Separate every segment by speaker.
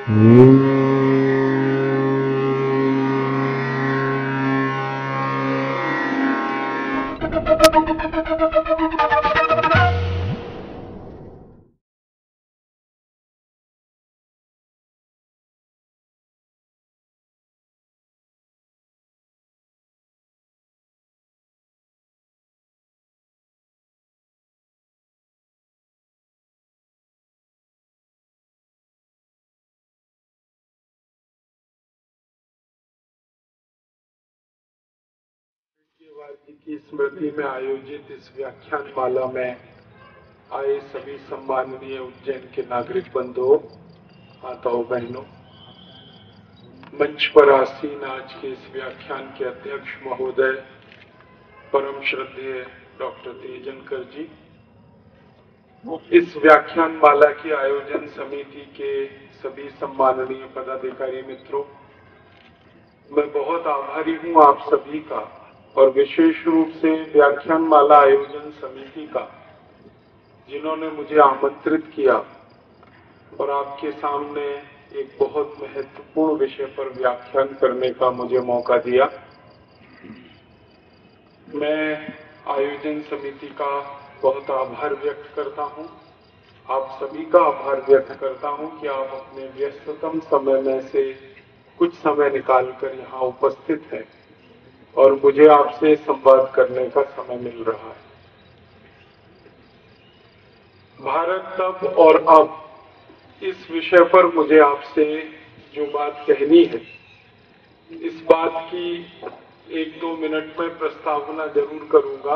Speaker 1: जी की स्मृति में आयोजित इस व्याख्यान माला में आए सभी सम्माननीय उज्जैन के नागरिक बंधुओं, माताओं, बहनों, मंच पर आसीन आज के इस व्याख्यान के अध्यक्ष महोदय परम श्रद्धेय डॉक्टर तेजनकर जी, इस व्याख्यान माला की आयोजन समिति के सभी सम्माननीय पदाधिकारी मित्रों, मैं बहुत आभारी हूं आप सभी का और विशेष रूप से व्याख्यान माला आयोजन समिति का, जिन्होंने मुझे आमंत्रित किया और आपके सामने एक बहुत महत्वपूर्ण विषय पर व्याख्यान करने का मुझे मौका दिया। मैं आयोजन समिति का बहुत आभार व्यक्त करता हूं, आप सभी का आभार व्यक्त करता हूं कि आप अपने व्यस्ततम समय में से कुछ समय निकालकर यहाँ उपस्थित हैं और मुझे आपसे संवाद करने का समय मिल रहा है। भारत तब और अब, इस विषय पर मुझे आपसे जो बात कहनी है, इस बात की 1-2 मिनट में प्रस्तावना जरूर करूंगा।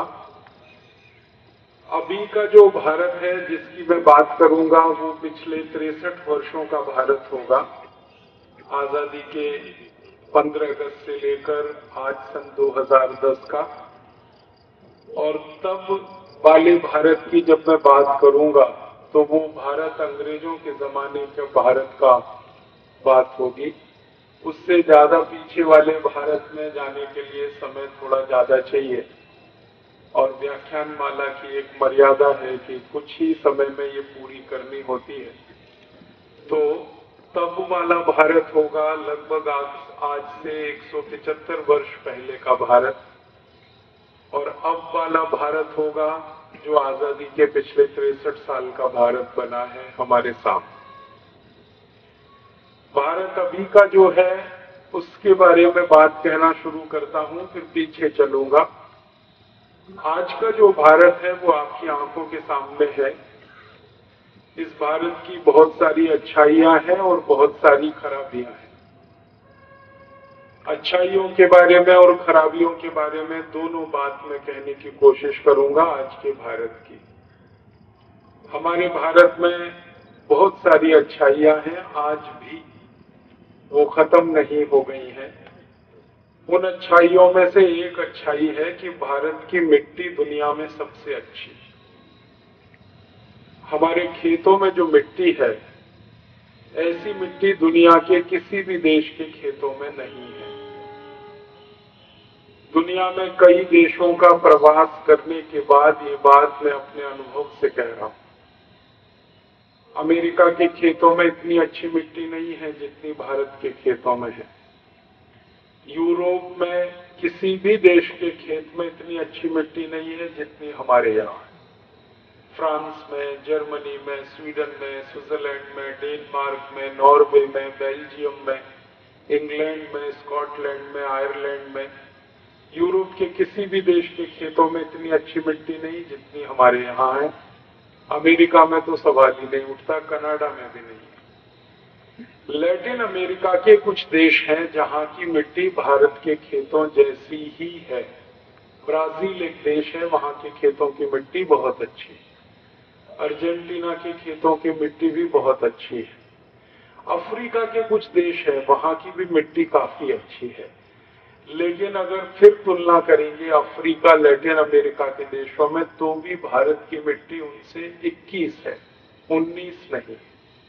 Speaker 1: अभी का जो भारत है जिसकी मैं बात करूंगा वो पिछले 63 वर्षों का भारत होगा, आजादी के 15 अगस्त से लेकर आज सन 2010 का। और तब वाले भारत की जब मैं बात करूंगा तो वो भारत अंग्रेजों के जमाने के भारत का बात होगी। उससे ज्यादा पीछे वाले भारत में जाने के लिए समय थोड़ा ज्यादा चाहिए और व्याख्यान माला की एक मर्यादा है कि कुछ ही समय में ये पूरी करनी होती है। तो तब वाला भारत होगा लगभग आज से 175 वर्ष पहले का भारत, और अब वाला भारत होगा जो आजादी के पिछले 63 साल का भारत बना है हमारे सामने। भारत अभी का जो है उसके बारे में बात कहना शुरू करता हूं, फिर पीछे चलूंगा। आज का जो भारत है वो आपकी आंखों के सामने है। इस भारत की बहुत सारी अच्छाइयां हैं और बहुत सारी खराबियां हैं। अच्छाइयों के बारे में और खराबियों के बारे में दोनों बात मैं कहने की कोशिश करूंगा आज के भारत की। हमारे भारत में बहुत सारी अच्छाइयां हैं, आज भी वो खत्म नहीं हो गई हैं। उन अच्छाइयों में से एक अच्छाई है कि भारत की मिट्टी दुनिया में सबसे अच्छी है। हमारे खेतों में जो मिट्टी है, ऐसी मिट्टी दुनिया के किसी भी देश के खेतों में नहीं है। दुनिया में कई देशों का प्रवास करने के बाद ये बात मैं अपने अनुभव से कह रहा हूं। अमेरिका के खेतों में इतनी अच्छी मिट्टी नहीं है जितनी भारत के खेतों में है। यूरोप में किसी भी देश के खेत में इतनी अच्छी मिट्टी नहीं है जितनी हमारे यहाँ है। फ्रांस में, जर्मनी में, स्वीडन में, स्विट्जरलैंड में, डेनमार्क में, नॉर्वे में, बेल्जियम में, इंग्लैंड में, स्कॉटलैंड में, आयरलैंड में, यूरोप के किसी भी देश के खेतों में इतनी अच्छी मिट्टी नहीं जितनी हमारे यहाँ है। अमेरिका में तो सवाल ही नहीं उठता, कनाडा में भी नहीं। लैटिन अमेरिका के कुछ देश हैं जहां की मिट्टी भारत के खेतों जैसी ही है। ब्राजील एक देश है, वहां के खेतों की मिट्टी बहुत अच्छी है। अर्जेंटीना के खेतों की मिट्टी भी बहुत अच्छी है। अफ्रीका के कुछ देश हैं, वहां की भी मिट्टी काफी अच्छी है। लेकिन अगर फिर तुलना करेंगे अफ्रीका, लैटिन अमेरिका के देशों में, तो भी भारत की मिट्टी उनसे 21 है, 19 नहीं।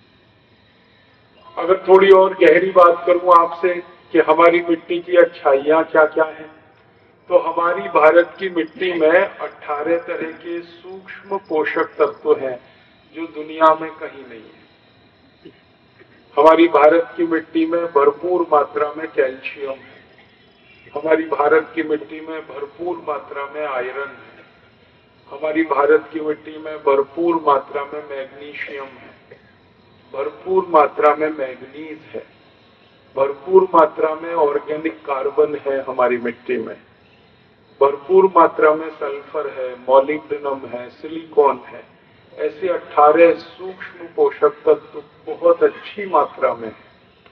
Speaker 1: अगर थोड़ी और गहरी बात करूं आपसे कि हमारी मिट्टी की अच्छाइयां क्या क्या हैं, तो हमारी भारत की मिट्टी में 18 तरह के सूक्ष्म पोषक तत्व हैं जो दुनिया में कहीं नहीं है। हमारी भारत की मिट्टी में भरपूर मात्रा में कैल्शियम है, हमारी भारत की मिट्टी में भरपूर मात्रा में आयरन है, हमारी भारत की मिट्टी में भरपूर मात्रा में मैग्नीशियम है, भरपूर मात्रा में मैग्नीज है, भरपूर मात्रा में ऑर्गेनिक कार्बन है हमारी मिट्टी में, भरपूर मात्रा में सल्फर है, मॉलिब्डेनम है, सिलिकॉन है। ऐसे 18 सूक्ष्म पोषक तत्व बहुत अच्छी मात्रा में है।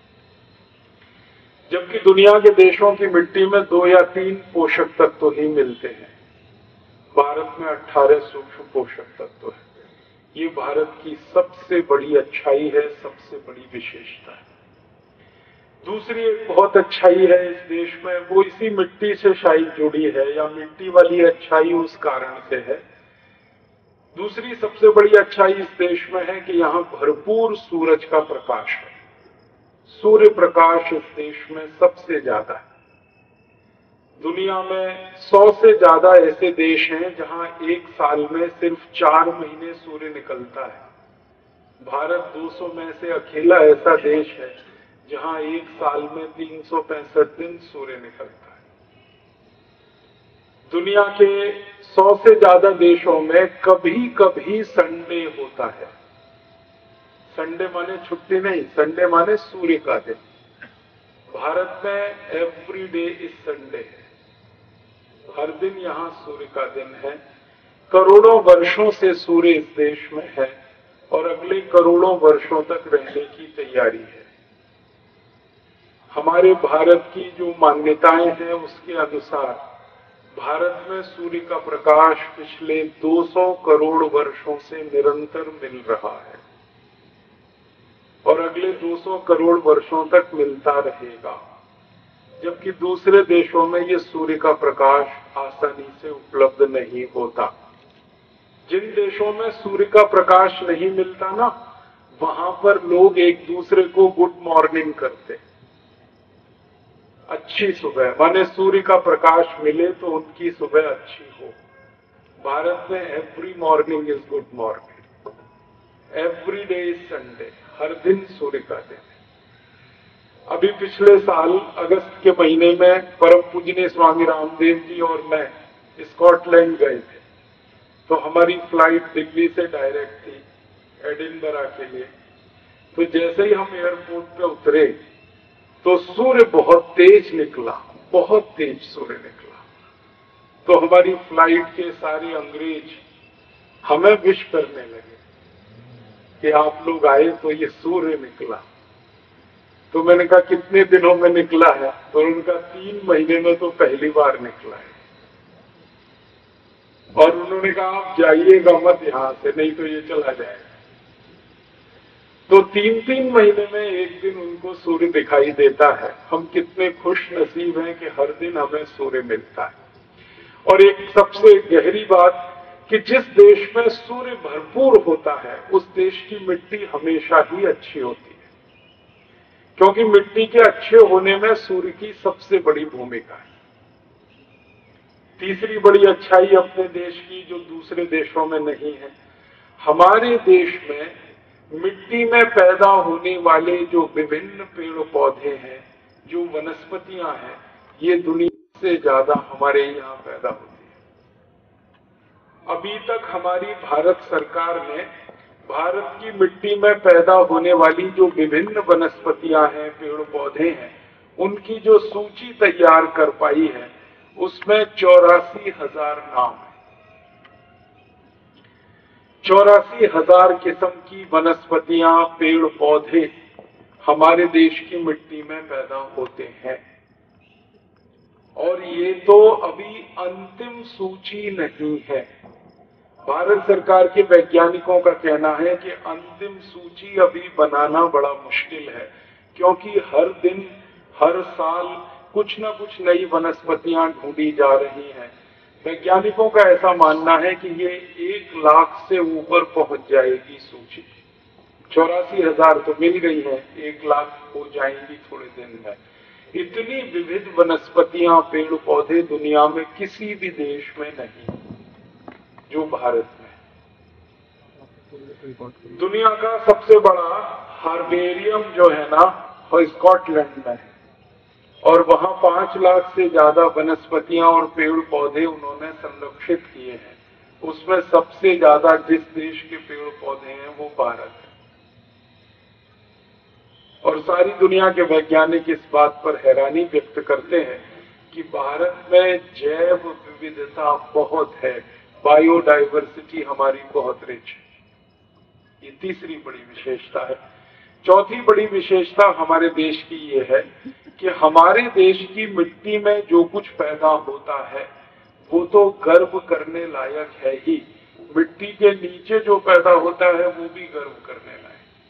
Speaker 1: जबकि दुनिया के देशों की मिट्टी में 2 या 3 पोषक तत्व ही मिलते हैं, भारत में 18 सूक्ष्म पोषक तत्व है। ये भारत की सबसे बड़ी अच्छाई है, सबसे बड़ी विशेषता है। दूसरी एक बहुत अच्छाई है इस देश में, वो इसी मिट्टी से शायद जुड़ी है, या मिट्टी वाली अच्छाई उस कारण से है। दूसरी सबसे बड़ी अच्छाई इस देश में है कि यहाँ भरपूर सूरज का प्रकाश है। सूर्य प्रकाश इस देश में सबसे ज्यादा है। दुनिया में 100 से ज्यादा ऐसे देश हैं जहां एक साल में सिर्फ 4 महीने सूर्य निकलता है। भारत 200 में से अकेला ऐसा देश है जहां एक साल में 365 दिन सूर्य निकलता है। दुनिया के 100 से ज्यादा देशों में कभी कभी संडे होता है। संडे माने छुट्टी नहीं, संडे माने सूर्य का दिन। भारत में एवरी डे इज संडे है, हर दिन यहाँ सूर्य का दिन है। करोड़ों वर्षों से सूर्य इस देश में है और अगले करोड़ों वर्षों तक रहने की तैयारी है। हमारे भारत की जो मान्यताएं हैं उसके अनुसार भारत में सूर्य का प्रकाश पिछले 200 करोड़ वर्षों से निरंतर मिल रहा है और अगले 200 करोड़ वर्षों तक मिलता रहेगा। जबकि दूसरे देशों में ये सूर्य का प्रकाश आसानी से उपलब्ध नहीं होता। जिन देशों में सूर्य का प्रकाश नहीं मिलता ना, वहां पर लोग एक दूसरे को गुड मॉर्निंग करते, अच्छी सुबह, माने सूर्य का प्रकाश मिले तो उनकी सुबह अच्छी हो। भारत में every morning is good morning, every day is Sunday, हर दिन सूर्य का दिन। अभी पिछले साल अगस्त के महीने में परम पूजनीय स्वामी रामदेव जी और मैं स्कॉटलैंड गए थे। तो हमारी फ्लाइट दिल्ली से डायरेक्ट थी एडिनबरा के लिए। तो जैसे ही हम एयरपोर्ट पे उतरे तो सूर्य बहुत तेज निकला, बहुत तेज सूर्य निकला। तो हमारी फ्लाइट के सारे अंग्रेज हमें विश करने लगे कि आप लोग आए तो ये सूर्य निकला। तो मैंने कहा कितने दिनों में निकला है? तो उनका 3 महीने में तो पहली बार निकला है। और उन्होंने कहा आप जाइएगा मत यहां से, नहीं तो ये चला जाएगा। तो 3-3 महीने में एक दिन उनको सूर्य दिखाई देता है। हम कितने खुश नसीब हैं कि हर दिन हमें सूर्य मिलता है। और एक सबसे गहरी बात कि जिस देश में सूर्य भरपूर होता है उस देश की मिट्टी हमेशा ही अच्छी होती है, क्योंकि मिट्टी के अच्छे होने में सूर्य की सबसे बड़ी भूमिका है। तीसरी बड़ी अच्छाई अपने देश की जो दूसरे देशों में नहीं है, हमारे देश में मिट्टी में पैदा होने वाले जो विभिन्न पेड़ पौधे हैं, जो वनस्पतियां हैं, ये दुनिया से ज्यादा हमारे यहाँ पैदा होती है। अभी तक हमारी भारत सरकार ने भारत की मिट्टी में पैदा होने वाली जो विभिन्न वनस्पतियां हैं, पेड़ पौधे हैं, उनकी जो सूची तैयार कर पाई है उसमें 84,000 नाम है। 84,000 किस्म की वनस्पतियां, पेड़ पौधे हमारे देश की मिट्टी में पैदा होते हैं। और ये तो अभी अंतिम सूची नहीं है। भारत सरकार के वैज्ञानिकों का कहना है कि अंतिम सूची अभी बनाना बड़ा मुश्किल है, क्योंकि हर दिन हर साल कुछ न कुछ नई वनस्पतियां ढूंढी जा रही हैं। वैज्ञानिकों का ऐसा मानना है कि ये 1 लाख से ऊपर पहुंच जाएगी सूची। 84,000 तो मिल गई है, 1 लाख हो जाएंगी थोड़े दिन में। इतनी विविध वनस्पतियां, पेड़ पौधे दुनिया में किसी भी देश में नहीं जो भारत में। दुनिया का सबसे बड़ा हार्बेरियम जो है ना वो स्कॉटलैंड में है और वहां 5 लाख से ज्यादा वनस्पतियां और पेड़ पौधे उन्होंने संरक्षित किए हैं। उसमें सबसे ज्यादा जिस देश के पेड़ पौधे हैं वो भारत है। और सारी दुनिया के वैज्ञानिक इस बात पर हैरानी व्यक्त करते हैं कि भारत में जैव विविधता बहुत है, बायोडाइवर्सिटी हमारी बहुत रिच है। ये तीसरी बड़ी विशेषता है। चौथी बड़ी विशेषता हमारे देश की ये है कि हमारे देश की मिट्टी में जो कुछ पैदा होता है वो तो गर्व करने लायक है ही, मिट्टी के नीचे जो पैदा होता है वो भी गर्व करने लायक।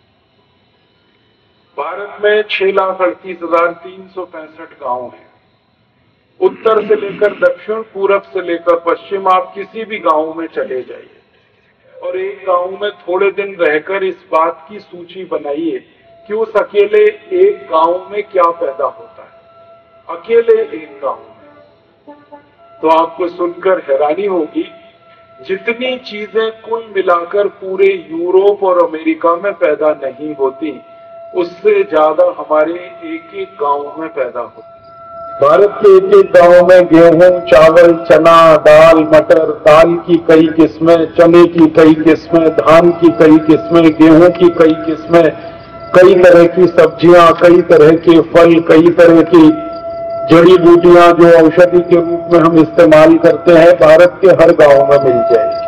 Speaker 1: भारत में 6,38,365 गांव हैं। उत्तर से लेकर दक्षिण, पूरब से लेकर पश्चिम, आप किसी भी गांव में चले जाइए और एक गांव में थोड़े दिन रहकर इस बात की सूची बनाइए कि उस अकेले एक गांव में क्या पैदा होता है, अकेले एक गांव में। तो आपको सुनकर हैरानी होगी, जितनी चीजें कुल मिलाकर पूरे यूरोप और अमेरिका में पैदा नहीं होती, उससे ज्यादा हमारे एक एक गांव में पैदा होती। भारत के एक एक गांव में गेहूं, चावल, चना, दाल, मटर, दाल की कई किस्में, चने की कई किस्में, धान की कई किस्में, गेहूं की कई किस्में, कई तरह की सब्जियां, कई तरह के फल, कई तरह की जड़ी बूटियां जो औषधि के रूप में हम इस्तेमाल करते हैं, भारत के हर गांव में मिल जाएगी।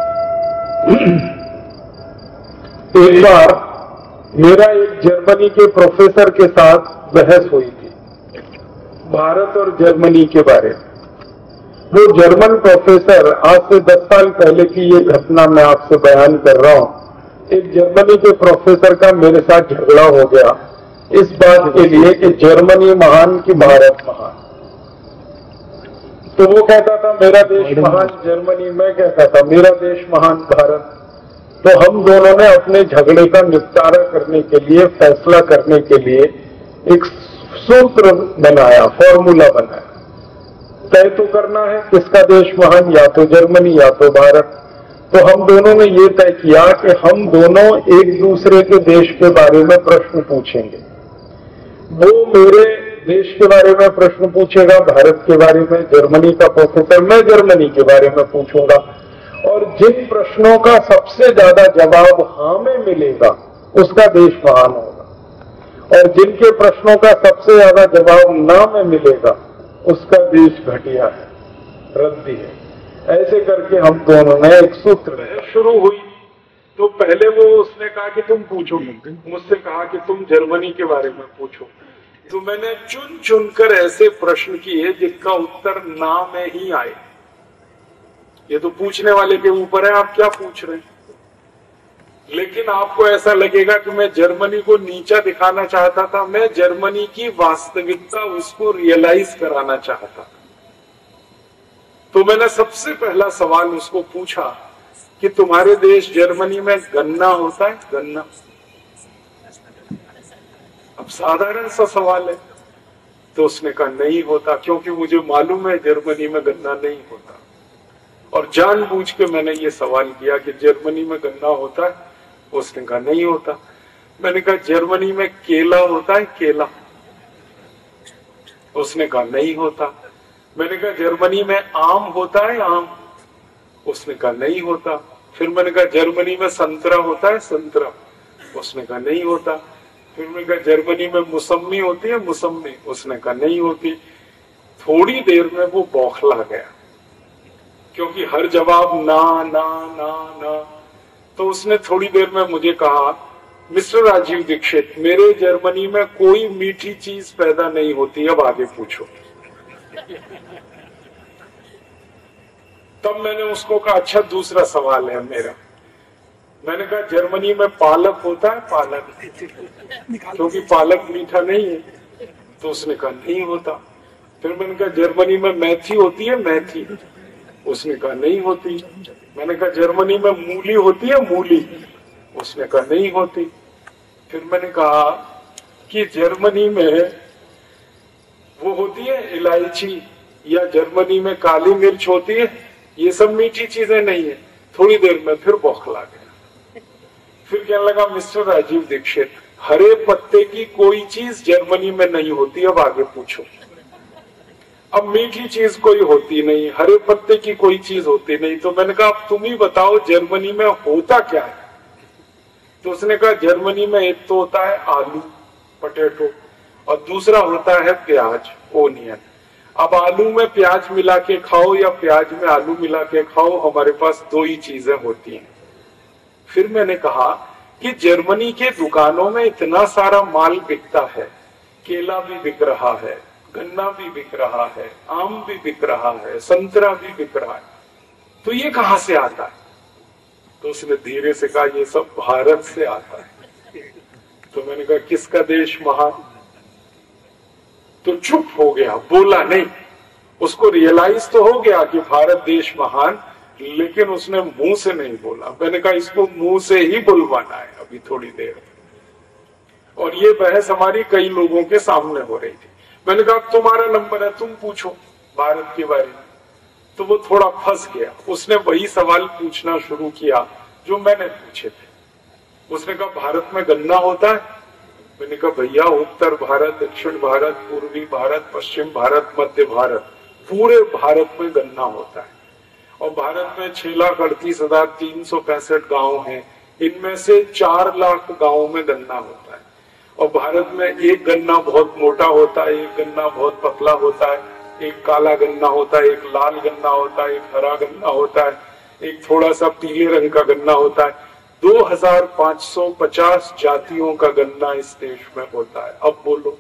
Speaker 1: एक बार मेरा एक जर्मनी के प्रोफेसर के साथ बहस हुई थी भारत और जर्मनी के बारे में। वो जर्मन प्रोफेसर, आज से 10 साल पहले की ये घटना मैं आपसे बयान कर रहा हूं। एक जर्मनी के प्रोफेसर का मेरे साथ झगड़ा हो गया इस बात के लिए कि जर्मनी महान कि भारत महान। तो वो कहता था मेरा देश महान जर्मनी, मैं कहता था मेरा देश महान भारत। तो हम दोनों ने अपने झगड़े का निपटारा करने के लिए, फैसला करने के लिए एक सूत्र बनाया, फॉर्मूला बनाया। तय तो करना है किसका देश महान, या तो जर्मनी या तो भारत। तो हम दोनों ने ये तय किया कि हम दोनों एक दूसरे के देश के बारे में प्रश्न पूछेंगे। वो मेरे देश के बारे में प्रश्न पूछेगा, भारत के बारे में, जर्मनी का प्रोफेसर, मैं जर्मनी के बारे में पूछूंगा। और जिन प्रश्नों का सबसे ज्यादा जवाब हाँ में मिलेगा उसका देश महान होगा, और जिनके प्रश्नों का सबसे ज्यादा जवाब ना में मिलेगा उसका देश घटिया है, रद्दी है। ऐसे करके हम दोनों ने एक सूत्र शुरू हुई। तो पहले वो उसने कहा कि तुम पूछो, मुझसे कहा कि तुम जर्मनी के बारे में पूछो। तो मैंने चुन चुनकर ऐसे प्रश्न किए जिसका उत्तर ना में ही आए। ये तो पूछने वाले के ऊपर है आप क्या पूछ रहे हैं, लेकिन आपको ऐसा लगेगा कि मैं जर्मनी को नीचा दिखाना चाहता था। मैं जर्मनी की वास्तविकता उसको रियलाइज कराना चाहता। तो मैंने सबसे पहला सवाल उसको पूछा कि तुम्हारे देश जर्मनी में गन्ना होता है? गन्ना। अब साधारण सा सवाल है। तो उसने कहा नहीं होता, क्योंकि मुझे मालूम है जर्मनी में गन्ना नहीं होता। और जानबूझ के मैंने ये सवाल किया कि जर्मनी में गन्ना होता है? उसने कहा नहीं होता। मैंने कहा जर्मनी में केला होता है? केला। उसने कहा नहीं होता। मैंने कहा जर्मनी में आम होता है? आम। उसने कहा नहीं होता। फिर मैंने कहा जर्मनी में संतरा होता है? संतरा। उसने कहा नहीं होता। फिर मैंने कहा जर्मनी में मौसमी होती है? मौसमी। उसने कहा नहीं होती। थोड़ी देर में वो बौखला गया, क्योंकि हर जवाब ना ना ना ना। तो उसने थोड़ी देर में मुझे कहा, मिस्टर राजीव दीक्षित, मेरे जर्मनी में कोई मीठी चीज पैदा नहीं होती, अब आगे पूछो। तब मैंने उसको कहा अच्छा दूसरा सवाल है मेरा। मैंने कहा जर्मनी में पालक होता है? पालक। क्योंकि पालक मीठा नहीं है। तो उसने कहा नहीं होता। फिर मैंने कहा जर्मनी में मेथी होती है? मेथी। उसने कहा नहीं होती। मैंने कहा जर्मनी में मूली होती है? मूली। उसने कहा नहीं होती। फिर मैंने कहा कि जर्मनी में वो होती है इलायची, या जर्मनी में काली मिर्च होती है? ये सब मीठी चीजें नहीं है। थोड़ी देर में फिर बौखला गया। फिर कहने लगा मिस्टर राजीव दीक्षित, हरे पत्ते की कोई चीज जर्मनी में नहीं होती, अब आगे पूछो। अब मीठी चीज कोई होती नहीं, हरे पत्ते की कोई चीज होती नहीं। तो मैंने कहा अब तुम ही बताओ जर्मनी में होता क्या है। तो उसने कहा जर्मनी में एक तो होता है आलू, पोटैटो, और दूसरा होता है प्याज, ओनियन। अब आलू में प्याज मिला के खाओ या प्याज में आलू मिला के खाओ, हमारे पास दो ही चीजें होती हैं। फिर मैंने कहा कि जर्मनी के दुकानों में इतना सारा माल बिकता है, केला भी बिक रहा है, गन्ना भी बिक रहा है, आम भी बिक रहा है, संतरा भी बिक रहा है, तो ये कहां से आता है? तो उसने धीरे से कहा ये सब भारत से आता है। तो मैंने कहा किसका देश महान? तो चुप हो गया, बोला नहीं। उसको रियलाइज तो हो गया कि भारत देश महान, लेकिन उसने मुंह से नहीं बोला। मैंने कहा इसको मुंह से ही बुलवाना है अभी थोड़ी देर। और ये बहस हमारी कई लोगों के सामने हो रही थी। मैंने कहा तुम्हारा नंबर है, तुम पूछो भारत के बारे में। तो वो थोड़ा फंस गया, उसने वही सवाल पूछना शुरू किया जो मैंने पूछे थे। उसने कहा भारत में गन्ना होता है? मैंने कहा भैया उत्तर भारत, दक्षिण भारत, पूर्वी भारत, पश्चिम भारत, मध्य भारत, पूरे भारत में गन्ना होता है। और भारत में 6,38,365 गांव हैं, इनमें से 4 लाख गांवों में गन्ना होता है। और भारत में एक गन्ना बहुत मोटा होता है, एक गन्ना बहुत पतला होता है, एक काला गन्ना होता है, एक लाल गन्ना होता है, एक हरा गन्ना होता है, एक थोड़ा सा पीले रंग का गन्ना होता है। 2550 जातियों का गन्ना इस देश में होता है। अब बोलो।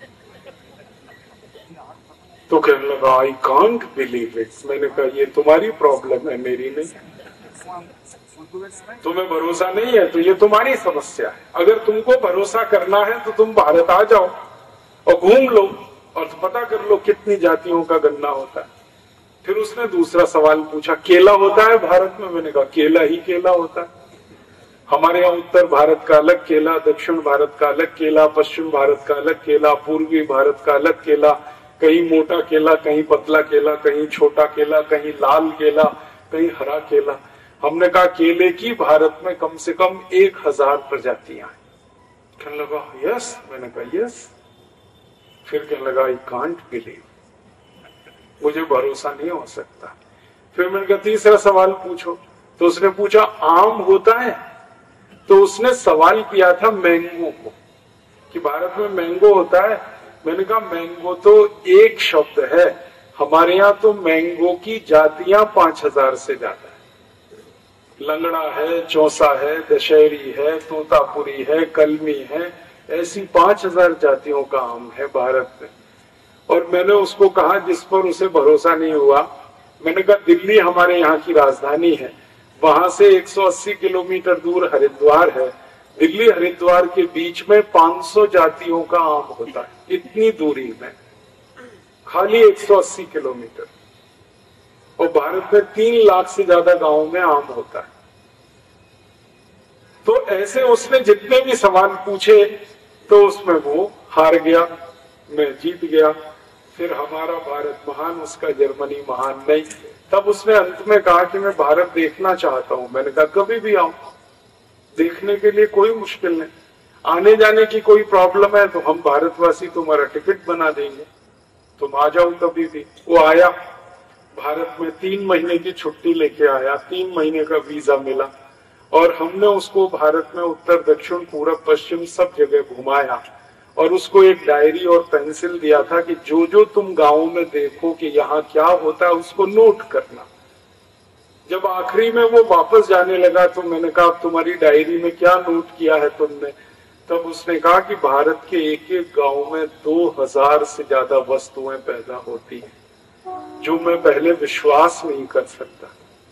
Speaker 1: तो कहने लगा आई कांट बिलीव इट। मैंने कहा ये तुम्हारी प्रॉब्लम है, मेरी नहीं। तुम्हें भरोसा नहीं है तो ये तुम्हारी समस्या है। अगर तुमको भरोसा करना है तो तुम भारत आ जाओ और घूम लो और तो पता कर लो कितनी जातियों का गन्ना होता है। फिर उसने दूसरा सवाल पूछा केला होता है भारत में? मैंने कहा केला ही केला होता है। हमारे यहाँ उत्तर भारत का अलग केला, दक्षिण भारत का अलग केला, पश्चिम भारत का अलग केला, पूर्वी भारत का अलग केला, कहीं मोटा केला, कहीं पतला केला, कहीं छोटा केला, कहीं लाल केला, कहीं हरा केला। हमने कहा केले की भारत में कम से कम 1000 प्रजातियां हैं। कहने लगा यस। मैंने कहा यस। फिर कहने लगा आई कांट बिलीव, मुझे भरोसा नहीं हो सकता। फिर मैंने कहा तीसरा सवाल पूछो। तो उसने पूछा आम होता है? तो उसने सवाल किया था मैंगो को कि भारत में मैंगो होता है। मैंने कहा मैंगो तो एक शब्द है, हमारे यहाँ तो मैंगो की जातियां 5000 से ज्यादा है। लंगड़ा है, चौसा है, दशहरी है, तोतापुरी है, कलमी है, ऐसी 5000 जातियों का आम है भारत में। और मैंने उसको कहा जिस पर उसे भरोसा नहीं हुआ, मैंने कहा दिल्ली हमारे यहाँ की राजधानी है, वहां से 180 किलोमीटर दूर हरिद्वार है। दिल्ली हरिद्वार के बीच में 500 जातियों का आम होता है, इतनी दूरी में, खाली 180 किलोमीटर। और भारत में 3 लाख से ज्यादा गांवों में आम होता है। तो ऐसे उसने जितने भी सवाल पूछे तो उसमें वो हार गया, मैं जीत गया। फिर हमारा भारत महान, उसका जर्मनी महान नहीं। तब उसने अंत में कहा कि मैं भारत देखना चाहता हूं। मैंने कहा कभी भी आओ, देखने के लिए कोई मुश्किल नहीं। आने जाने की कोई प्रॉब्लम है तो हम भारतवासी तुम्हारा टिकट बना देंगे, तुम आ जाओ कभी भी। वो आया, भारत में 3 महीने की छुट्टी लेके आया, 3 महीने का वीजा मिला और हमने उसको भारत में उत्तर, दक्षिण, पूरब, पश्चिम सब जगह घुमाया। और उसको एक डायरी और पेंसिल दिया था कि जो जो तुम गांव में देखो कि यहाँ क्या होता है उसको नोट करना। जब आखिरी में वो वापस जाने लगा तो मैंने कहा तुम्हारी डायरी में क्या नोट किया है तुमने? तब उसने कहा कि भारत के एक एक गांव में 2000 से ज्यादा वस्तुएं पैदा होती हैं, जो मैं पहले विश्वास नहीं कर सकता।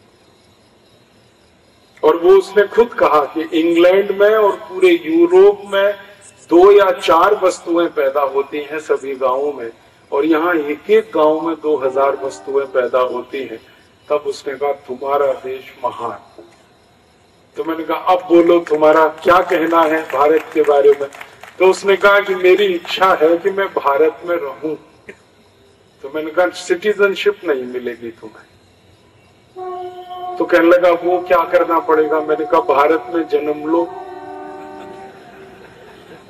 Speaker 1: और वो उसने खुद कहा कि इंग्लैंड में और पूरे यूरोप में 2 या 4 वस्तुएं पैदा होती हैं सभी गांवों में, और यहाँ एक एक गांव में 2000 वस्तुएं पैदा होती हैं। तब उसने कहा तुम्हारा देश महान। तो मैंने कहा अब बोलो तुम्हारा क्या कहना है भारत के बारे में? तो उसने कहा कि मेरी इच्छा है कि मैं भारत में रहूं। तो मैंने कहा सिटीजनशिप नहीं मिलेगी तुम्हें। तो कहने लगा वो क्या करना पड़ेगा? मैंने कहा भारत में जन्म लो।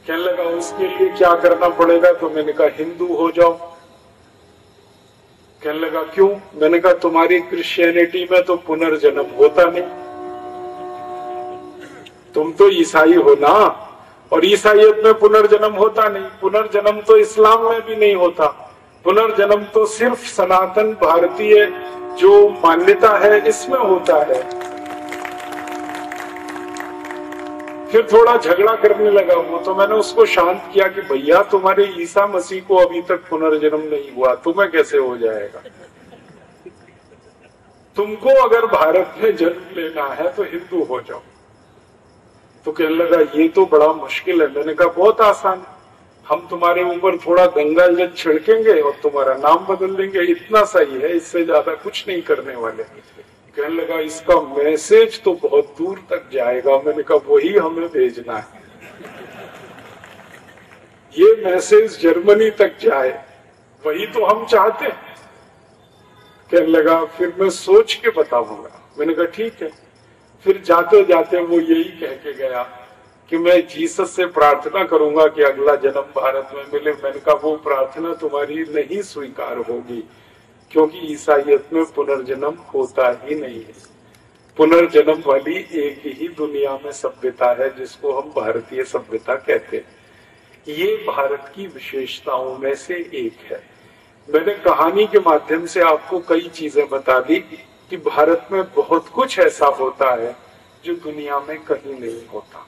Speaker 1: कहने लगा उसके लिए क्या करना पड़ेगा? तो मैंने कहा हिंदू हो जाओ। कहने लगा क्यों? मैंने कहा तुम्हारी क्रिश्चियनिटी में तो पुनर्जन्म होता नहीं, तुम तो ईसाई हो ना, और ईसाइयत में पुनर्जन्म होता नहीं। पुनर्जन्म तो इस्लाम में भी नहीं होता। पुनर्जन्म तो सिर्फ सनातन भारतीय जो मान्यता है इसमें होता है। फिर थोड़ा झगड़ा करने लगा वो, तो मैंने उसको शांत किया कि भैया तुम्हारे ईसा मसीह को अभी तक पुनर्जन्म नहीं हुआ, तुम्हें कैसे हो जाएगा? तुमको अगर भारत में जन्म लेना है तो हिंदू हो जाओ। तो कहने लगा ये तो बड़ा मुश्किल है। मैंने कहा बहुत आसान, हम तुम्हारे ऊपर थोड़ा गंगा जल छिड़केंगे और तुम्हारा नाम बदल देंगे, इतना सही है, इससे ज्यादा कुछ नहीं करने वाले। कहने लगा इसका मैसेज तो बहुत दूर तक जाएगा। मैंने कहा वही हमें भेजना है, ये मैसेज जर्मनी तक जाए, वही तो हम चाहते हैं। कहने लगा फिर मैं सोच के बताऊंगा। मैंने कहा ठीक है। फिर जाते जाते वो यही कह के गया कि मैं जीसस से प्रार्थना करूंगा कि अगला जन्म भारत में मिले। मैंने कहा वो प्रार्थना तुम्हारी नहीं स्वीकार होगी, क्योंकि ईसाइयत में पुनर्जन्म होता ही नहीं है। पुनर्जन्म वाली एक ही दुनिया में सभ्यता है जिसको हम भारतीय सभ्यता कहते हैं। ये भारत की विशेषताओं में से एक है। मैंने कहानी के माध्यम से आपको कई चीजें बता दी कि भारत में बहुत कुछ ऐसा होता है जो दुनिया में कहीं नहीं होता।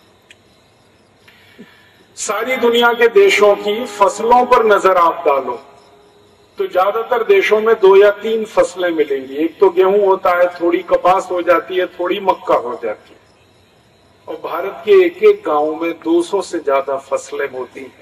Speaker 1: सारी दुनिया के देशों की फसलों पर नजर आप डालो तो ज्यादातर देशों में 2 या 3 फसलें मिलेंगी। एक तो गेहूं होता है, थोड़ी कपास हो जाती है, थोड़ी मक्का हो जाती है। और भारत के एक एक गांव में 200 से ज्यादा फसलें होती हैं।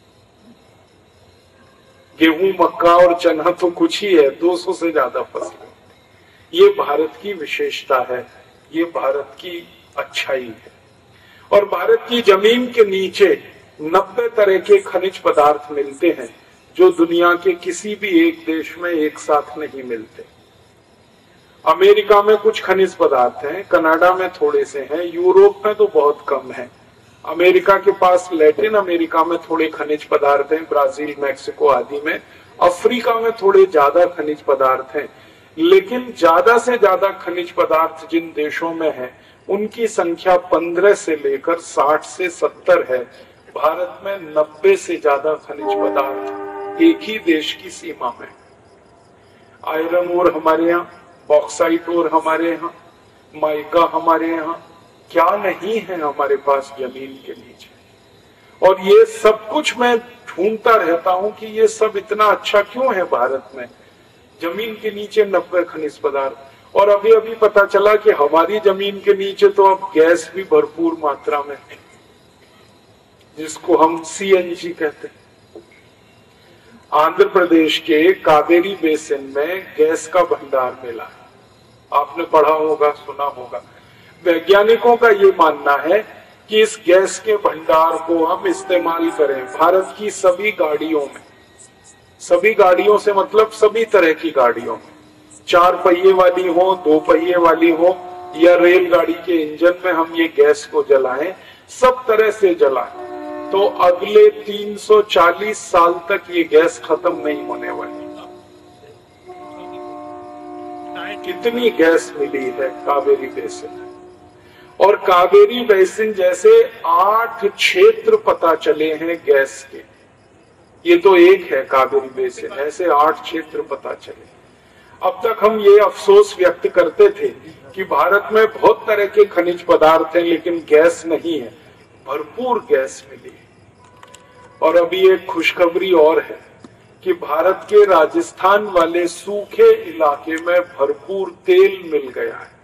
Speaker 1: गेहूं, मक्का और चना तो कुछ ही है, 200 से ज्यादा फसलें। ये भारत की विशेषता है, ये भारत की अच्छाई है। और भारत की जमीन के नीचे 90 तरह के खनिज पदार्थ मिलते हैं जो दुनिया के किसी भी एक देश में एक साथ नहीं मिलते। अमेरिका में कुछ खनिज पदार्थ हैं, कनाडा में थोड़े से हैं, यूरोप में तो बहुत कम है। अमेरिका के पास लैटिन अमेरिका में थोड़े खनिज पदार्थ हैं, ब्राजील, मैक्सिको आदि में। अफ्रीका में थोड़े ज्यादा खनिज पदार्थ हैं, लेकिन ज्यादा से ज्यादा खनिज पदार्थ जिन देशों में है उनकी संख्या 15 से लेकर 60 से 70 है। भारत में 90 से ज्यादा खनिज पदार्थ एक ही देश की सीमा में। आयरन ओर हमारे यहाँ, बॉक्साइट ओर हमारे यहाँ, माइका हमारे यहाँ, क्या नहीं है हमारे पास जमीन के नीचे। और ये सब कुछ मैं ढूंढता रहता हूं कि ये सब इतना अच्छा क्यों है भारत में। जमीन के नीचे 90 खनिज पदार्थ। और अभी अभी पता चला कि हमारी जमीन के नीचे तो अब गैस भी भरपूर मात्रा में है, जिसको हम सीएनजी कहते हैं। आंध्र प्रदेश के कावेरी बेसिन में गैस का भंडार मिला है, आपने पढ़ा होगा, सुना होगा। वैज्ञानिकों का ये मानना है कि इस गैस के भंडार को हम इस्तेमाल करें भारत की सभी गाड़ियों में। सभी गाड़ियों से मतलब सभी तरह की गाड़ियों में, 4 पहिए वाली हो, 2 पहिए वाली हो, या रेलगाड़ी के इंजन में हम ये गैस को जलाएं, सब तरह से जलाएं तो अगले 340 साल तक ये गैस खत्म नहीं होने वाली। कितनी गैस मिली है कावेरी बेसिन। और कावेरी बेसिन जैसे 8 क्षेत्र पता चले हैं गैस के। ये तो एक है कावेरी बेसिन, ऐसे 8 क्षेत्र पता चले। अब तक हम ये अफसोस व्यक्त करते थे कि भारत में बहुत तरह के खनिज पदार्थ हैं लेकिन गैस नहीं है। भरपूर गैस मिली। और अभी एक खुशखबरी और है कि भारत के राजस्थान वाले सूखे इलाके में भरपूर तेल मिल गया है।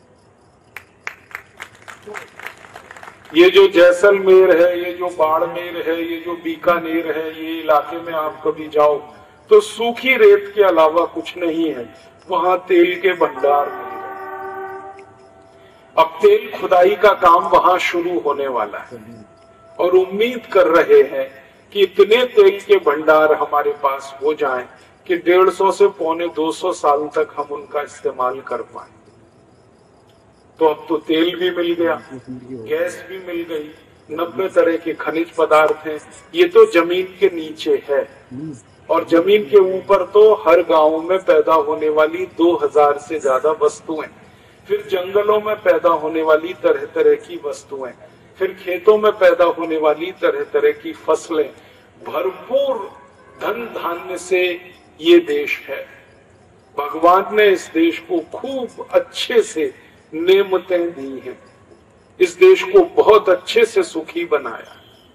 Speaker 1: ये जो जैसलमेर है, ये जो बाड़मेर है, ये जो बीकानेर है, ये इलाके में आप कभी जाओ तो सूखी रेत के अलावा कुछ नहीं है, वहां तेल के भंडार मिल गए। अब तेल खुदाई का काम वहां शुरू होने वाला है और उम्मीद कर रहे हैं कि इतने तेल के भंडार हमारे पास हो जाएं कि 150 से 250 साल तक हम उनका इस्तेमाल कर पाए। तो अब तो तेल भी मिल गया, गैस भी मिल गई, 90 तरह के खनिज पदार्थ हैं। ये तो जमीन के नीचे है, और जमीन के ऊपर तो हर गांव में पैदा होने वाली 2000 से ज्यादा वस्तुएं, फिर जंगलों में पैदा होने वाली तरह तरह की वस्तुएं, फिर खेतों में पैदा होने वाली तरह तरह की फसलें, भरपूर धन धान्य से ये देश है। भगवान ने इस देश को खूब अच्छे से नेमतें दी हैं, इस देश को बहुत अच्छे से सुखी बनाया।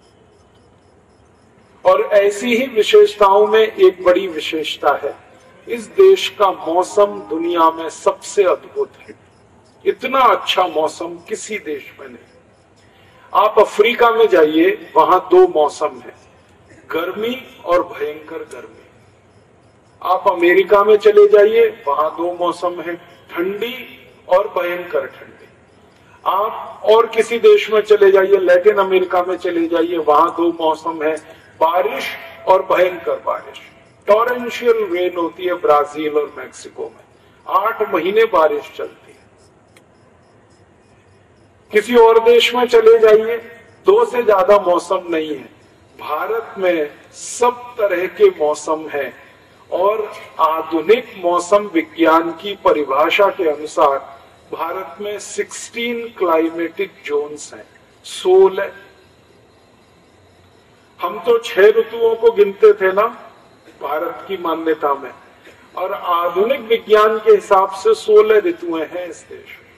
Speaker 1: और ऐसी ही विशेषताओं में एक बड़ी विशेषता है, इस देश का मौसम दुनिया में सबसे अद्भुत है। इतना अच्छा मौसम किसी देश में नहीं। आप अफ्रीका में जाइए, वहां 2 मौसम है, गर्मी और भयंकर गर्मी। आप अमेरिका में चले जाइए, वहां 2 मौसम है, ठंडी और भयंकर ठंडी। आप और किसी देश में चले जाइए, लैटिन अमेरिका में चले जाइए, वहां 2 मौसम है, बारिश और भयंकर बारिश। टॉरेंशियल रेन होती है ब्राजील और मैक्सिको में, 8 महीने बारिश चलती है। किसी और देश में चले जाइए, 2 से ज्यादा मौसम नहीं है। भारत में सब तरह के मौसम है, और आधुनिक मौसम विज्ञान की परिभाषा के अनुसार भारत में 16 क्लाइमेटिक जोन्स हैं, 16। हम तो 6 ऋतुओं को गिनते थे ना भारत की मान्यता में, और आधुनिक विज्ञान के हिसाब से 16 ऋतुएं हैं इस देश में।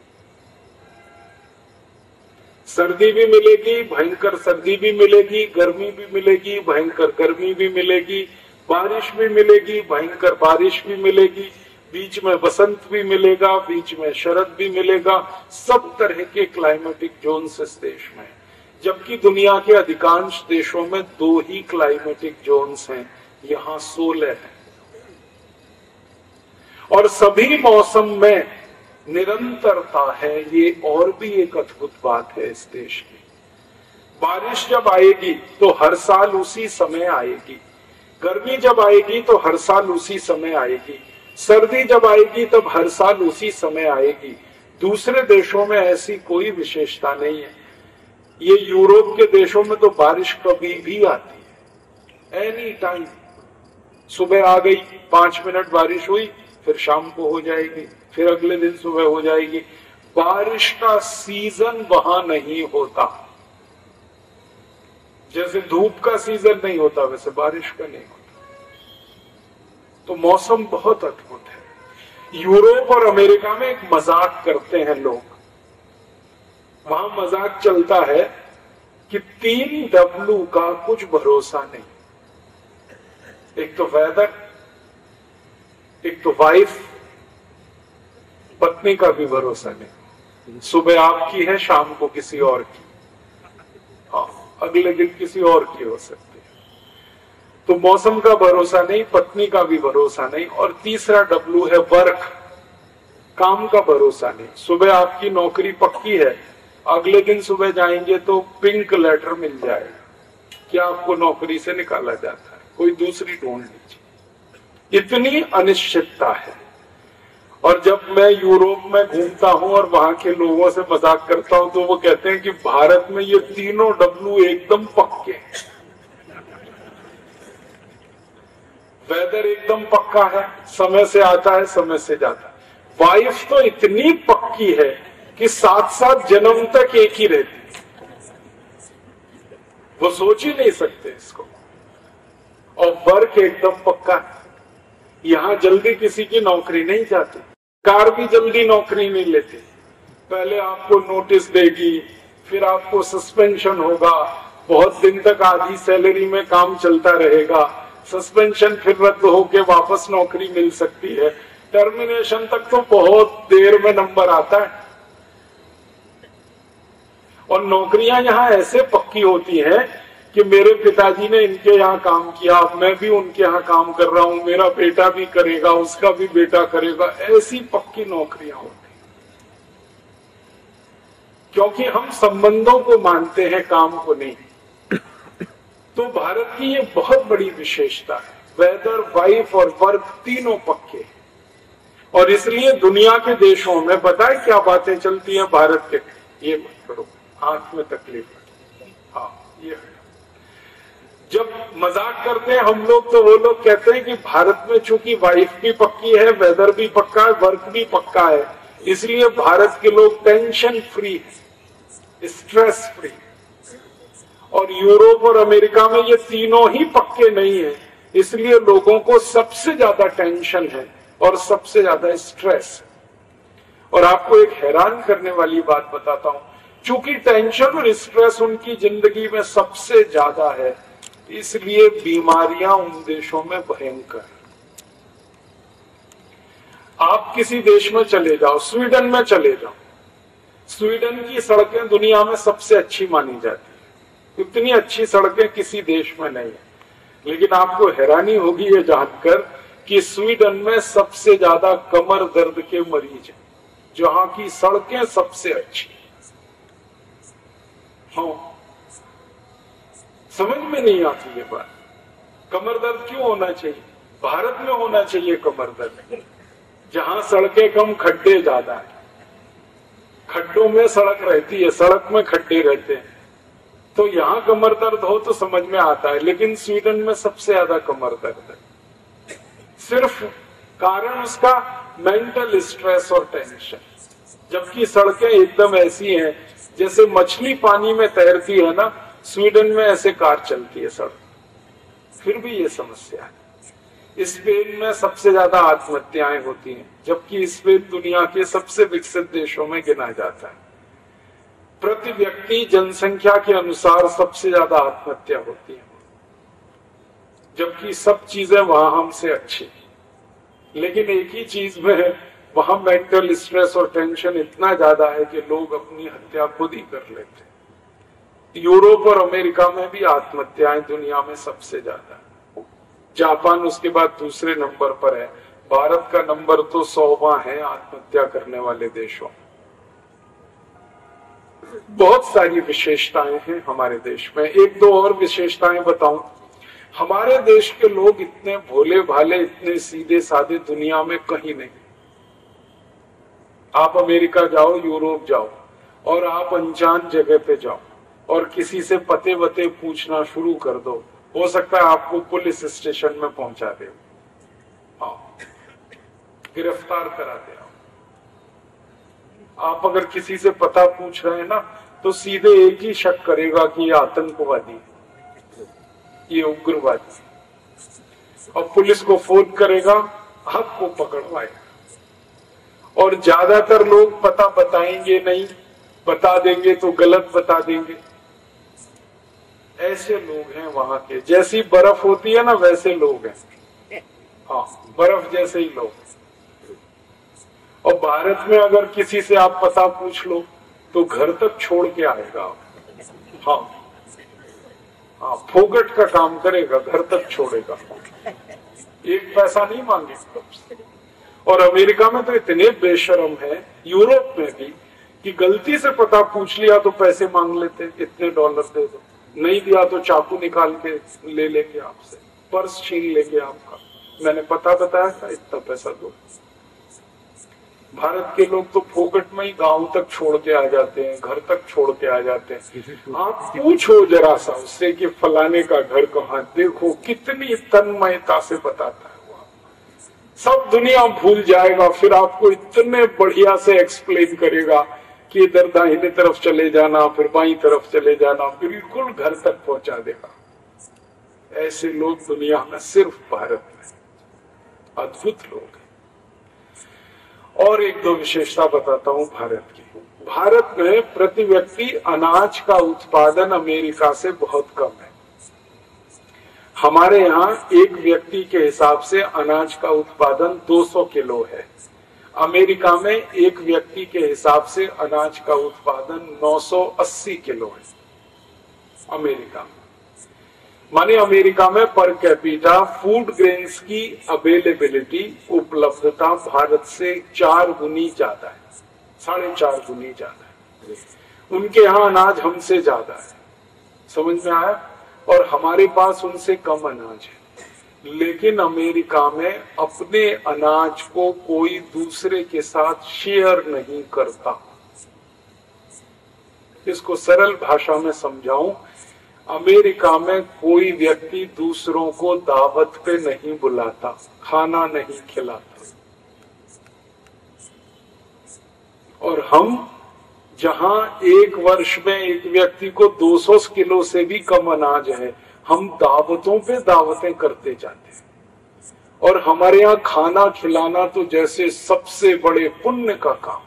Speaker 1: सर्दी भी मिलेगी, भयंकर सर्दी भी मिलेगी, गर्मी भी मिलेगी, भयंकर गर्मी भी मिलेगी, बारिश भी मिलेगी, भयंकर बारिश भी मिलेगी, बीच में बसंत भी मिलेगा, बीच में शरद भी मिलेगा। सब तरह के क्लाइमेटिक जोन्स इस देश में, जबकि दुनिया के अधिकांश देशों में 2 ही क्लाइमेटिक जोन्स हैं, यहाँ 16 हैं। और सभी मौसम में निरंतरता है, ये और भी एक अद्भुत बात है इस देश की। बारिश जब आएगी तो हर साल उसी समय आएगी, गर्मी जब आएगी तो हर साल उसी समय आएगी, सर्दी जब आएगी तब हर साल उसी समय आएगी। दूसरे देशों में ऐसी कोई विशेषता नहीं है। ये यूरोप के देशों में तो बारिश कभी भी आती है, एनी टाइम। सुबह आ गई, 5 मिनट बारिश हुई, फिर शाम को हो जाएगी, फिर अगले दिन सुबह हो जाएगी। बारिश का सीजन वहां नहीं होता, जैसे धूप का सीजन नहीं होता वैसे बारिश का नहीं होता। तो मौसम बहुत अद्भुत है। यूरोप और अमेरिका में एक मजाक करते हैं लोग, वहां मजाक चलता है कि 3 W का कुछ भरोसा नहीं। एक तो वेदर, एक तो वाइफ, पत्नी का भी भरोसा नहीं। सुबह आपकी है, शाम को किसी और की, हाँ, अगले दिन किसी और की हो सकती है। तो मौसम का भरोसा नहीं, पत्नी का भी भरोसा नहीं। और तीसरा W है वर्क, काम का भरोसा नहीं। सुबह आपकी नौकरी पक्की है, अगले दिन सुबह जाएंगे तो पिंक लेटर मिल जाएगा कि आपको नौकरी से निकाला जाता है, कोई दूसरी ढूंढ लीजिए। इतनी अनिश्चितता है। और जब मैं यूरोप में घूमता हूं और वहां के लोगों से मजाक करता हूं तो वो कहते हैं कि भारत में ये तीनों W एकदम पक्के हैं। वेदर एकदम पक्का है, समय से आता है, समय से जाता है। वाइफ तो इतनी पक्की है कि 7-7 जन्म तक एक ही रहती है, वो सोच ही नहीं सकते इसको। और वर्क एकदम पक्का है, यहां जल्दी किसी की नौकरी नहीं जाती, कार भी जल्दी नौकरी नहीं लेती। पहले आपको नोटिस देगी, फिर आपको सस्पेंशन होगा, बहुत दिन तक आधी सैलरी में काम चलता रहेगा, सस्पेंशन फिर रद्द होके वापस नौकरी मिल सकती है, टर्मिनेशन तक तो बहुत देर में नंबर आता है। और नौकरियां यहां ऐसे पक्की होती हैं कि मेरे पिताजी ने इनके यहाँ काम किया, अब मैं भी उनके यहाँ काम कर रहा हूं, मेरा बेटा भी करेगा, उसका भी बेटा करेगा, ऐसी पक्की नौकरियां होती। क्योंकि हम संबंधों को मानते हैं, काम को नहीं। तो भारत की ये बहुत बड़ी विशेषता है, वेदर, वाइफ और वर्क तीनों पक्के। और इसलिए दुनिया के देशों में पता है क्या बातें चलती हैं भारत के, ये मत करो, आंख में तकलीफ है, हाँ, ये है। जब मजाक करते हैं हम लोग तो वो लोग कहते हैं कि भारत में चूंकि वाइफ भी पक्की है, वेदर भी पक्का है, वर्क भी पक्का है, इसलिए भारत के लोग टेंशन फ्री है, स्ट्रेस फ्री। और यूरोप और अमेरिका में ये तीनों ही पक्के नहीं है, इसलिए लोगों को सबसे ज्यादा टेंशन है और सबसे ज्यादा स्ट्रेस। और आपको एक हैरान करने वाली बात बताता हूं, चूंकि टेंशन और स्ट्रेस उनकी जिंदगी में सबसे ज्यादा है, इसलिए बीमारियां उन देशों में भयंकर। आप किसी देश में चले जाओ, स्वीडन में चले जाओ, स्वीडन की सड़कें दुनिया में सबसे अच्छी मानी जाती है, इतनी अच्छी सड़कें किसी देश में नहीं है। लेकिन आपको हैरानी होगी ये जानकर कि स्वीडन में सबसे ज्यादा कमर दर्द के मरीज हैं, जहां की सड़कें सबसे अच्छी। हाँ, समझ में नहीं आती ये बात। कमर दर्द क्यों होना चाहिए? भारत में होना चाहिए कमर दर्द, जहां सड़कें कम, खड्डे ज्यादा है। खड्डों में सड़क रहती है, सड़क में खड्डे रहते हैं, तो यहां कमर दर्द हो तो समझ में आता है। लेकिन स्वीडन में सबसे ज्यादा कमर दर्द है, सिर्फ कारण उसका मेंटल स्ट्रेस और टेंशन। जबकि सड़कें एकदम ऐसी हैं जैसे मछली पानी में तैरती है ना, स्वीडन में ऐसे कार चलती है सड़क, फिर भी ये समस्या है। स्पेन में सबसे ज्यादा आत्महत्याएं होती हैं, जबकि स्पेन दुनिया के सबसे विकसित देशों में गिना जाता है। प्रति व्यक्ति जनसंख्या के अनुसार सबसे ज्यादा आत्महत्या होती है, जबकि सब चीजें वहां हमसे अच्छी। लेकिन एक ही चीज में है, वहां मेंटल स्ट्रेस और टेंशन इतना ज्यादा है कि लोग अपनी हत्या खुद ही कर लेते हैं। यूरोप और अमेरिका में भी आत्महत्याएं दुनिया में सबसे ज्यादा है। जापान उसके बाद दूसरे नंबर पर है, भारत का नंबर तो 100वां है आत्महत्या करने वाले देशों। बहुत सारी विशेषताएं हैं हमारे देश में। एक दो और विशेषताएं बताऊं। हमारे देश के लोग इतने भोले भाले, इतने सीधे साधे दुनिया में कहीं नहीं। आप अमेरिका जाओ, यूरोप जाओ, और आप अनजान जगह पे जाओ और किसी से पते वते पूछना शुरू कर दो, हो सकता है आपको पुलिस स्टेशन में पहुंचा दे, हाँ, गिरफ्तार करा दे। आप अगर किसी से पता पूछ रहे हैं ना, तो सीधे एक ही शक करेगा कि ये आतंकवादी, ये उग्रवादी, और पुलिस को फोन करेगा, आपको पकड़वाएगा। और ज्यादातर लोग पता बताएंगे नहीं, बता देंगे तो गलत बता देंगे। ऐसे लोग हैं वहां के। जैसी बर्फ होती है ना, वैसे लोग हैं, हाँ, बर्फ जैसे ही लोग। और भारत में अगर किसी से आप पता पूछ लो तो घर तक छोड़ के आएगा, हाँ हाँ, फोगट का काम करेगा, घर तक छोड़ेगा, एक पैसा नहीं मांगेगा। और अमेरिका में तो इतने बेशर्म है, यूरोप में भी, कि गलती से पता पूछ लिया तो पैसे मांग लेते, इतने डॉलर दे दो, नहीं दिया तो चाकू निकाल के ले लेंगे आपसे, पर्स छीन लेंगे आपका, मैंने पता बताया था, इतना पैसा दो। भारत के लोग तो फोकट में ही गांव तक छोड़ के आ जाते हैं, घर तक छोड़ के आ जाते हैं। आप पूछो जरा सा उससे कि फलाने का घर कहाँ, देखो कितनी तन्मयता से बताता है वो, सब दुनिया भूल जाएगा। फिर आपको इतने बढ़िया से एक्सप्लेन करेगा कि इधर दाहिने तरफ चले जाना, फिर बाईं तरफ चले जाना, बिल्कुल घर तक पहुंचा देगा। ऐसे लोग दुनिया में सिर्फ भारत में, अद्भुत लोग हैं। और एक दो विशेषता बताता हूं भारत की। भारत में प्रति व्यक्ति अनाज का उत्पादन अमेरिका से बहुत कम है। हमारे यहाँ एक व्यक्ति के हिसाब से अनाज का उत्पादन 200 किलो है। अमेरिका में एक व्यक्ति के हिसाब से अनाज का उत्पादन 980 किलो है अमेरिका में। माने अमेरिका में पर कैपिटा फूड ग्रेन्स की अवेलेबिलिटी, उपलब्धता भारत से 4 गुनी ज्यादा है, 4.5 गुनी ज्यादा है। उनके यहाँ अनाज हमसे ज्यादा है, समझ में आया? और हमारे पास उनसे कम अनाज है। लेकिन अमेरिका में अपने अनाज को कोई दूसरे के साथ शेयर नहीं करता। इसको सरल भाषा में समझाऊं, अमेरिका में कोई व्यक्ति दूसरों को दावत पे नहीं बुलाता, खाना नहीं खिलाता। और हम जहां एक वर्ष में एक व्यक्ति को 200 किलो से भी कम अनाज है, हम दावतों पे दावतें करते जाते हैं। और हमारे यहाँ खाना खिलाना तो जैसे सबसे बड़े पुण्य का काम।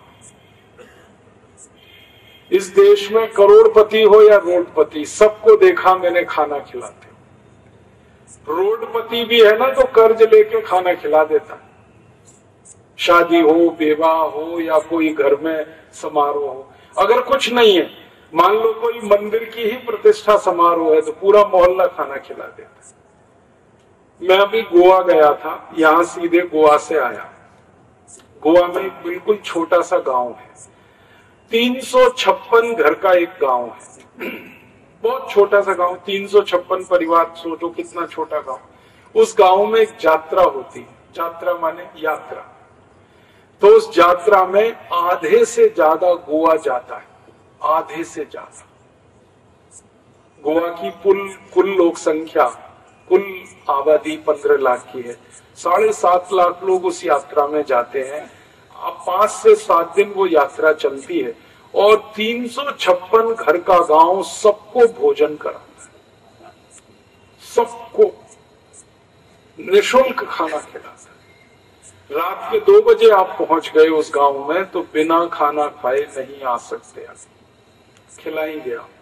Speaker 1: इस देश में करोड़पति हो या रोडपति, सबको देखा मैंने खाना खिलाते। रोडपति भी है ना तो कर्ज लेके खाना खिला देता है। शादी हो, विवाह हो या कोई घर में समारोह हो, अगर कुछ नहीं है, मान लो कोई मंदिर की ही प्रतिष्ठा समारोह है, तो पूरा मोहल्ला खाना खिला देता है। मैं अभी गोवा गया था, यहां सीधे गोवा से आया। गोवा में एक बिल्कुल छोटा सा गांव है, 356 घर का एक गांव है, बहुत छोटा सा गांव, 356 परिवार, सोचो कितना छोटा गांव। उस गांव में एक यात्रा होती है, यात्रा माने यात्रा। तो उस यात्रा में आधे से ज्यादा गोवा जाता है, आधे से ज्यादा। गोवा की कुल लोक संख्या, कुल आबादी 15 लाख की है। 7.5 लाख लोग उस यात्रा में जाते हैं। 5 से 7 दिन वो यात्रा चलती है और 356 घर का गांव सबको भोजन कराता है, सबको निःशुल्क खाना खिलाता है। रात के 2 बजे आप पहुंच गए उस गांव में तो बिना खाना खाए नहीं आ सकते, खिलाएंगे आप।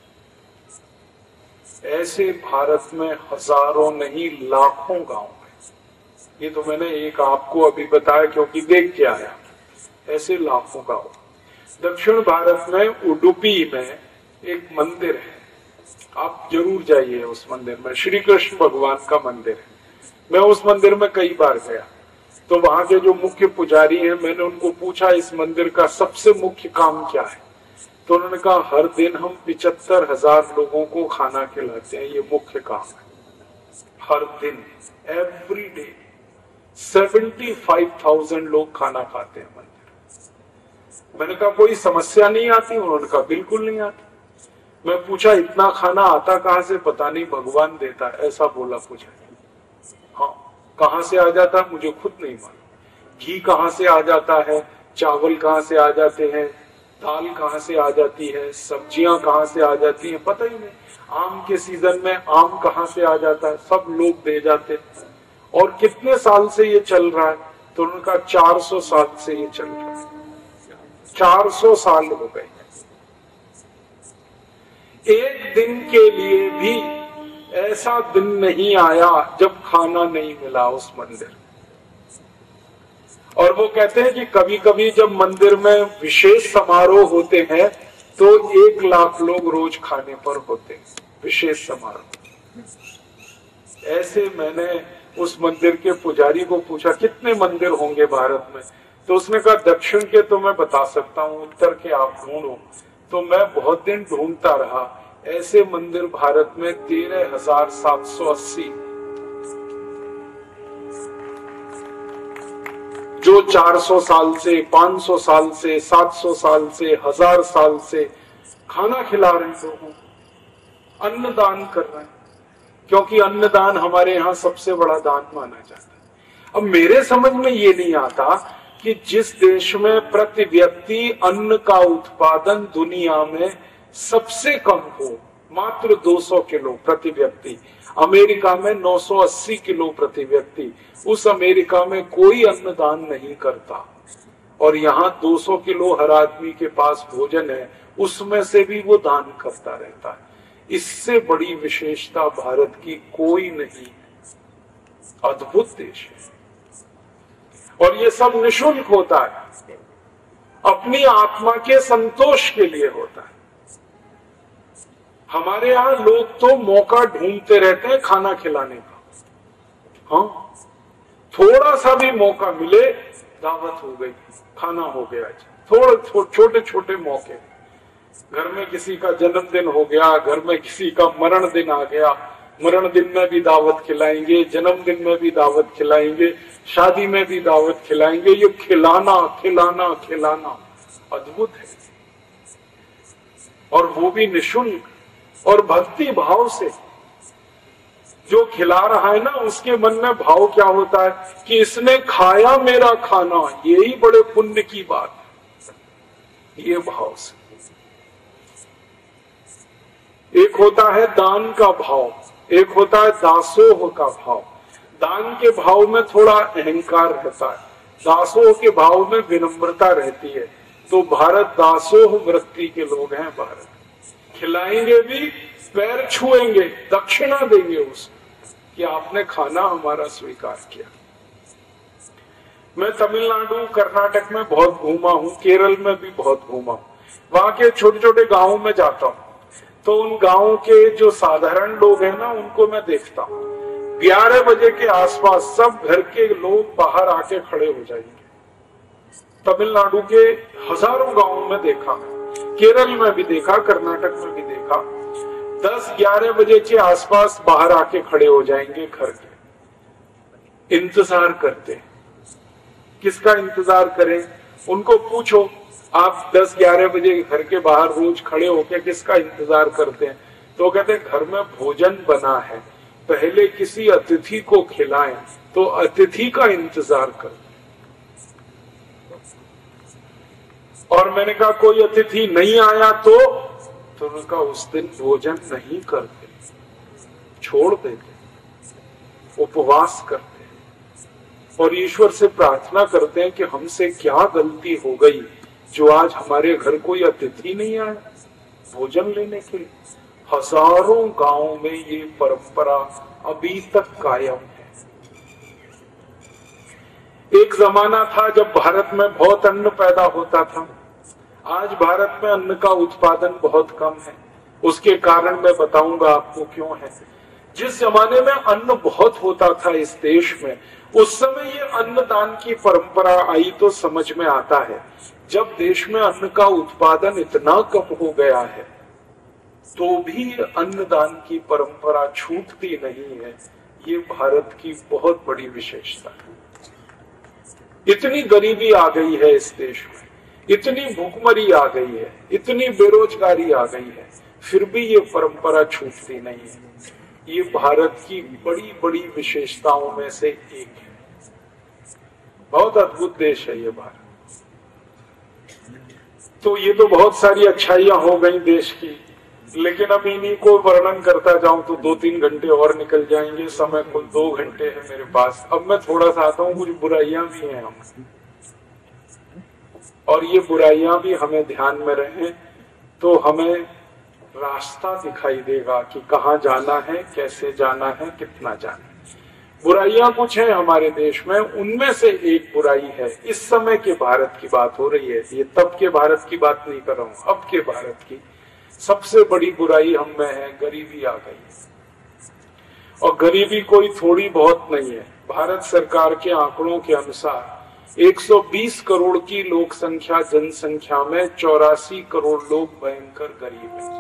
Speaker 1: ऐसे भारत में हजारों नहीं लाखों गांव हैं। ये तो मैंने एक आपको अभी बताया क्योंकि देख के आया, ऐसे लाखों गांव। दक्षिण भारत में उडुपी में एक मंदिर है, आप जरूर जाइए उस मंदिर में, श्री कृष्ण भगवान का मंदिर है। मैं उस मंदिर में कई बार गया। तो वहां के जो मुख्य पुजारी हैं, मैंने उनको पूछा इस मंदिर का सबसे मुख्य काम क्या है, तो उन्होंने कहा हर दिन हम 75,000 लोगों को खाना खिलाते हैं, ये मुख्य काम है। हर दिन, एवरी डे 75,000 लोग खाना खाते हैं मंदिर। मैंने कहा कोई समस्या नहीं आती, उन्होंने कहा बिल्कुल नहीं आती। मैं पूछा इतना खाना आता कहां से, पता नहीं भगवान देता है, ऐसा बोला पुजारी। हाँ, कहां से आ जाता है मुझे खुद नहीं मालूम। घी कहां से आ जाता है, चावल कहां से आ जाते हैं, दाल कहां से आ जाती है, सब्जियां कहां से आ जाती हैं, पता ही नहीं। आम के सीजन में आम कहां से आ जाता है, सब लोग दे जाते हैं। और कितने साल से ये चल रहा है, तो उनका 400 साल से ये चल रहा है, 400 साल हो गए। एक दिन के लिए भी ऐसा दिन नहीं आया जब खाना नहीं मिला उस मंदिर। और वो कहते हैं कि कभी कभी जब मंदिर में विशेष समारोह होते हैं तो 1 लाख लोग रोज खाने पर होते हैं, विशेष समारोह। ऐसे मैंने उस मंदिर के पुजारी को पूछा कितने मंदिर होंगे भारत में, तो उसने कहा दक्षिण के तो मैं बता सकता हूँ, उत्तर के आप ढूंढो। तो मैं बहुत दिन ढूंढता रहा, ऐसे मंदिर भारत में 13,780, जो 400 साल से, 500 साल से, 700 साल से, 1000 साल से खाना खिला रहे हैं लोगों को, अन्नदान कर रहे हैं, क्योंकि अन्नदान हमारे यहाँ सबसे बड़ा दान माना जाता है। अब मेरे समझ में ये नहीं आता कि जिस देश में प्रति व्यक्ति अन्न का उत्पादन दुनिया में सबसे कम हो, मात्र 200 किलो प्रति व्यक्ति, अमेरिका में 980 किलो प्रति व्यक्ति, उस अमेरिका में कोई अन्नदान नहीं करता। और यहाँ 200 किलो हर आदमी के पास भोजन है, उसमें से भी वो दान करता रहता है। इससे बड़ी विशेषता भारत की कोई नहीं, अद्भुत देश है। और ये सब निःशुल्क होता है, अपनी आत्मा के संतोष के लिए होता है। हमारे यहाँ लोग तो मौका ढूंढते रहते हैं खाना खिलाने का। हाँ, थोड़ा सा भी मौका मिले, दावत हो गई, खाना हो गया। थोड़े छोटे छोटे मौके, घर में किसी का जन्मदिन हो गया, घर में किसी का मरण दिन आ गया, मरण दिन में भी दावत खिलाएंगे, जन्मदिन में भी दावत खिलाएंगे, शादी में भी दावत खिलाएंगे। ये खिलाना खिलाना खिलाना अद्भुत है। और वो भी निःशुल्क और भक्ति भाव से। जो खिला रहा है ना, उसके मन में भाव क्या होता है कि इसने खाया मेरा खाना, यही बड़े पुण्य की बात है। ये भाव से एक होता है दान का भाव, एक होता है दासोह का भाव। दान के भाव में थोड़ा अहंकार रहता है, दासोह के भाव में विनम्रता रहती है। तो भारत दासोह वृत्ति के लोग हैं। भारत खिलाएंगे भी, पैर छुएंगे, दक्षिणा देंगे उसको कि आपने खाना हमारा स्वीकार किया। मैं तमिलनाडु कर्नाटक में बहुत घूमा हूं, केरल में भी बहुत घूमा हूं। वहां के छोटे छोटे गांवों में जाता हूं तो उन गांवों के जो साधारण लोग हैं ना, उनको मैं देखता हूं 11 बजे के आसपास सब घर के लोग बाहर आके खड़े हो जाएंगे। तमिलनाडु के हजारों गांवों में देखा, केरल में भी देखा, कर्नाटक में भी देखा। 10-11 बजे के आसपास बाहर आके खड़े हो जाएंगे घर के, इंतजार करते। किसका इंतजार करें? उनको पूछो आप 10-11 बजे घर के बाहर रोज खड़े होकर किसका इंतजार करते हैं? तो कहते हैं घर में भोजन बना है, पहले किसी अतिथि को खिलाएं, तो अतिथि का इंतजार करते। और मैंने कहा कोई अतिथि नहीं आया तो उनका उस दिन भोजन नहीं करते, छोड़ देते, उपवास करते और ईश्वर से प्रार्थना करते हैं कि हमसे क्या गलती हो गई जो आज हमारे घर कोई अतिथि नहीं आया भोजन लेने के लिए। हजारों गांवों में ये परंपरा अभी तक कायम है। एक जमाना था जब भारत में बहुत अन्न पैदा होता था। आज भारत में अन्न का उत्पादन बहुत कम है। उसके कारण मैं बताऊंगा आपको क्यों है। जिस जमाने में अन्न बहुत होता था इस देश में, उस समय ये अन्नदान की परंपरा आई तो समझ में आता है। जब देश में अन्न का उत्पादन इतना कम हो गया है तो भी अन्नदान की परंपरा छूटती नहीं है। ये भारत की बहुत बड़ी विशेषता है। इतनी गरीबी आ गई है इस देश में, इतनी भूखमरी आ गई है, इतनी बेरोजगारी आ गई है, फिर भी ये परंपरा छूटती नहीं है। ये भारत की बड़ी बड़ी विशेषताओं में से एक है। बहुत अद्भुत देश है ये भारत। तो ये तो बहुत सारी अच्छाइयां हो गई देश की, लेकिन अब इन्हीं को वर्णन करता जाऊं तो 2-3 घंटे और निकल जाएंगे। समय कुल 2 घंटे है मेरे पास। अब मैं थोड़ा सा आता हूं, कुछ बुराइयां भी हैं हम, और ये बुराइयां भी हमें ध्यान में रहे तो हमें रास्ता दिखाई देगा कि कहाँ जाना है, कैसे जाना है, कितना जाना है। बुराइयां कुछ हैं हमारे देश में, उनमें से एक बुराई है, इस समय के भारत की बात हो रही है, ये तब के भारत की बात नहीं कर रहा हूं, अब के भारत की सबसे बड़ी बुराई हम में है, गरीबी आ गई। और गरीबी कोई थोड़ी बहुत नहीं है। भारत सरकार के आंकड़ों के अनुसार 120 करोड़ की लोक संख्या जनसंख्या में 84 करोड़ लोग भयंकर गरीब हैं।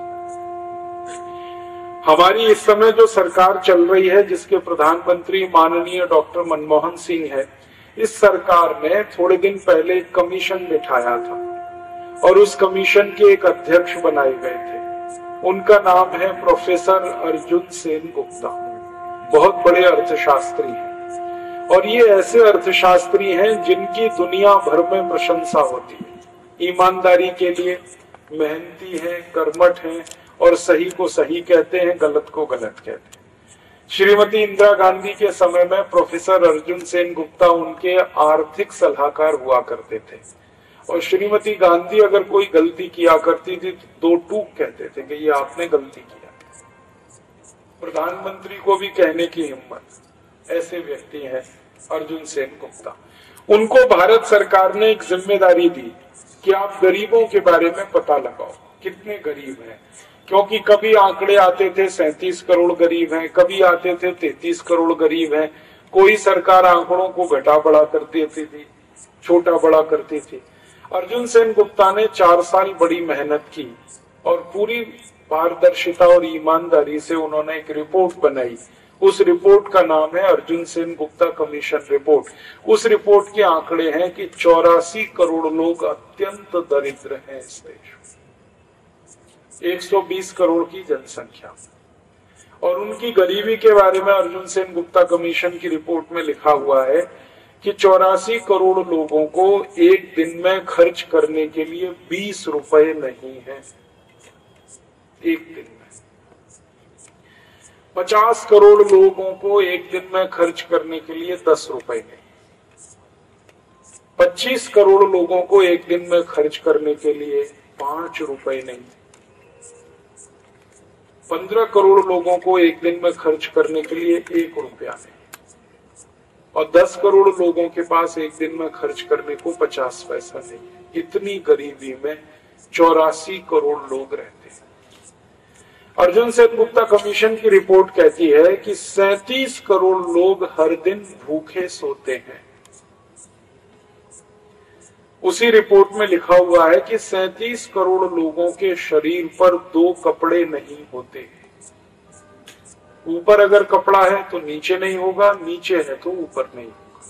Speaker 1: हमारी इस समय जो सरकार चल रही है, जिसके प्रधानमंत्री माननीय डॉक्टर मनमोहन सिंह है, इस सरकार ने थोड़े दिन पहले एक कमीशन बिठाया था और उस कमीशन के एक अध्यक्ष बनाए गए थे। उनका नाम है प्रोफेसर अर्जुन सेन गुप्ता। बहुत बड़े अर्थशास्त्री हैं और ये ऐसे अर्थशास्त्री हैं जिनकी दुनिया भर में प्रशंसा होती है। ईमानदारी के लिए मेहनती हैं, कर्मठ हैं और सही को सही कहते हैं, गलत को गलत कहते हैं। श्रीमती इंदिरा गांधी के समय में प्रोफेसर अर्जुन सेन गुप्ता उनके आर्थिक सलाहकार हुआ करते थे और श्रीमती गांधी अगर कोई गलती किया करती थी तो 2 टूक कहते थे कि ये आपने गलती किया। प्रधानमंत्री को भी कहने की हिम्मत, ऐसे व्यक्ति हैं अर्जुन सेन गुप्ता। उनको भारत सरकार ने एक जिम्मेदारी दी कि आप गरीबों के बारे में पता लगाओ, कितने गरीब हैं। क्योंकि कभी आंकड़े आते थे 37 करोड़ गरीब हैं, कभी आते थे 33 करोड़ गरीब हैं। कोई सरकार आंकड़ों को घटा बढ़ा कर देती थी, छोटा बड़ा करती थी। अर्जुन सेन गुप्ता ने 4 साल बड़ी मेहनत की और पूरी पारदर्शिता और ईमानदारी से उन्होंने एक रिपोर्ट बनाई। उस रिपोर्ट का नाम है अर्जुन सेन गुप्ता कमीशन रिपोर्ट। उस रिपोर्ट के आंकड़े हैं कि 84 करोड़ लोग अत्यंत दरिद्र हैं इस देश में। 120 करोड़ की जनसंख्या, और उनकी गरीबी के बारे में अर्जुन सेन गुप्ता कमीशन की रिपोर्ट में लिखा हुआ है कि 84 करोड़ लोगों को एक दिन में खर्च करने के लिए 20 रुपए नहीं है। एक दिन में 50 करोड़ लोगों को एक दिन में खर्च करने के लिए 10 रुपए नहीं, 25 करोड़ लोगों को एक दिन में खर्च करने के लिए 5 रुपए नहीं, 15 करोड़ लोगों को एक दिन में खर्च करने के लिए 1 रुपया नहीं, और 10 करोड़ लोगों के पास एक दिन में खर्च करने को 50 पैसा नहीं है। इतनी गरीबी में 84 करोड़ लोग रहते हैं। अर्जुन सेन गुप्ता कमीशन की रिपोर्ट कहती है कि 37 करोड़ लोग हर दिन भूखे सोते हैं। उसी रिपोर्ट में लिखा हुआ है कि 37 करोड़ लोगों के शरीर पर 2 कपड़े नहीं होते हैं। ऊपर अगर कपड़ा है तो नीचे नहीं होगा, नीचे है तो ऊपर नहीं होगा।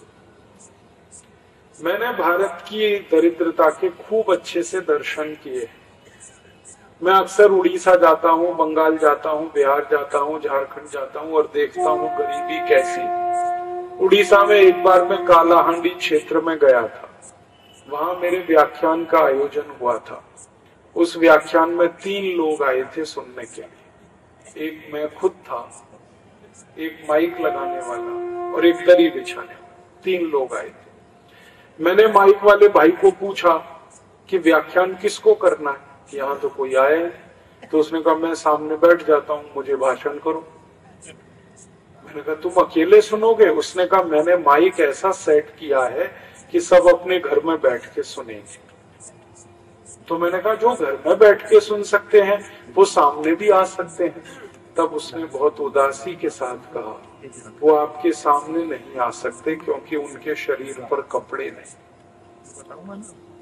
Speaker 1: मैंने भारत की दरिद्रता के खूब अच्छे से दर्शन किए। मैं अक्सर उड़ीसा जाता हूँ, बंगाल जाता हूँ, बिहार जाता हूँ, झारखंड जाता हूँ और देखता हूँ गरीबी कैसी। उड़ीसा में एक बार मैं कालाहांडी क्षेत्र में गया था, वहां मेरे व्याख्यान का आयोजन हुआ था। उस व्याख्यान में 3 लोग आए थे सुनने के लिए। एक मैं खुद था, एक माइक लगाने वाला और एक दरी बिछाने वाला। 3 लोग आए थे। मैंने माइक वाले भाई को पूछा कि व्याख्यान किसको करना है, यहाँ तो कोई आया है। तो उसने कहा मैं सामने बैठ जाता हूँ, मुझे भाषण करो। मैंने कहा तुम अकेले सुनोगे? उसने कहा मैंने माइक ऐसा सेट किया है कि सब अपने घर में बैठ के सुनेंगे। तो मैंने कहा जो घर में बैठ के सुन सकते हैं वो सामने भी आ सकते हैं। तब उसने बहुत उदासी के साथ कहा वो आपके सामने नहीं आ सकते क्योंकि उनके शरीर पर कपड़े नहीं।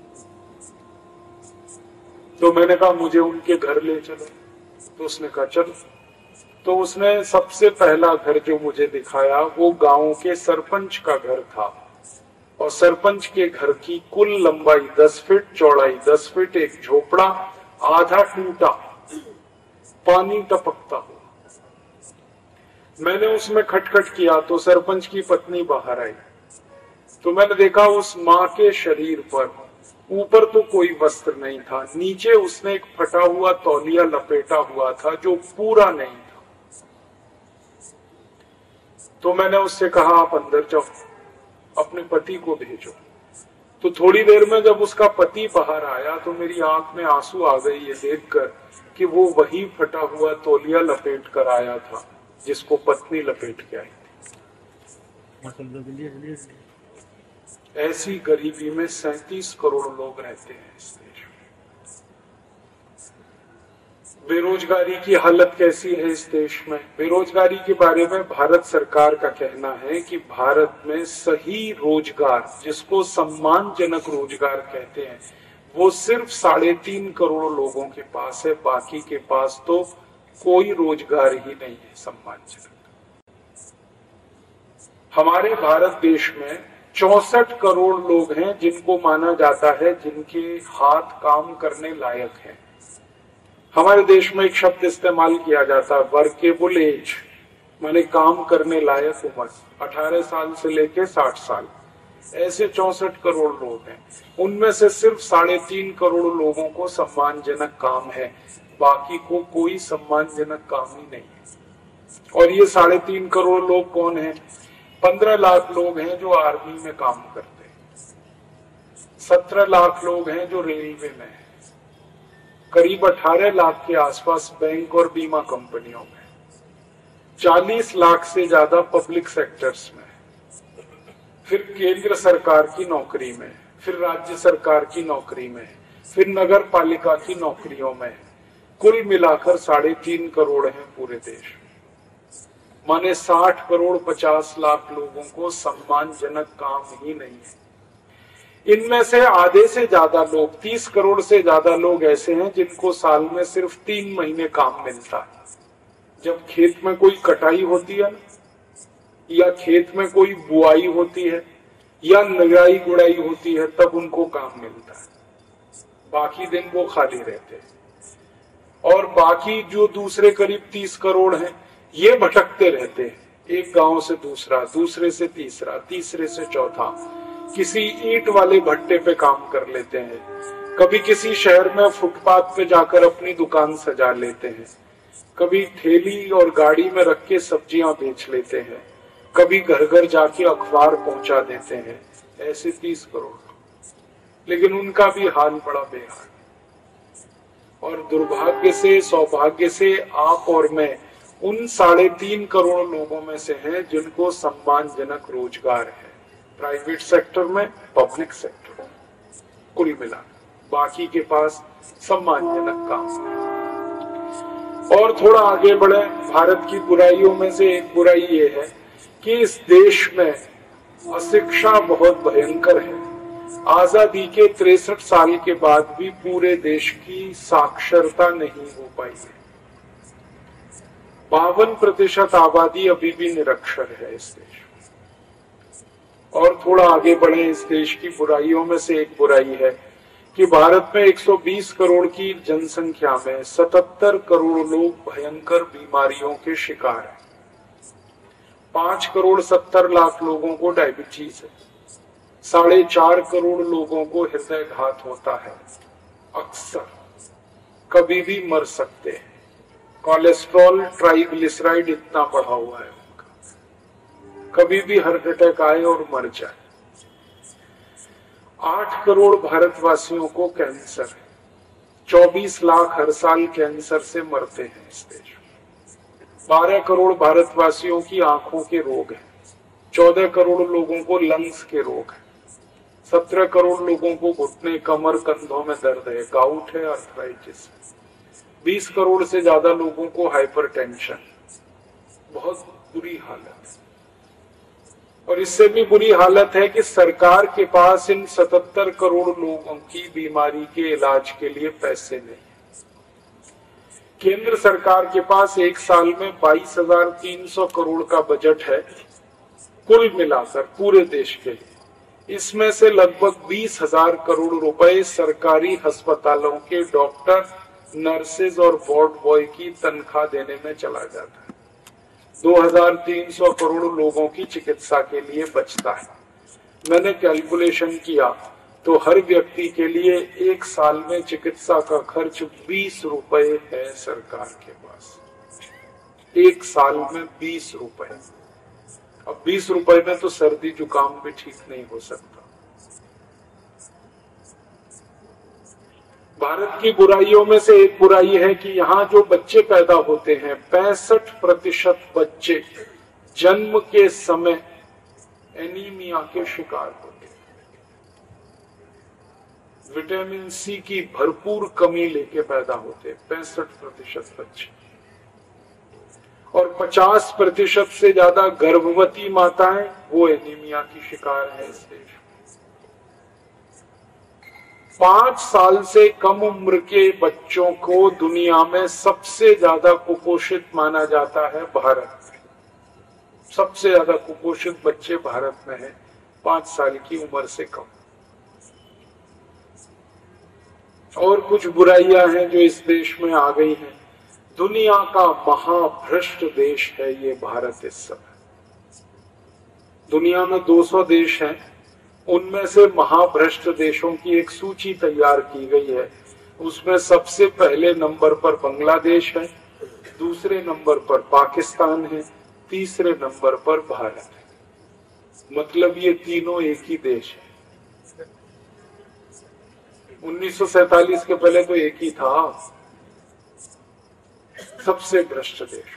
Speaker 1: तो मैंने कहा मुझे उनके घर ले चलो। तो उसने कहा चलो। तो उसने सबसे पहला घर जो मुझे दिखाया वो गांव के सरपंच का घर था, और सरपंच के घर की कुल लंबाई 10 फीट, चौड़ाई 10 फीट, एक झोपड़ा आधा टूटा, पानी टपकता हुआ। मैंने उसमें खटखट किया तो सरपंच की पत्नी बाहर आई। तो मैंने देखा उस माँ के शरीर पर ऊपर तो कोई वस्त्र नहीं था, नीचे उसने एक फटा हुआ तौलिया लपेटा हुआ था जो पूरा नहीं था। तो मैंने उससे कहा आप अंदर जाओ, अपने पति को भेजो। तो थोड़ी देर में जब उसका पति बाहर आया तो मेरी आंख में आंसू आ गई ये देखकर कि वो वही फटा हुआ तौलिया लपेट कर आया था जिसको पत्नी लपेट के आई थी। ऐसी गरीबी में 37 करोड़ लोग रहते हैं इस देश में। बेरोजगारी की हालत कैसी है इस देश में? बेरोजगारी के बारे में भारत सरकार का कहना है कि भारत में सही रोजगार, जिसको सम्मानजनक रोजगार कहते हैं, वो सिर्फ 3.5 करोड़ लोगों के पास है। बाकी के पास तो कोई रोजगार ही नहीं है सम्मानजनक। हमारे भारत देश में 64 करोड़ लोग हैं जिनको माना जाता है जिनके हाथ काम करने लायक हैं। हमारे देश में एक शब्द इस्तेमाल किया जाता है वर्केबल एज, माने काम करने लायक उम्र, 18 साल से लेके 60 साल। ऐसे 64 करोड़ लोग हैं। उनमें से सिर्फ 3.5 करोड़ लोगों को सम्मानजनक काम है, बाकी को कोई सम्मानजनक काम ही नहीं है। और ये 3.5 करोड़ लोग कौन हैं? 15 लाख लोग हैं जो आर्मी में काम करते हैं, 17 लाख लोग हैं जो रेलवे में हैं, करीब 18 लाख के आसपास बैंक और बीमा कंपनियों में, 40 लाख से ज्यादा पब्लिक सेक्टर्स में, फिर केंद्र सरकार की नौकरी में, फिर राज्य सरकार की नौकरी में, फिर नगर पालिका की नौकरियों में। कुल मिलाकर 3.5 करोड़ हैं पूरे देश में। माने 60 करोड़ 50 लाख लोगों को सम्मानजनक काम ही नहीं है। इनमें से आधे से ज्यादा लोग, 30 करोड़ से ज्यादा लोग ऐसे हैं जिनको साल में सिर्फ 3 महीने काम मिलता है। जब खेत में कोई कटाई होती है या खेत में कोई बुआई होती है या निराई गुड़ाई होती है तब उनको काम मिलता है, बाकी दिन वो खाली रहते हैं। और बाकी जो दूसरे करीब 30 करोड़ हैं, ये भटकते रहते हैं, एक गांव से दूसरा, दूसरे से तीसरा, तीसरे से चौथा, किसी ईंट वाले भट्टे पे काम कर लेते हैं, कभी किसी शहर में फुटपाथ पे जाकर अपनी दुकान सजा लेते हैं, कभी ठेली और गाड़ी में रख के सब्जियां बेच लेते हैं, कभी घर घर जाके अखबार पहुंचा देते हैं। ऐसे 30 करोड़, लेकिन उनका भी हाल बड़ा बेहाल। और दुर्भाग्य से, सौभाग्य से आप और मैं उन 3.5 करोड़ लोगों में से हैं जिनको सम्मानजनक रोजगार है, प्राइवेट सेक्टर में, पब्लिक सेक्टर में, कुल मिला बाकी के पास सम्मानजनक काम है। और थोड़ा आगे बढ़े, भारत की बुराइयों में से एक बुराई ये है कि इस देश में अशिक्षा बहुत भयंकर है। आजादी के 63 साल के बाद भी पूरे देश की साक्षरता नहीं हो पाई है। 52% आबादी अभी भी निरक्षर है इस देश में। और थोड़ा आगे बढ़े, इस देश की बुराइयों में से एक बुराई है कि भारत में 120 करोड़ की जनसंख्या में 77 करोड़ लोग भयंकर बीमारियों के शिकार हैं। 5 करोड़ 70 लाख लोगों को डायबिटीज है, 4.5 करोड़ लोगों को हृदयघात होता है, अक्सर कभी भी मर सकते हैं। कोलेस्ट्रॉल, ट्राइग्लिसराइड इतना बढ़ा हुआ है उनका, कभी भी हार्ट अटैक आए और मर जाए। 8 करोड़ भारतवासियों को कैंसर है, 24 लाख हर साल कैंसर से मरते हैं इस देश में। 12 करोड़ भारतवासियों की आंखों के रोग हैं, 14 करोड़ लोगों को लंग्स के रोग हैं, 17 करोड़ लोगों को घुटने, कमर, कंधों में दर्द है, गाउट है, आर्थराइटिस है, 20 करोड़ से ज्यादा लोगों को हाइपरटेंशन। बहुत बुरी हालत है। और इससे भी बुरी हालत है कि सरकार के पास इन 77 करोड़ लोगों की बीमारी के इलाज के लिए पैसे नहीं। केंद्र सरकार के पास एक साल में 22,300 करोड़ का बजट है कुल मिलाकर पूरे देश के लिए। इसमें से लगभग 20,000 करोड़ रुपए सरकारी अस्पतालों के डॉक्टर, नर्सेज और वार्ड बॉय की तनख्वाह देने में चला जाता है। 2,300 करोड़ लोगों की चिकित्सा के लिए बचता है। मैंने कैलकुलेशन किया तो हर व्यक्ति के लिए एक साल में चिकित्सा का खर्च 20 रुपए है सरकार के पास। एक साल में 20 रुपए। अब 20 रुपए में तो सर्दी जुकाम भी ठीक नहीं हो सकता। भारत की बुराइयों में से एक बुराई है कि यहाँ जो बच्चे पैदा होते हैं, 65% बच्चे जन्म के समय एनीमिया के शिकार होते हैं। विटामिन सी की भरपूर कमी लेके पैदा होते हैं 65% बच्चे। और 50% से ज्यादा गर्भवती माताएं वो एनीमिया की शिकार है इस देश में। 5 साल से कम उम्र के बच्चों को दुनिया में सबसे ज्यादा कुपोषित माना जाता है भारत में। सबसे ज्यादा कुपोषित बच्चे भारत में हैं 5 साल की उम्र से कम। और कुछ बुराइयां हैं जो इस देश में आ गई हैं। दुनिया का महाभ्रष्ट देश है ये भारत इस समय। दुनिया में 200 देश हैं, उनमें से महाभ्रष्ट देशों की एक सूची तैयार की गई है। उसमें सबसे पहले नंबर पर बांग्लादेश है, दूसरे नंबर पर पाकिस्तान है, तीसरे नंबर पर भारत है। मतलब ये तीनों एक ही देश है। 1947 के पहले तो एक ही था। सबसे भ्रष्ट देश।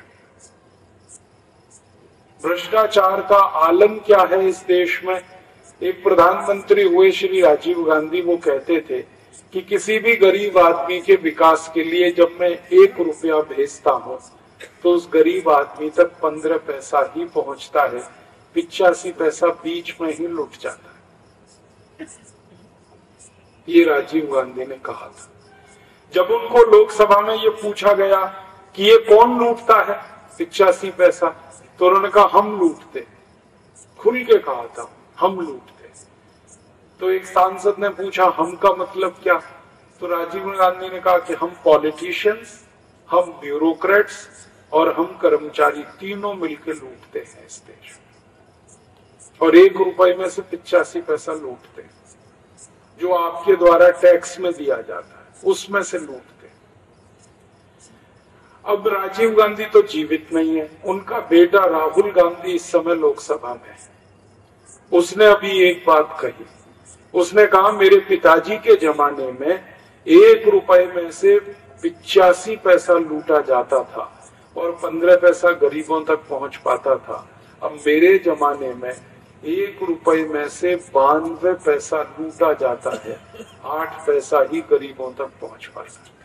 Speaker 1: भ्रष्टाचार का आलम क्या है इस देश में? एक प्रधानमंत्री हुए श्री राजीव गांधी, वो कहते थे कि किसी भी गरीब आदमी के विकास के लिए जब मैं 1 रुपया भेजता हूं तो उस गरीब आदमी तक 15 पैसा ही पहुंचता है, 85 पैसा बीच में ही लुट जाता है। ये राजीव गांधी ने कहा था। जब उनको लोकसभा में ये पूछा गया कि ये कौन लूटता है 85 पैसा, तो उन्होंने कहा हम लूटते। खुल के कहा था हम लूटते। तो एक सांसद ने पूछा हम का मतलब क्या? तो राजीव गांधी ने कहा कि हम पॉलिटिशियंस हम ब्यूरोक्रेट्स और हम कर्मचारी तीनों मिलकर लूटते हैं इस देश में, और 1 रुपए में से 85 पैसा लूटते हैं। जो आपके द्वारा टैक्स में दिया जाता है उसमें से लूटते। अब राजीव गांधी तो जीवित नहीं है, उनका बेटा राहुल गांधी इस समय लोकसभा में है। उसने अभी एक बात कही, उसने कहा मेरे पिताजी के जमाने में 1 रुपए में से 85 पैसा लूटा जाता था और 15 पैसा गरीबों तक पहुंच पाता था। अब मेरे जमाने में 1 रुपए में से 92 पैसा लूटा जाता है, 8 पैसा ही गरीबों तक पहुंच पाता है।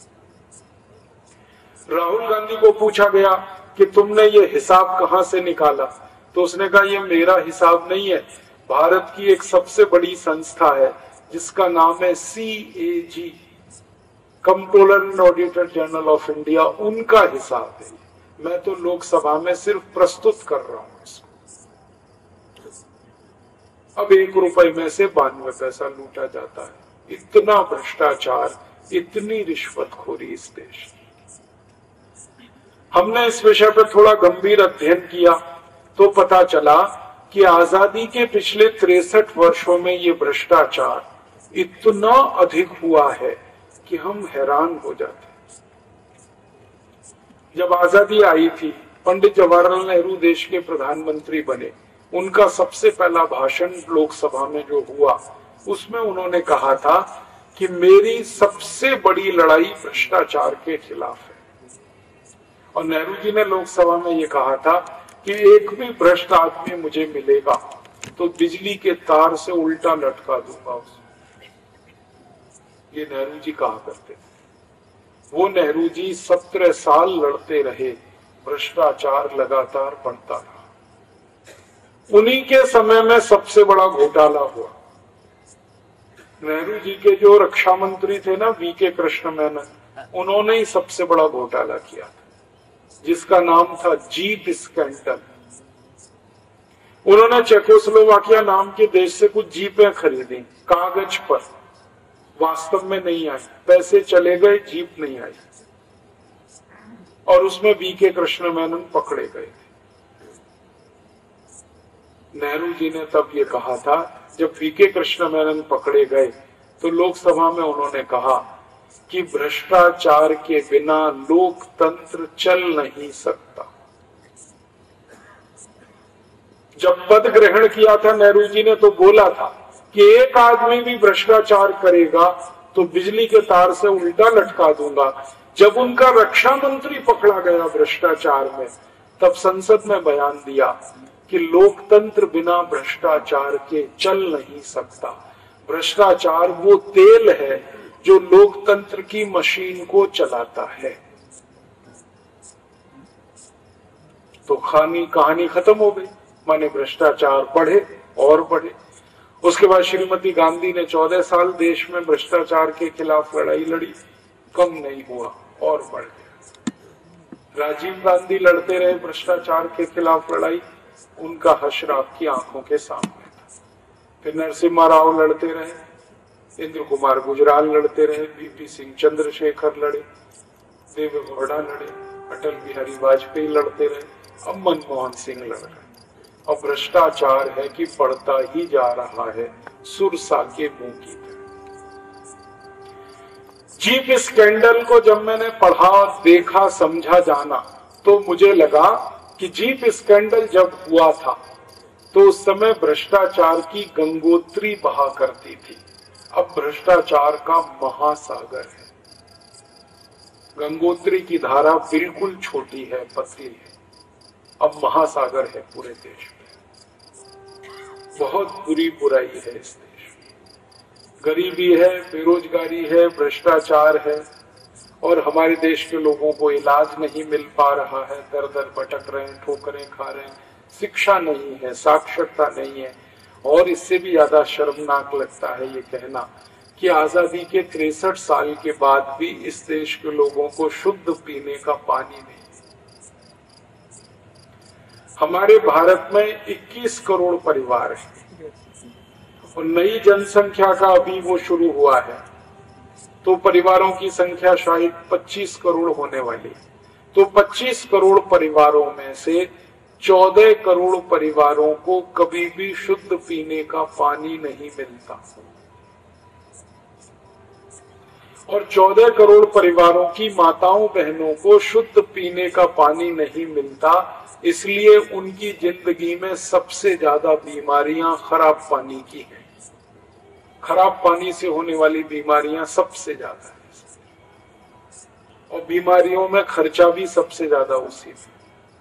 Speaker 1: राहुल गांधी को पूछा गया कि तुमने ये हिसाब कहां से निकाला, तो उसने कहा ये मेरा हिसाब नहीं है, भारत की एक सबसे बड़ी संस्था है जिसका नाम है CAG, controller and auditor general of India, उनका हिसाब है। मैं तो लोकसभा में सिर्फ प्रस्तुत कर रहा हूं इसको। अब 1 रुपए में से 92 पैसा लूटा जाता है। इतना भ्रष्टाचार, इतनी रिश्वतखोरी इस देश। हमने इस विषय पर थोड़ा गंभीर अध्ययन किया तो पता चला कि आजादी के पिछले 63 वर्षों में ये भ्रष्टाचार इतना अधिक हुआ है कि हम हैरान हो जाते हैं। जब आजादी आई थी, पंडित जवाहरलाल नेहरू देश के प्रधानमंत्री बने, उनका सबसे पहला भाषण लोकसभा में जो हुआ उसमें उन्होंने कहा था कि मेरी सबसे बड़ी लड़ाई भ्रष्टाचार के खिलाफ है। और नेहरू जी ने लोकसभा में ये कहा था कि एक भी भ्रष्ट आदमी मुझे मिलेगा तो बिजली के तार से उल्टा लटका दूंगा उसे। ये नेहरू जी कहा करते थे। वो नेहरू जी 17 साल लड़ते रहे, भ्रष्टाचार लगातार बढ़ता रहा। उन्हीं के समय में सबसे बड़ा घोटाला हुआ। नेहरू जी के जो रक्षा मंत्री थे ना, VK कृष्ण मेनन, उन्होंने ही सबसे बड़ा घोटाला किया था जिसका नाम था जीप स्कैंडल। उन्होंने चेकोस्लोवाकिया नाम के देश से कुछ जीपें खरीदी, कागज पर, वास्तव में नहीं आई, पैसे चले गए, जीप नहीं आई, और उसमें VK कृष्ण मेनन पकड़े गए थे। नेहरू जी ने तब ये कहा था, जब VK कृष्ण मेनन पकड़े गए तो लोकसभा में उन्होंने कहा कि भ्रष्टाचार के बिना लोकतंत्र चल नहीं सकता। जब पद ग्रहण किया था नेहरू जी ने तो बोला था कि एक आदमी भी भ्रष्टाचार करेगा तो बिजली के तार से उल्टा लटका दूंगा। जब उनका रक्षा मंत्री पकड़ा गया भ्रष्टाचार में, तब संसद में बयान दिया कि लोकतंत्र बिना भ्रष्टाचार के चल नहीं सकता। भ्रष्टाचार वो तेल है जो लोकतंत्र की मशीन को चलाता है। तो कहानी खत्म हो गई, माने भ्रष्टाचार बढ़े और बढ़े। उसके बाद श्रीमती गांधी ने 14 साल देश में भ्रष्टाचार के खिलाफ लड़ाई लड़ी, कम नहीं हुआ और बढ़ गया। राजीव गांधी लड़ते रहे भ्रष्टाचार के खिलाफ लड़ाई, उनका हश्र आपकी आंखों के सामने था। फिर नरसिम्हा राव लड़ते रहे, इंद्र कुमार गुजराल लड़ते रहे, VP सिंह चंद्रशेखर लड़े, देवेगौड़ा लड़े, अटल बिहारी वाजपेयी लड़ते रहे, अब मनमोहन सिंह लड़ रहे। और भ्रष्टाचार है कि बढ़ता ही जा रहा है, सुरसा के मुंह की तरह। जीप स्कैंडल को जब मैंने पढ़ा, देखा, समझा, जाना, तो मुझे लगा कि जीप स्कैंडल जब हुआ था तो उस समय भ्रष्टाचार की गंगोत्री बहा करती थी। अब भ्रष्टाचार का महासागर है। गंगोत्री की धारा बिल्कुल छोटी है, पतली है, अब महासागर है पूरे देश में। बहुत बुरी बुराई है इस देश में। गरीबी है, बेरोजगारी है, भ्रष्टाचार है, और हमारे देश के लोगों को इलाज नहीं मिल पा रहा है, दर दर भटक रहे हैं, ठोकरें खा रहे हैं, शिक्षा नहीं है, साक्षरता नहीं है। और इससे भी ज्यादा शर्मनाक लगता है ये कहना कि आजादी के 63 साल के बाद भी इस देश के लोगों को शुद्ध पीने का पानी नहीं। हमारे भारत में 21 करोड़ परिवार हैं और नई जनसंख्या का अभी वो शुरू हुआ है। तो परिवारों की संख्या शायद 25 करोड़ होने वाली है। तो 25 करोड़ परिवारों में से 14 करोड़ परिवारों को कभी भी शुद्ध पीने का पानी नहीं मिलता, और 14 करोड़ परिवारों की माताओं बहनों को शुद्ध पीने का पानी नहीं मिलता। इसलिए उनकी जिंदगी में सबसे ज्यादा बीमारियां खराब पानी की हैं। खराब पानी से होने वाली बीमारियां सबसे ज्यादा है, और बीमारियों में खर्चा भी सबसे ज्यादा उसी में।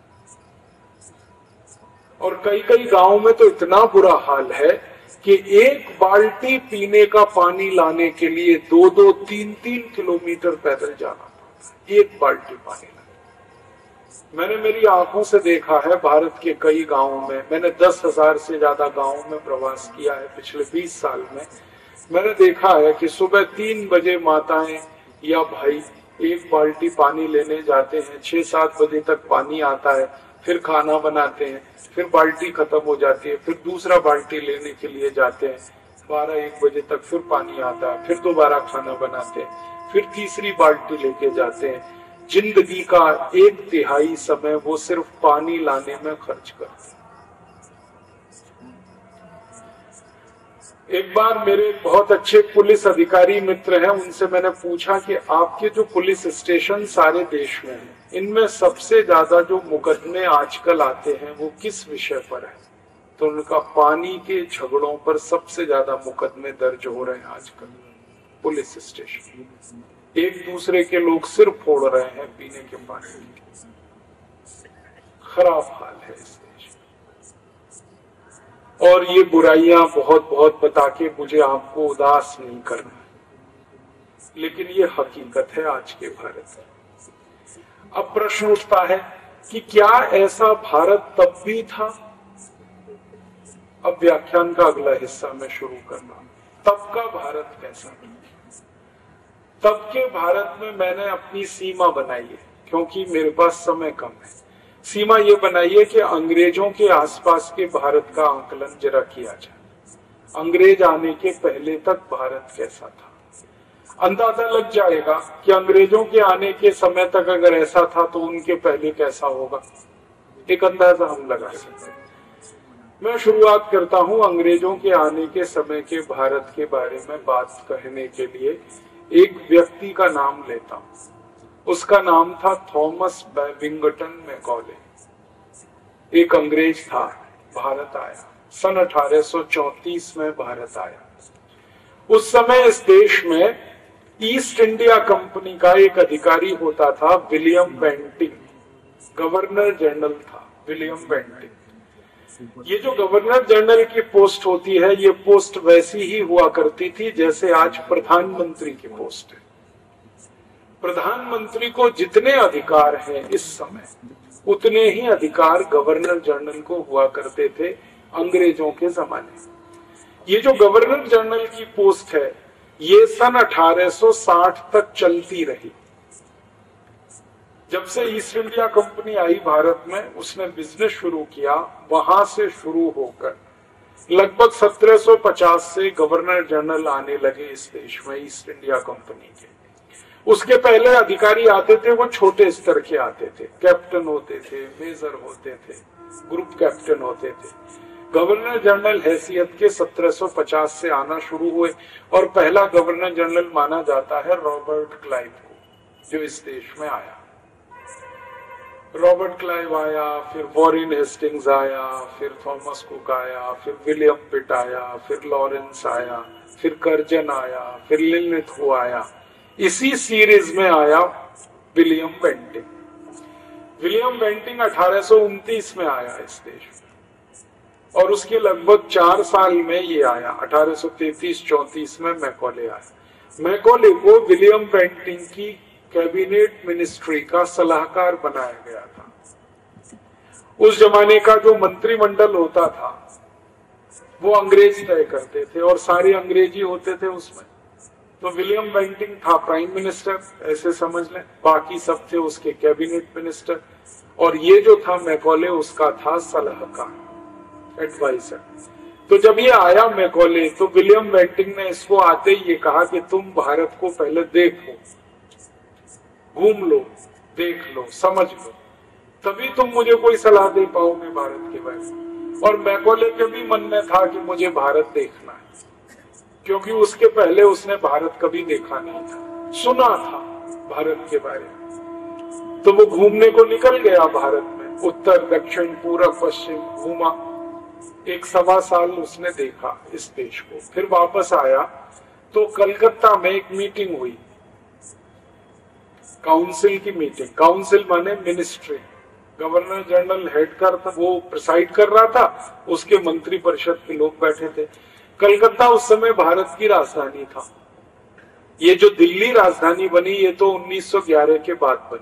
Speaker 1: और कई कई गांवों में तो इतना बुरा हाल है कि एक बाल्टी पीने का पानी लाने के लिए 2-2, 3-3 किलोमीटर पैदल जाना पड़ता है, एक बाल्टी पानी लाने। मैंने मेरी आंखों से देखा है भारत के कई गांवों में। मैंने 10,000 से ज्यादा गांवों में प्रवास किया है पिछले 20 साल में। मैंने देखा है कि सुबह 3 बजे माताएं या भाई एक बाल्टी पानी लेने जाते हैं, 6-7 बजे तक पानी आता है, फिर खाना बनाते हैं, फिर बाल्टी खत्म हो जाती है, फिर दूसरा बाल्टी लेने के लिए जाते हैं, 12-1 बजे तक फिर पानी आता है, फिर दोबारा खाना बनाते हैं, फिर तीसरी बाल्टी लेके जाते हैं। जिंदगी का 1/3 समय वो सिर्फ पानी लाने में खर्च करते हैं। एक बार मेरे बहुत अच्छे पुलिस अधिकारी मित्र हैं, उनसे मैंने पूछा कि आपके जो पुलिस स्टेशन सारे देश में हैं, इनमें सबसे ज्यादा जो मुकदमे आजकल आते हैं वो किस विषय पर है? तो उनका पानी के झगड़ों पर सबसे ज्यादा मुकदमे दर्ज हो रहे हैं आजकल पुलिस स्टेशन। एक दूसरे के लोग सिर फोड़ रहे हैं पीने के पानी के। खराब हाल है इस देश में। और ये बुराइयां बहुत बहुत बता के मुझे आपको उदास नहीं करना, लेकिन ये हकीकत है आज के भारत में। अब प्रश्न उठता है कि क्या ऐसा भारत तब भी था? अब व्याख्यान का अगला हिस्सा मैं शुरू करना। तब का भारत कैसा था? तब के भारत में मैंने अपनी सीमा बनाई है, क्योंकि मेरे पास समय कम है। सीमा ये बनाई है कि अंग्रेजों के आसपास के भारत का आकलन जरा किया जाए। अंग्रेज आने के पहले तक भारत कैसा था? अंदाजा लग जाएगा कि अंग्रेजों के आने के समय तक अगर ऐसा था तो उनके पहले कैसा होगा। एक अंदाजा हम लगा सकते हैं। मैं शुरुआत करता हूं अंग्रेजों के आने के समय के भारत के बारे में बात कहने के लिए एक व्यक्ति का नाम लेता हूं। उसका नाम था थॉमस बैबिंगटन मैकॉले। एक अंग्रेज था, भारत आया सन 1834 में भारत आया। उस समय इस देश में ईस्ट इंडिया कंपनी का एक अधिकारी होता था, विलियम बेंटिंग। गवर्नर जनरल था विलियम बेंटिंग। ये जो गवर्नर जनरल की पोस्ट होती है, ये पोस्ट वैसी ही हुआ करती थी जैसे आज प्रधानमंत्री की पोस्ट है। प्रधानमंत्री को जितने अधिकार हैं इस समय, उतने ही अधिकार गवर्नर जनरल को हुआ करते थे अंग्रेजों के जमाने। ये जो गवर्नर जनरल की पोस्ट है, ये सन 1860 तक चलती रही। जब से ईस्ट इंडिया कंपनी आई भारत में, उसने बिजनेस शुरू किया। वहां से शुरू होकर लगभग 1750 से गवर्नर जनरल आने लगे इस देश में ईस्ट इंडिया कंपनी के। उसके पहले अधिकारी आते थे, वो छोटे स्तर के आते थे, कैप्टन होते थे, मेजर होते थे, ग्रुप कैप्टन होते थे। गवर्नर जनरल हैसियत के 1750 से आना शुरू हुए, और पहला गवर्नर जनरल माना जाता है रॉबर्ट क्लाइव को, जो इस देश में आया। रॉबर्ट क्लाइव आया, फिर वॉरेन हेस्टिंग्स आया, फिर थॉमस कुक आया, फिर विलियम पिट आया, फिर लॉरेंस आया, फिर कर्जन आया, फिर लिलिथो आया। इसी सीरीज में आया विलियम बेंटिंग। विलियम बेंटिंग 1829 में आया इस देश में, और उसके लगभग 4 साल में ये आया। 1833-34 में मैकॉले आया। मैकॉले को विलियम बेंटिंग की कैबिनेट मिनिस्ट्री का सलाहकार बनाया गया था। उस जमाने का जो मंत्रिमंडल होता था वो अंग्रेज तय करते थे, और सारे अंग्रेजी होते थे उसमें। तो विलियम बेंटिंग था प्राइम मिनिस्टर, ऐसे समझ लें। बाकी सब थे उसके कैबिनेट मिनिस्टर, और ये जो था मैकॉले, उसका था सलाहकार, एडवाइजर। तो जब ये आया मैकॉले, तो विलियम बेंटिंक ने इसको आते ही ये कहा कि तुम भारत को पहले देखो, घूम लो, देख लो, समझ लो, तभी तुम मुझे कोई सलाह दे पाओगे भारत के बारे में। और मैकॉले के भी मन में था कि मुझे भारत देखना है, क्योंकि उसके पहले उसने भारत कभी देखा नहीं था, सुना था भारत के बारे में। तो वो घूमने को निकल गया भारत में, उत्तर दक्षिण पूरब पश्चिम घूमा, 1.25 साल उसने देखा इस देश को। फिर वापस आया तो कलकत्ता में एक मीटिंग हुई, काउंसिल की मीटिंग। काउंसिल माने मिनिस्ट्री, गवर्नर जनरल हेड कर था, वो प्रिसाइड कर रहा था, उसके मंत्री परिषद के लोग बैठे थे। कलकत्ता उस समय भारत की राजधानी था। ये जो दिल्ली राजधानी बनी ये तो 1911 के बाद बनी।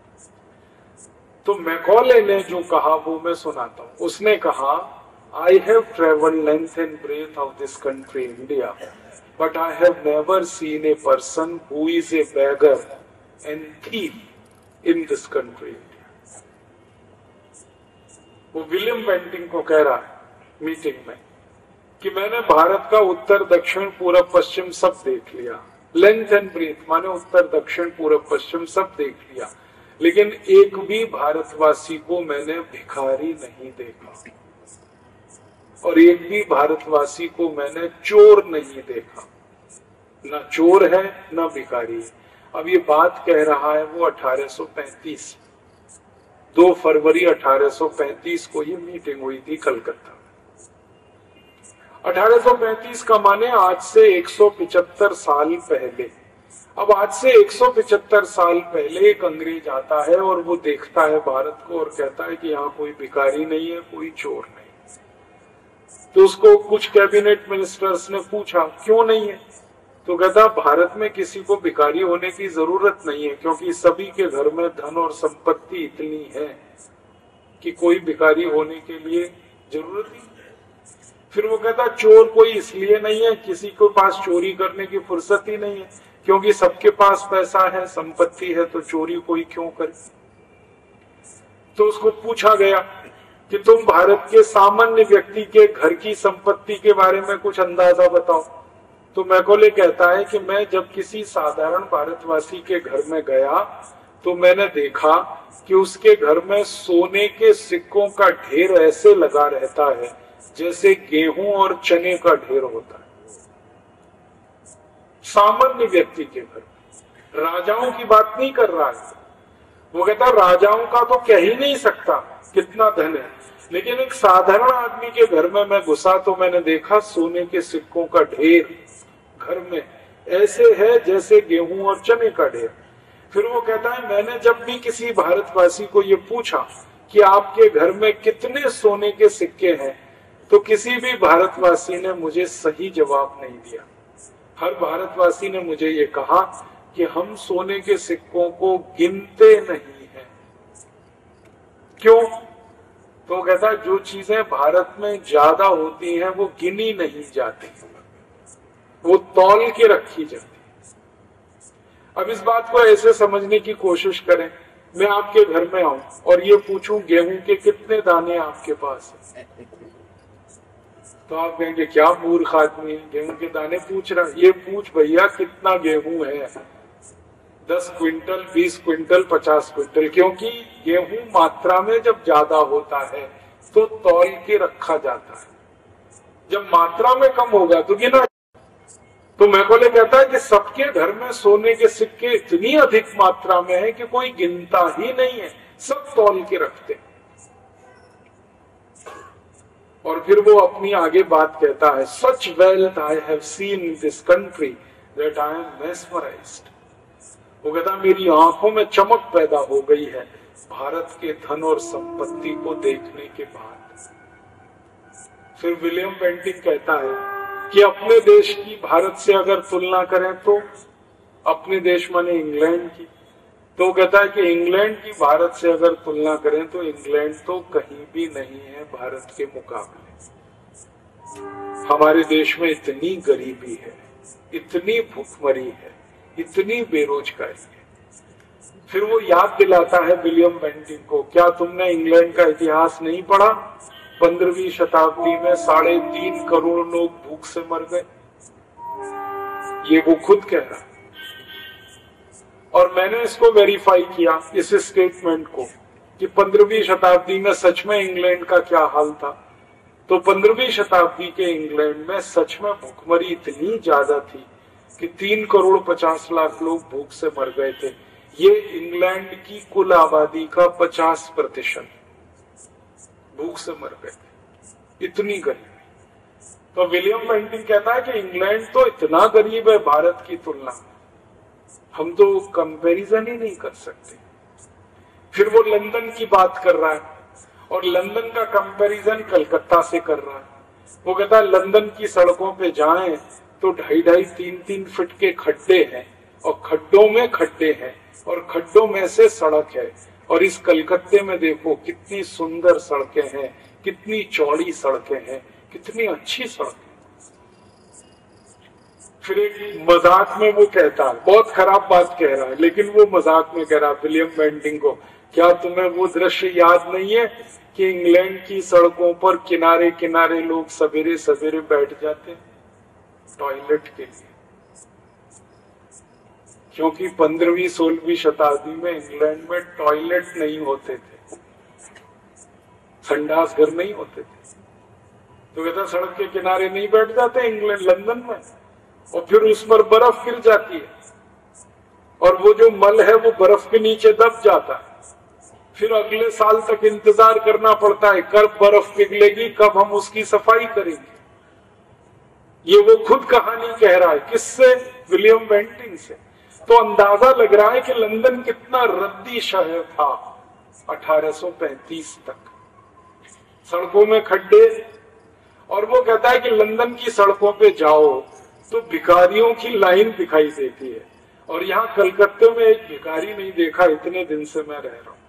Speaker 1: तो मैकॉले ने जो कहा वो मैं सुनाता हूं। उसने कहा, I have traveled length and breadth of this country, India, but I have never seen a person who is a beggar and thief in this country. वो विलियम बेंटिंक को कह रहा है मीटिंग में कि मैंने भारत का उत्तर दक्षिण पूरब पश्चिम सब देख लिया, लेंथ एंड ब्रेथ माने उत्तर दक्षिण पूरब पश्चिम सब देख लिया, लेकिन एक भी भारतवासी को मैंने भिखारी नहीं देखा और एक भी भारतवासी को मैंने चोर नहीं देखा। न चोर है न भिखारी है। अब ये बात कह रहा है वो 1835, 2 फरवरी 1835 को ये मीटिंग हुई थी कलकत्ता में। 1835 का माने आज से 175 साल पहले। अब आज से 175 साल पहले एक अंग्रेज आता है और वो देखता है भारत को और कहता है कि यहाँ कोई भिखारी नहीं है, कोई चोर नहीं। तो उसको कुछ कैबिनेट मिनिस्टर्स ने पूछा क्यों नहीं है, तो कहता भारत में किसी को भिखारी होने की जरूरत नहीं है, क्योंकि सभी के घर में धन और संपत्ति इतनी है कि कोई भिखारी होने के लिए जरूरत नहीं। फिर वो कहता चोर कोई इसलिए नहीं है, किसी के पास चोरी करने की फुर्सत ही नहीं है, क्योंकि सबके पास पैसा है, संपत्ति है, तो चोरी कोई क्यों करे। तो उसको पूछा गया कि तुम भारत के सामान्य व्यक्ति के घर की संपत्ति के बारे में कुछ अंदाजा बताओ। तो मैकॉले कहता है कि मैं जब किसी साधारण भारतवासी के घर में गया तो मैंने देखा कि उसके घर में सोने के सिक्कों का ढेर ऐसे लगा रहता है जैसे गेहूं और चने का ढेर होता है। सामान्य व्यक्ति के घर, राजाओं की बात नहीं कर रहा है। वो कहता राजाओं का तो कह ही नहीं सकता कितना धन है, लेकिन एक साधारण आदमी के घर में मैं घुसा तो मैंने देखा सोने के सिक्कों का ढेर घर में ऐसे है जैसे गेहूं और चने का ढेर। फिर वो कहता है मैंने जब भी किसी भारतवासी को ये पूछा कि आपके घर में कितने सोने के सिक्के हैं, तो किसी भी भारतवासी ने मुझे सही जवाब नहीं दिया। हर भारतवासी ने मुझे ये कहा कि हम सोने के सिक्कों को गिनते नहीं हैं। क्यों? तो कहता है जो चीजें भारत में ज्यादा होती हैं वो गिनी नहीं जाती, वो तौल के रखी जाती। अब इस बात को ऐसे समझने की कोशिश करें, मैं आपके घर में आऊं और ये पूछूं गेहूं के कितने दाने आपके पास है, तो आप कहेंगे क्या मूर्ख आदमी है, गेहूं के दाने पूछ रहा। ये पूछ भैया कितना गेहूं है, 10 क्विंटल, 20 क्विंटल, 50 क्विंटल, क्योंकि गेहूं मात्रा में जब ज्यादा होता है तो तौल के रखा जाता है, जब मात्रा में कम होगा तो गिना। तो मैकॉले कहता है कि सबके घर में सोने के सिक्के इतनी अधिक मात्रा में है कि कोई गिनता ही नहीं है, सब तौल के रखते। और फिर वो अपनी आगे बात कहता है, such wealth I have seen in this country that I am mesmerized. वो कहता मेरी आंखों में चमक पैदा हो गई है भारत के धन और संपत्ति को देखने के बाद। फिर विलियम बेंटिंक कहता है कि अपने देश की भारत से अगर तुलना करें तो अपने देश माने इंग्लैंड की, तो कहता है कि इंग्लैंड की भारत से अगर तुलना करें तो इंग्लैंड तो कहीं भी नहीं है भारत के मुकाबले। हमारे देश में इतनी गरीबी है, इतनी भुखमरी है, इतनी बेरोजगारी है। फिर वो याद दिलाता है विलियम बेंटिंक को, क्या तुमने इंग्लैंड का इतिहास नहीं पढ़ा? 15वीं शताब्दी में 3.5 करोड़ लोग भूख से मर गए, ये वो खुद कह रहा है। और मैंने इसको वेरीफाई किया, इस स्टेटमेंट को, कि 15वीं शताब्दी में सच में इंग्लैंड का क्या हाल था। तो 15वीं शताब्दी के इंग्लैंड में सच में भूखमरी इतनी ज्यादा थी कि 3 करोड़ 50 लाख लोग भूख से मर गए थे। ये इंग्लैंड की कुल आबादी का 50% भूख से मर गए थे, इतनी गरीबी। तो विलियम बेंटिंक कहता है कि इंग्लैंड तो इतना गरीब है भारत की तुलना में, हम तो कंपैरिजन ही नहीं कर सकते। फिर वो लंदन की बात कर रहा है और लंदन का कंपैरिजन कलकत्ता से कर रहा है। वो कहता है लंदन की सड़कों पे जाएं तो 2.5, 3-3 फीट के खड्डे हैं और खड्डों में खड्डे हैं और खड्डों में से सड़क है। और इस कलकत्ते में देखो कितनी सुंदर सड़कें हैं, कितनी चौड़ी सड़कें हैं, कितनी अच्छी सड़कें। फिर एक मजाक में वो कहता है, बहुत खराब बात कह रहा है लेकिन वो मजाक में कह रहा है विलियम बेंटिंक को, क्या तुम्हें वो दृश्य याद नहीं है कि इंग्लैंड की सड़कों पर किनारे किनारे लोग सवेरे सवेरे बैठ जाते हैं टॉयलेट के लिए, क्योंकि 15वीं 16वीं शताब्दी में इंग्लैंड में टॉयलेट नहीं होते थे, संडास घर नहीं होते थे। तो कहता सड़क के किनारे नहीं बैठ जाते इंग्लैंड लंदन में, और फिर उस पर बर्फ गिर जाती है और वो जो मल है वो बर्फ के नीचे दब जाता है। फिर अगले साल तक इंतजार करना पड़ता है कब बर्फ पिघलेगी, कब हम उसकी सफाई करेंगे। ये वो खुद कहानी कह रहा है, किससे? विलियम बेंटिंक से। तो अंदाजा लग रहा है कि लंदन कितना रद्दी शहर था 1835 तक, सड़कों में खड्डे। और वो कहता है कि लंदन की सड़कों पे जाओ तो भिखारियों की लाइन दिखाई देती है, और यहाँ कलकत्ते में एक भिखारी नहीं देखा इतने दिन से मैं रह रहा हूं।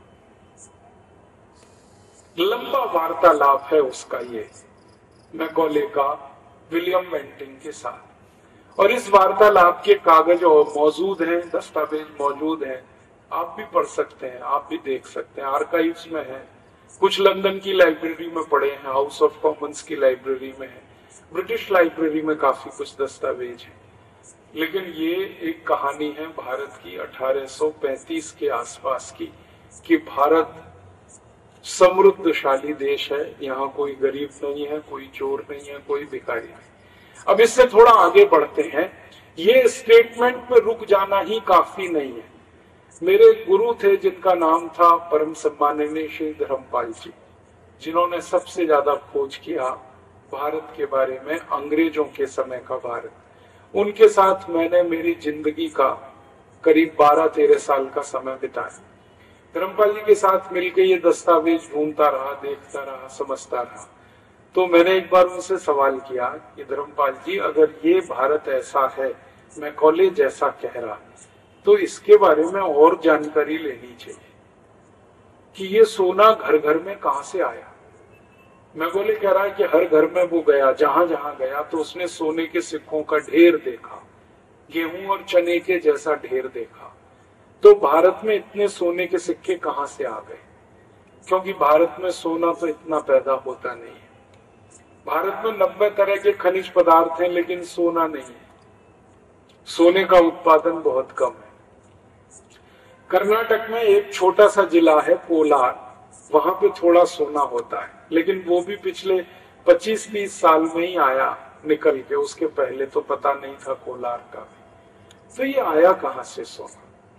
Speaker 1: लंबा वार्तालाप है उसका ये मैकॉले का विलियम बेंटिंक के साथ। और इस वार्तालाप के कागज मौजूद हैं, दस्तावेज मौजूद हैं, आप भी पढ़ सकते हैं, आप भी देख सकते हैं, आर्काइव्स में है, कुछ लंदन की लाइब्रेरी में पड़े हैं, हाउस ऑफ कॉमन्स की लाइब्रेरी में है, ब्रिटिश लाइब्रेरी में काफी कुछ दस्तावेज है। लेकिन ये एक कहानी है भारत की 1835 के आसपास की, कि भारत समृद्धशाली देश है, यहाँ कोई गरीब नहीं है, कोई चोर नहीं है, कोई भिखारी नहीं। अब इससे थोड़ा आगे बढ़ते हैं। ये स्टेटमेंट पे रुक जाना ही काफी नहीं है। मेरे गुरु थे जिनका नाम था परम सम्माननीय श्री धर्मपाल जी, जिन्होंने सबसे ज्यादा खोज किया भारत के बारे में, अंग्रेजों के समय का भारत। उनके साथ मैंने मेरी जिंदगी का करीब 12-13 साल का समय बिताया। धर्मपाल जी के साथ मिलकर ये दस्तावेज ढूंढता रहा, देखता रहा, समझता रहा। तो मैंने एक बार उनसे सवाल किया कि धर्मपाल जी, अगर ये भारत ऐसा है, मैकॉले जैसा कह रहा, तो इसके बारे में और जानकारी लेनी चाहिए कि ये सोना घर घर में कहां से आया। मैकॉले कह रहा है कि हर घर में वो गया, जहां जहां गया तो उसने सोने के सिक्कों का ढेर देखा, गेहूं और चने के जैसा ढेर देखा। तो भारत में इतने सोने के सिक्के कहां से आ गए? क्योंकि भारत में सोना तो इतना पैदा होता नहीं है। भारत में 90 तरह के खनिज पदार्थ हैं लेकिन सोना नहीं है, सोने का उत्पादन बहुत कम है। कर्नाटक में एक छोटा सा जिला है कोलार, वहां पे थोड़ा सोना होता है, लेकिन वो भी पिछले 25-30 साल में ही आया निकल के, उसके पहले तो पता नहीं था कोलार का भी। तो ये आया कहां से सोना?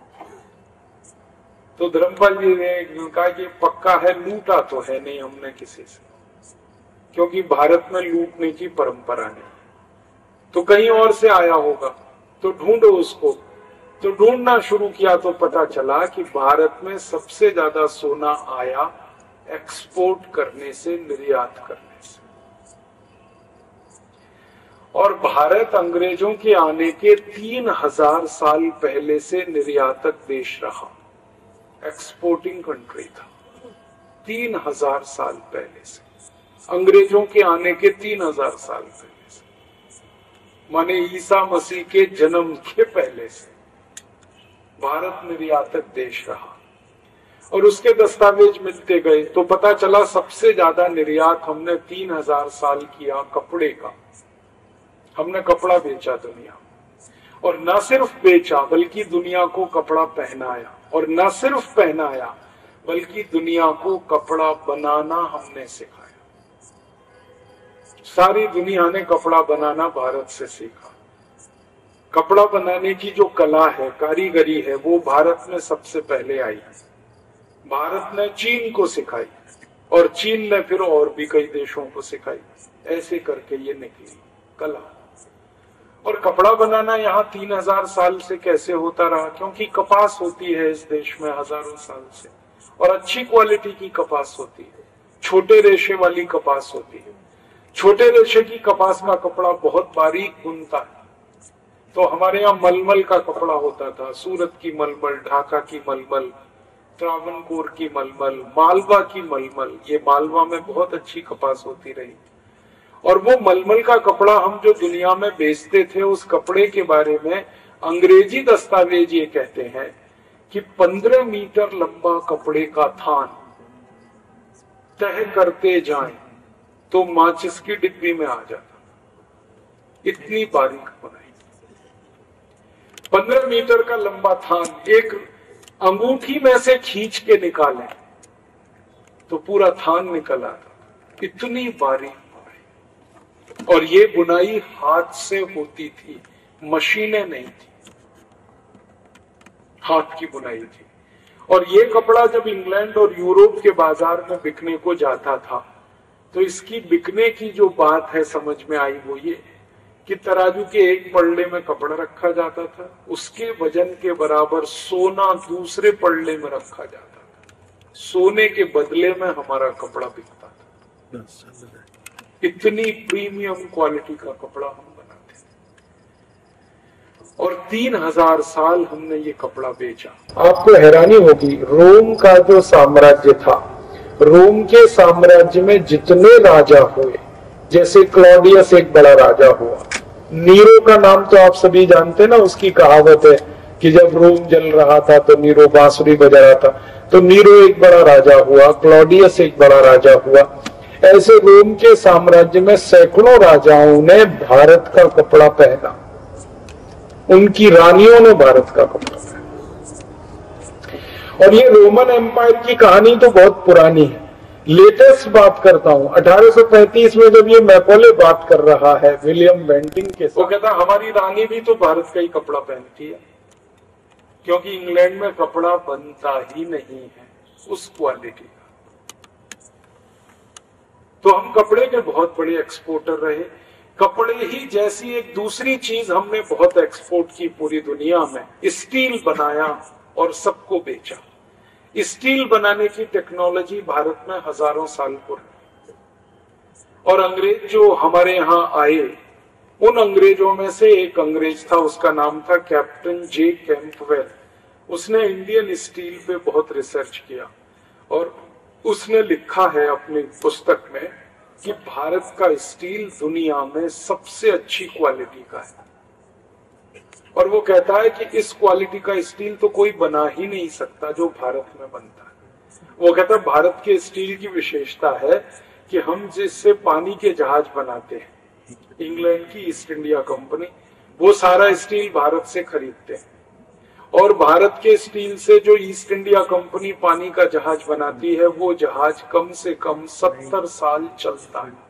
Speaker 1: तो धर्मपाल जी ने कहा कि पक्का है, लूटा तो है नहीं हमने किसी से, क्योंकि भारत में लूटने की परंपरा नहीं, तो कहीं और से आया होगा, तो ढूंढो उसको। तो ढूंढना शुरू किया तो पता चला कि भारत में सबसे ज्यादा सोना आया एक्सपोर्ट करने से, निर्यात करने से। और भारत अंग्रेजों के आने के 3000 साल पहले से निर्यातक देश रहा, एक्सपोर्टिंग कंट्री था 3000 साल पहले से, अंग्रेजों के आने के 3000 साल पहले से, माने ईसा मसीह के जन्म के पहले से भारत निर्यातक देश रहा। और उसके दस्तावेज मिलते गए तो पता चला सबसे ज्यादा निर्यात हमने 3000 साल किया कपड़े का। हमने कपड़ा बेचा दुनिया, और न सिर्फ बेचा बल्कि दुनिया को कपड़ा पहनाया, और न सिर्फ पहनाया बल्कि दुनिया को कपड़ा बनाना हमने सिखाया। सारी दुनिया ने कपड़ा बनाना भारत से सीखा। कपड़ा बनाने की जो कला है, कारीगरी है, वो भारत में सबसे पहले आई। भारत ने चीन को सिखाई और चीन ने फिर और भी कई देशों को सिखाई। ऐसे करके ये निकली कला। और कपड़ा बनाना यहाँ 3000 साल से कैसे होता रहा? क्योंकि कपास होती है इस देश में हजारों साल से, और अच्छी क्वालिटी की कपास होती है, छोटे रेशे वाली कपास होती है। छोटे रेशे की कपास का कपड़ा बहुत बारीक बुनता है। तो हमारे यहाँ मलमल का कपड़ा होता था, सूरत की मलमल, ढाका की मलमल, त्रावणकोर की मलमल, मालवा की मलमल। ये मालवा में बहुत अच्छी कपास होती रही। और वो मलमल का कपड़ा हम जो दुनिया में बेचते थे, उस कपड़े के बारे में अंग्रेजी दस्तावेज ये कहते हैं कि 15 मीटर लंबा कपड़े का थान तय करते जाएं तो माचिस की डिब्बी में आ जाता। इतनी बारीक बनाई। 15 मीटर का लंबा थान एक अंगूठी में से खींच के निकालें तो पूरा थान निकल आता। इतनी बारीक बुनाई। और ये बुनाई हाथ से होती थी, मशीनें नहीं थी, हाथ की बुनाई थी। और ये कपड़ा जब इंग्लैंड और यूरोप के बाजार में बिकने को जाता था तो इसकी बिकने की जो बात है समझ में आई वो ये कि तराजू के एक पल्ले में कपड़ा रखा जाता था, उसके वजन के बराबर सोना दूसरे पल्ले में रखा जाता था। सोने के बदले में हमारा कपड़ा बिकता था। इतनी प्रीमियम क्वालिटी का कपड़ा हम बनाते थे। और 3000 साल हमने ये कपड़ा बेचा। आपको हैरानी होगी, रोम का जो साम्राज्य था, रोम के साम्राज्य में जितने राजा हुए, जैसे क्लॉडियस एक बड़ा राजा हुआ, नीरो का नाम तो आप सभी जानते ना, उसकी कहावत है कि जब रोम जल रहा था तो नीरो बांसुरी बजा रहा था। तो नीरो एक बड़ा राजा हुआ, क्लॉडियस एक बड़ा राजा हुआ। ऐसे रोम के साम्राज्य में सैकड़ों राजाओं ने भारत का कपड़ा पहना, उनकी रानियों ने भारत का कपड़ा पहना। और ये रोमन एम्पायर की कहानी तो बहुत पुरानी है। लेटेस्ट बात करता हूं, 1835 में जब ये मैकोले बात कर रहा है विलियम बेंटिंग के साथ, वो कहता हमारी रानी भी तो भारत का ही कपड़ा पहनती है, क्योंकि इंग्लैंड में कपड़ा बनता ही नहीं है उस क्वालिटी का। तो हम कपड़े के बहुत बड़े एक्सपोर्टर रहे। कपड़े ही जैसी एक दूसरी चीज हमने बहुत एक्सपोर्ट की पूरी दुनिया में, स्टील बनाया और सबको बेचा। स्टील बनाने की टेक्नोलॉजी भारत में हजारों साल पुरानी। और अंग्रेज जो हमारे यहाँ आए, उन अंग्रेजों में से एक अंग्रेज था, उसका नाम था कैप्टन जे कैंपवेल। उसने इंडियन स्टील पे बहुत रिसर्च किया और उसने लिखा है अपनी पुस्तक में कि भारत का स्टील दुनिया में सबसे अच्छी क्वालिटी का है। और वो कहता है कि इस क्वालिटी का स्टील तो कोई बना ही नहीं सकता जो भारत में बनता है। वो कहता है भारत के स्टील की विशेषता है कि हम जिससे पानी के जहाज बनाते हैं, इंग्लैंड की ईस्ट इंडिया कंपनी वो सारा स्टील भारत से खरीदते हैं, और भारत के स्टील से जो ईस्ट इंडिया कंपनी पानी का जहाज बनाती है वो जहाज कम से कम 70 साल चलता है।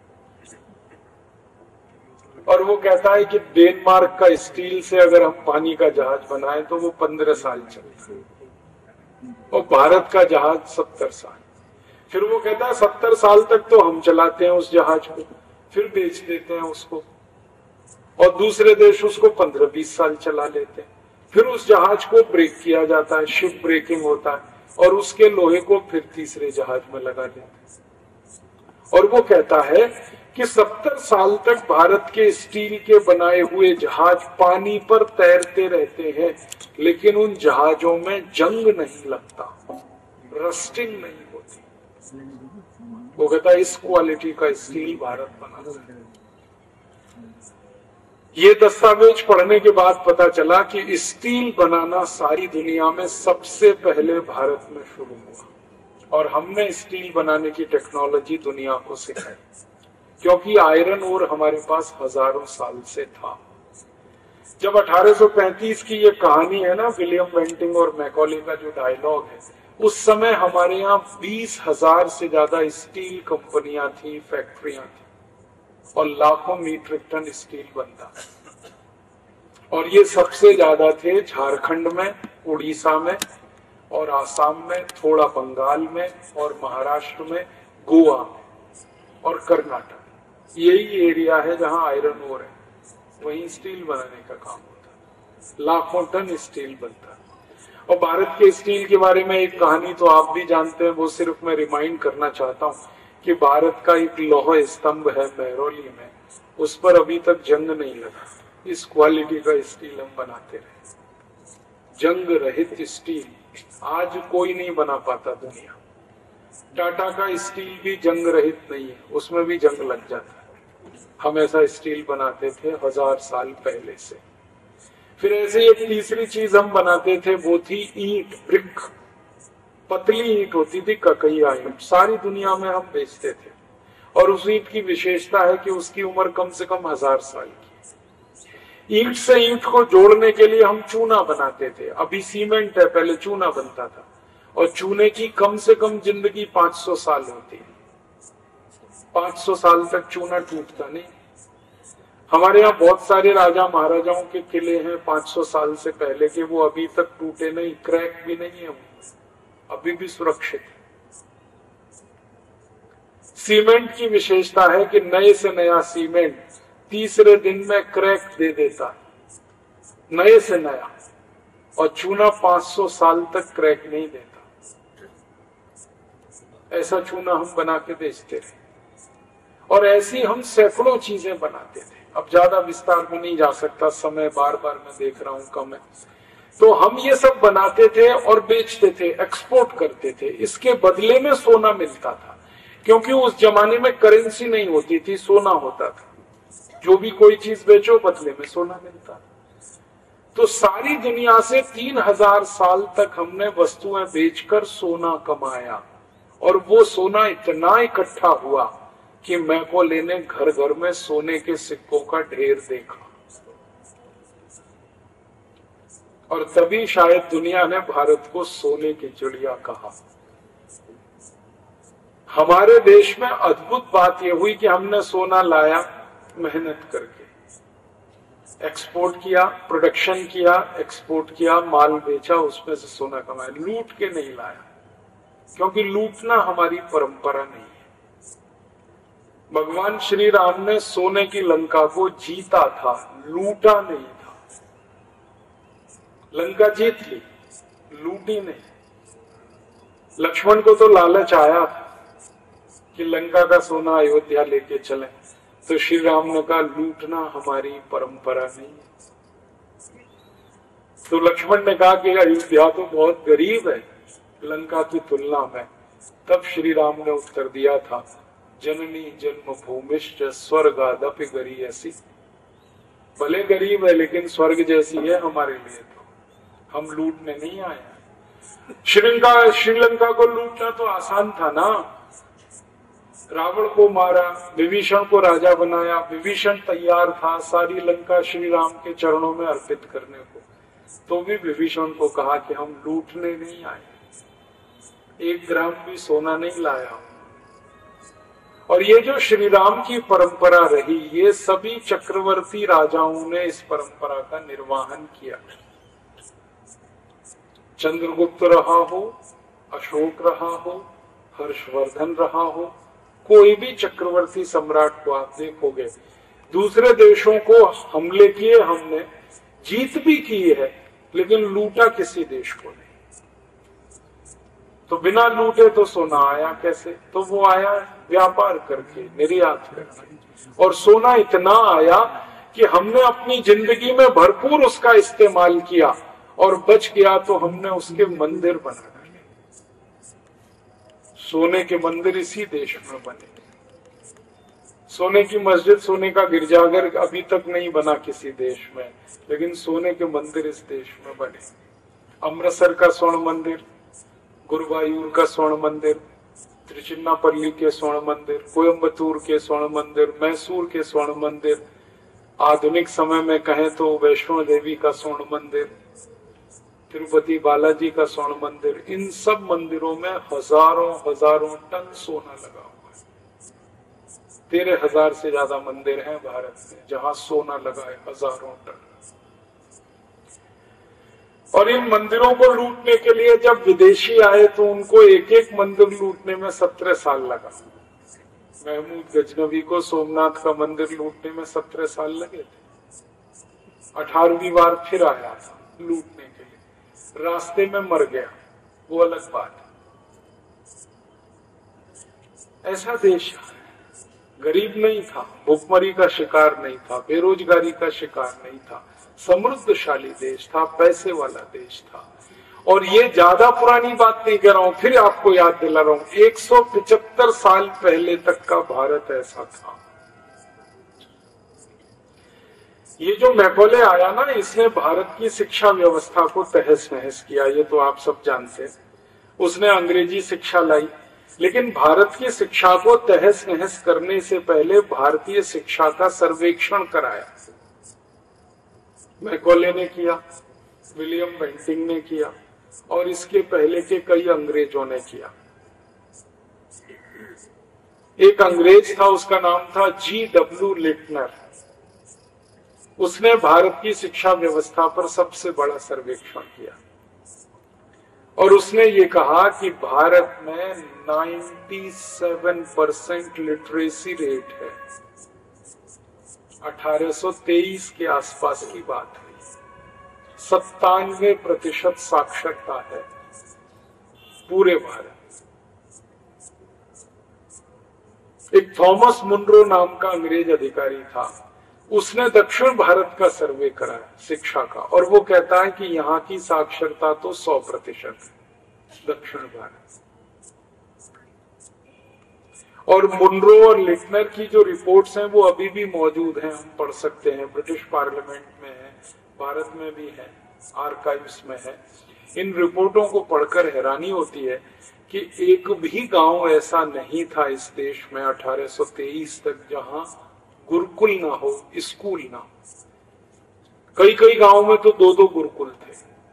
Speaker 1: और वो कहता है कि डेनमार्क का स्टील से अगर हम पानी का जहाज बनाएं तो वो 15 साल चलता है, और भारत का जहाज 70 साल। फिर वो कहता है 70 साल तक तो हम चलाते हैं उस जहाज को, फिर बेच देते हैं उसको, और दूसरे देश उसको 15-20 साल चला लेते हैं। फिर उस जहाज को ब्रेक किया जाता है, शिप ब्रेकिंग होता है, और उसके लोहे को फिर तीसरे जहाज में लगा देते हैं। और वो कहता है कि 70 साल तक भारत के स्टील के बनाए हुए जहाज पानी पर तैरते रहते हैं, लेकिन उन जहाजों में जंग नहीं लगता, रस्टिंग नहीं होती। वो कहता है इस क्वालिटी का स्टील भारत बनाता है। ये दस्तावेज पढ़ने के बाद पता चला कि स्टील बनाना सारी दुनिया में सबसे पहले भारत में शुरू हुआ और हमने स्टील बनाने की टेक्नोलॉजी दुनिया को सिखाई, क्योंकि आयरन ओर हमारे पास हजारों साल से था। जब 1835 की ये कहानी है ना, विलियम बेंटिंग और मैकॉले का जो डायलॉग है, उस समय हमारे यहाँ 20,000 से ज्यादा स्टील कंपनियां थी, फैक्ट्रियां थी और लाखों मीट्रिक टन स्टील बनता है। और ये सबसे ज्यादा थे झारखंड में, उड़ीसा में और आसाम में, थोड़ा बंगाल में और महाराष्ट्र में, गोवा में और कर्नाटक। यही एरिया है जहां आयरन ओर है, वहीं स्टील बनाने का काम होता है। लाखों टन स्टील बनता है। और भारत के स्टील के बारे में एक कहानी तो आप भी जानते हैं, वो सिर्फ मैं रिमाइंड करना चाहता हूँ कि भारत का एक लौह स्तंभ है महरौली में, उस पर अभी तक जंग नहीं लगा। इस क्वालिटी का स्टील हम बनाते रहे। जंग रहित स्टील आज कोई नहीं बना पाता दुनिया। टाटा का स्टील भी जंग रहित नहीं है, उसमें भी जंग लग जाता है। हम ऐसा स्टील बनाते थे 1000 साल पहले से। फिर ऐसे एक तीसरी चीज हम बनाते थे, वो थी ईंट, ब्रिक। पतली ईंट होती थी, ककैया ईंट, सारी दुनिया में हम बेचते थे। और उस ईंट की विशेषता है कि उसकी उम्र कम से कम 1000 साल की। ईंट से ईंट को जोड़ने के लिए हम चूना बनाते थे। अभी सीमेंट है, पहले चूना बनता था। और चूने की कम से कम जिंदगी 500 साल होती है। 500 साल तक चूना टूटता नहीं। हमारे यहाँ बहुत सारे राजा महाराजाओं के किले हैं 500 साल से पहले के, वो अभी तक टूटे नहीं, क्रैक भी नहीं है, अभी भी सुरक्षित है। सीमेंट की विशेषता है कि नए से नया सीमेंट तीसरे दिन में क्रैक दे देता, नए से नया। और चूना 500 साल तक क्रैक नहीं देता। ऐसा चूना हम बना के बेचते रहे। और ऐसी हम सैकड़ों चीजें बनाते थे। अब ज्यादा विस्तार में नहीं जा सकता, समय बार बार मैं देख रहा हूं कम है। तो हम ये सब बनाते थे और बेचते थे, एक्सपोर्ट करते थे। इसके बदले में सोना मिलता था, क्योंकि उस जमाने में करेंसी नहीं होती थी, सोना होता था। जो भी कोई चीज बेचो बदले में सोना मिलता था। तो सारी दुनिया से 3000 साल तक हमने वस्तुएं बेचकर सोना कमाया। और वो सोना इतना इकट्ठा हुआ कि मैकॉले ने घर घर में सोने के सिक्कों का ढेर देखा। और तभी शायद दुनिया ने भारत को सोने की चिड़िया कहा। हमारे देश में अद्भुत बात यह हुई कि हमने सोना लाया, मेहनत करके एक्सपोर्ट किया, प्रोडक्शन किया, एक्सपोर्ट किया, माल बेचा, उसमें से सोना कमाया। लूट के नहीं लाया, क्योंकि लूटना हमारी परंपरा नहीं है। भगवान श्री राम ने सोने की लंका को जीता था, लूटा नहीं था। लंका जीत ली, लूटी नहीं। लक्ष्मण को तो लालच आया कि लंका का सोना अयोध्या लेके चले, तो श्री राम ने कहा लूटना हमारी परंपरा नहीं है। तो लक्ष्मण ने कहा कि अयोध्या तो बहुत गरीब है लंका की तुलना में। तब श्री राम ने उत्तर दिया था, जननी जन्म भूमिश्च स्वर्गादपि गरीयसी। भले गरीब है लेकिन स्वर्ग जैसी है हमारे लिए। तो हम लूटने नहीं आए। श्रीलंका को लूटना तो आसान था ना। रावण को मारा, विभीषण को राजा बनाया, विभीषण तैयार था सारी लंका श्री राम के चरणों में अर्पित करने को। तो भी विभीषण को कहा कि हम लूटने नहीं आए, 1 ग्राम भी सोना नहीं लाया। और ये जो श्री राम की परंपरा रही, ये सभी चक्रवर्ती राजाओं ने इस परंपरा का निर्वहन किया। चंद्रगुप्त रहा हो, अशोक रहा हो, हर्षवर्धन रहा हो, कोई भी चक्रवर्ती सम्राट को आप देखोगे, दूसरे देशों को हमले किए हमने, जीत भी की है, लेकिन लूटा किसी देश को नहीं। तो बिना लूटे तो सोना आया कैसे? तो वो आया व्यापार करके, निर्यात करके। और सोना इतना आया कि हमने अपनी जिंदगी में भरपूर उसका इस्तेमाल किया, और बच गया तो हमने उसके मंदिर बना दिए। सोने के मंदिर इसी देश में बने। सोने की मस्जिद, सोने का गिरजाघर अभी तक नहीं बना किसी देश में, लेकिन सोने के मंदिर इस देश में बने। अमृतसर का स्वर्ण मंदिर, गुरुवायूर का स्वर्ण मंदिर, त्रिचिन्नापल्ली के स्वर्ण मंदिर, कोयम्बतूर के स्वर्ण मंदिर, मैसूर के स्वर्ण मंदिर, आधुनिक समय में कहें तो वैष्णो देवी का स्वर्ण मंदिर, तिरुपति बालाजी का स्वर्ण मंदिर, इन सब मंदिरों में हजारों हजारों टन सोना लगा हुआ है। 13,000 से ज्यादा मंदिर हैं भारत में जहां सोना लगा है, हजारों टन। और इन मंदिरों को लूटने के लिए जब विदेशी आए तो उनको एक एक मंदिर लूटने में 17 साल लगा। महमूद गजनवी को सोमनाथ का मंदिर लूटने में 17 साल लगे थे। 18वीं बार फिर आया था लूटने के लिए, रास्ते में मर गया, वो अलग बात है। ऐसा देश गरीब नहीं था, भूखमरी का शिकार नहीं था, बेरोजगारी का शिकार नहीं था, समृद्धशाली देश था, पैसे वाला देश था। और ये ज्यादा पुरानी बात नहीं कह रहा हूं, फिर आपको याद दिला रहा हूं, 175 साल पहले तक का भारत ऐसा था। ये जो मैकॉले आया ना, इसने भारत की शिक्षा व्यवस्था को तहस नहस किया, ये तो आप सब जानते हैं। उसने अंग्रेजी शिक्षा लाई, लेकिन भारत की शिक्षा को तहस नहस करने से पहले भारतीय शिक्षा का सर्वेक्षण कराया। मैकॉले ने किया, विलियम बेंटिंग ने किया, और इसके पहले के कई अंग्रेजों ने किया। एक अंग्रेज था, उसका नाम था G.W. लिटनर। उसने भारत की शिक्षा व्यवस्था पर सबसे बड़ा सर्वेक्षण किया और उसने ये कहा कि भारत में 97% लिटरेसी रेट है। 1823 के आसपास की बात है। 97% साक्षरता है पूरे भारत। एक थॉमस मुनरो नाम का अंग्रेज अधिकारी था, उसने दक्षिण भारत का सर्वे कराया शिक्षा का, और वो कहता है कि यहाँ की साक्षरता तो 100% है दक्षिण भारत। और मुनरो और लिटनर की जो रिपोर्ट्स हैं वो अभी भी मौजूद हैं, हम पढ़ सकते हैं, ब्रिटिश पार्लियामेंट में है, भारत में भी है, आर्काइव्स में है। इन रिपोर्टों को पढ़कर हैरानी होती है कि एक भी गांव ऐसा नहीं था इस देश में 1823 तक जहां गुरुकुल ना हो, स्कूल ना हो। कई कई गांव में तो 2-2 गुरुकुल थे।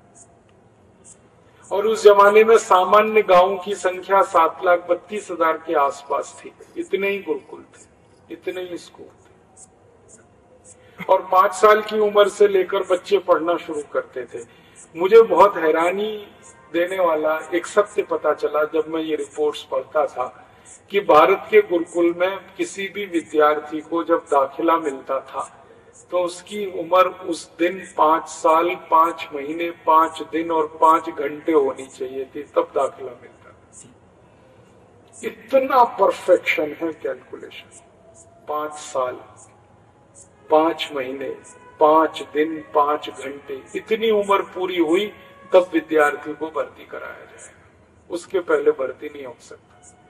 Speaker 1: और उस जमाने में सामान्य गांव की संख्या 7,32,000 के आसपास थी। इतने ही गुरुकुल थे, इतने ही स्कूल थे। और 5 साल की उम्र से लेकर बच्चे पढ़ना शुरू करते थे। मुझे बहुत हैरानी देने वाला एक सत्य पता चला जब मैं ये रिपोर्ट्स पढ़ता था कि भारत के गुरुकुल में किसी भी विद्यार्थी को जब दाखिला मिलता था तो उसकी उम्र उस दिन 5 साल 5 महीने 5 दिन और 5 घंटे होनी चाहिए थी, तब दाखिला मिलता था। इतना परफेक्शन है कैलकुलेशन। 5 साल 5 महीने 5 दिन 5 घंटे, इतनी उम्र पूरी हुई तब विद्यार्थी को भर्ती कराया जाएगा, उसके पहले भर्ती नहीं हो सकता।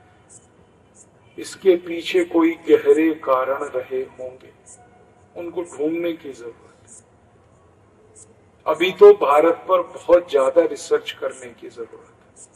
Speaker 1: इसके पीछे कोई गहरे कारण रहे होंगे, उनको ढूंढने की जरूरत है। अभी तो भारत पर बहुत ज्यादा रिसर्च करने की जरूरत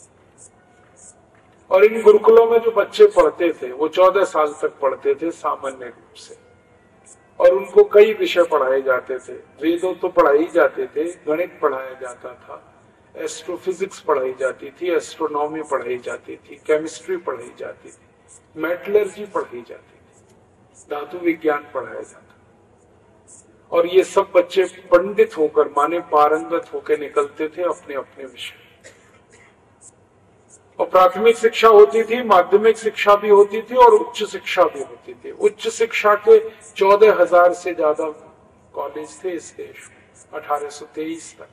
Speaker 1: है। और इन गुरुकुलों में जो बच्चे पढ़ते थे वो 14 साल तक पढ़ते थे सामान्य रूप से, और उनको कई विषय पढ़ाए जाते थे। वेदों तो पढ़ाई जाते थे, गणित पढ़ाया जाता था, एस्ट्रोफिजिक्स पढ़ाई जाती थी, एस्ट्रोनॉमी पढ़ाई जाती थी, केमिस्ट्री पढ़ाई जाती थी, मेटलर्जी पढ़ाई जाती थी, धातु विज्ञान पढ़ाया जाता। और ये सब बच्चे पंडित होकर, माने पारंगत होकर निकलते थे अपने अपने विषय। और प्राथमिक शिक्षा होती थी, माध्यमिक शिक्षा भी होती थी और उच्च शिक्षा भी होती थी। उच्च शिक्षा के 14,000 से ज्यादा कॉलेज थे इस देश में 1823 तक।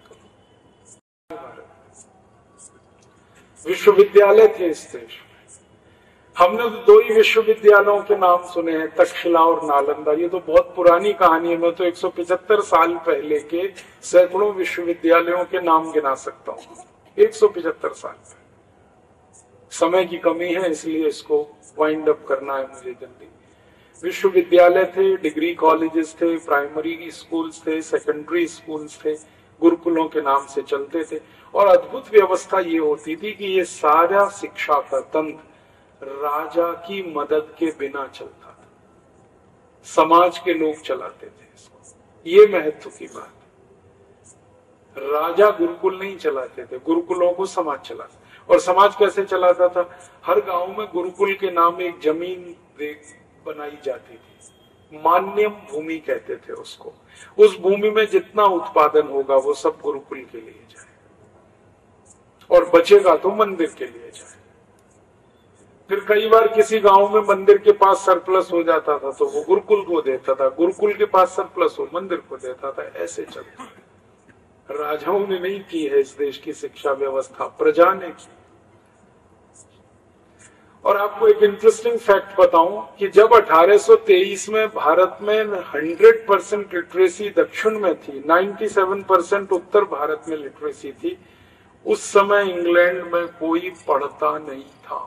Speaker 1: विश्वविद्यालय थे इस देश में। हमने तो 2 ही विश्वविद्यालयों के नाम सुने हैं, तक्षशिला और नालंदा। ये तो बहुत पुरानी कहानी है, मैं तो 175 साल पहले के सैकड़ों विश्वविद्यालयों के नाम गिना सकता हूँ। 175 साल। समय की कमी है इसलिए इसको वाइंड अप करना है मुझे जल्दी। विश्वविद्यालय थे, डिग्री कॉलेजेस थे, प्राइमरी स्कूल्स थे, सेकेंडरी स्कूल्स थे, गुरुकुलों के नाम से चलते थे। और अद्भुत व्यवस्था ये होती थी कि ये सारा शिक्षा का तंत्र राजा की मदद के बिना चलता था, समाज के लोग चलाते थे इसको। ये महत्व की बात है। राजा गुरुकुल नहीं चलाते थे, गुरुकुलों को समाज चलाते। और समाज कैसे चलाता था? हर गांव में गुरुकुल के नाम एक जमीन बनाई जाती थी, मान्यम भूमि कहते थे उसको। उस भूमि में जितना उत्पादन होगा वो सब गुरुकुल के लिए जाए, और बचेगा तो मंदिर के लिए जाए। फिर कई बार किसी गांव में मंदिर के पास सरप्लस हो जाता था तो वो गुरुकुल को देता था, गुरुकुल के पास सरप्लस हो मंदिर को देता था। ऐसे चलता है। राजाओं ने नहीं की है इस देश की शिक्षा व्यवस्था, प्रजा ने की। और आपको एक इंटरेस्टिंग फैक्ट बताऊं कि जब 1823 में भारत में 100% लिटरेसी दक्षिण में थी, 97% उत्तर भारत में लिटरेसी थी, उस समय इंग्लैंड में कोई पढ़ता नहीं था।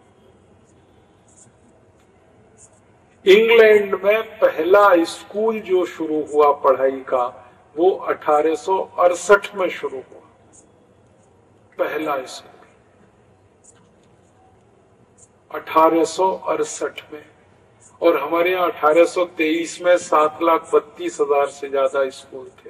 Speaker 1: इंग्लैंड में पहला स्कूल जो शुरू हुआ पढ़ाई का वो 1868 में शुरू हुआ, पहला स्कूल 1868 में। और हमारे यहाँ 1823 में 7,32,000 से ज्यादा स्कूल थे।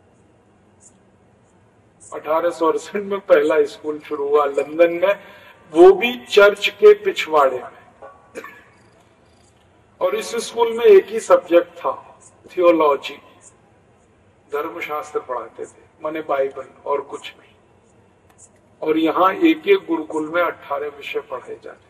Speaker 1: 1868 में पहला स्कूल शुरू हुआ लंदन में, वो भी चर्च के पिछवाड़े में। और इस स्कूल में एक ही सब्जेक्ट था, थियोलॉजी, धर्मशास्त्र पढ़ाते थे, माने बाइबल, और कुछ नहीं। और यहाँ एक एक गुरुकुल में 18 विषय पढ़ाए जाते।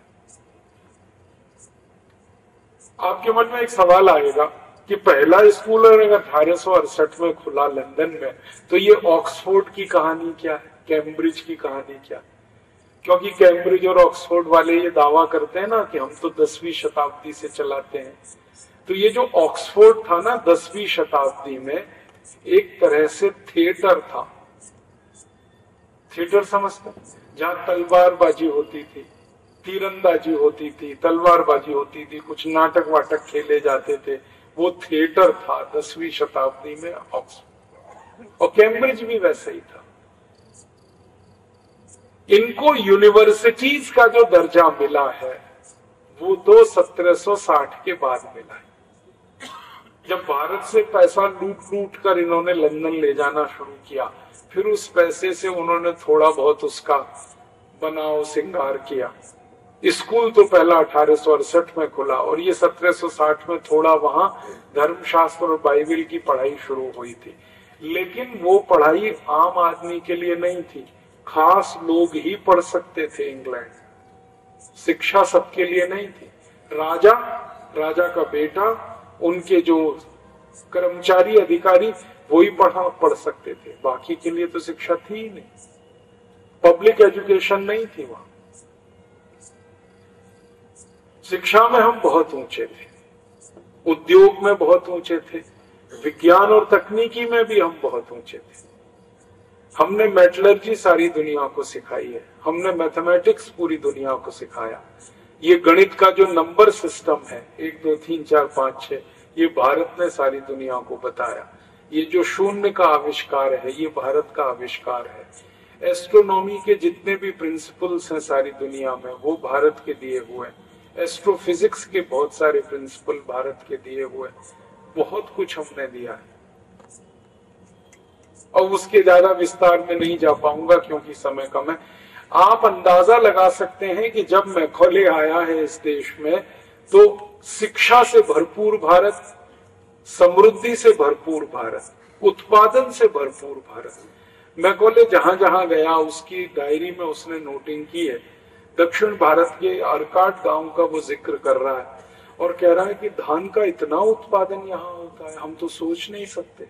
Speaker 1: आपके मन में एक सवाल आएगा कि पहला स्कूल अगर 1868 में खुला लंदन में, तो ये ऑक्सफोर्ड की कहानी क्या है, कैम्ब्रिज की कहानी क्या है? क्योंकि कैम्ब्रिज और ऑक्सफोर्ड वाले ये दावा करते हैं ना कि हम तो 10वीं शताब्दी से चलाते हैं। तो ये जो ऑक्सफोर्ड था ना 10वीं शताब्दी में, एक तरह से थिएटर था। थिएटर समझते, जहां तलवारबाजी होती थी, तीरंदाजी होती थी, तलवारबाजी होती थी, कुछ नाटक वाटक खेले जाते थे, वो थिएटर था 10वीं शताब्दी में ऑक्सफोर्ड। और कैम्ब्रिज भी वैसे ही था। इनको यूनिवर्सिटीज का जो दर्जा मिला है वो तो 1760 के बाद मिला है, जब भारत से पैसा लूट लूट कर इन्होंने लंदन ले जाना शुरू किया। फिर उस पैसे से उन्होंने थोड़ा बहुत उसका बनाव सिंगार किया। स्कूल तो पहला 1868 में खुला, और ये 1760 में थोड़ा वहां धर्मशास्त्र और बाइबल की पढ़ाई शुरू हुई थी। लेकिन वो पढ़ाई आम आदमी के लिए नहीं थी, खास लोग ही पढ़ सकते थे। इंग्लैंड शिक्षा सबके लिए नहीं थी। राजा, राजा का बेटा, उनके जो कर्मचारी अधिकारी, वो ही पढ़ सकते थे, बाकी के लिए तो शिक्षा थी ही नहीं। पब्लिक एजुकेशन नहीं थी वहां। शिक्षा में हम बहुत ऊंचे थे, उद्योग में बहुत ऊंचे थे, विज्ञान और तकनीकी में भी हम बहुत ऊंचे थे। हमने मेटलर्जी सारी दुनिया को सिखाई है, हमने मैथमेटिक्स पूरी दुनिया को सिखाया। ये गणित का जो नंबर सिस्टम है 1 2 3 4 5 6, ये भारत ने सारी दुनिया को बताया। ये जो शून्य का आविष्कार है ये भारत का आविष्कार है। एस्ट्रोनॉमी के जितने भी प्रिंसिपल्स हैं सारी दुनिया में वो भारत के दिए हुए हैं। एस्ट्रोफिजिक्स के बहुत सारे प्रिंसिपल भारत के दिए हुए, बहुत कुछ हमने दिया है। और उसके ज्यादा विस्तार में नहीं जा पाऊंगा क्योंकि समय कम है। आप अंदाजा लगा सकते हैं कि जब मैकॉले आया है इस देश में तो शिक्षा से भरपूर भारत, समृद्धि से भरपूर भारत, उत्पादन से भरपूर भारत। मैकॉले जहां जहां गया उसकी डायरी में उसने नोटिंग की है। दक्षिण भारत के आरकाट गांव का वो जिक्र कर रहा है और कह रहा है कि धान का इतना उत्पादन यहाँ होता है, हम तो सोच नहीं सकते।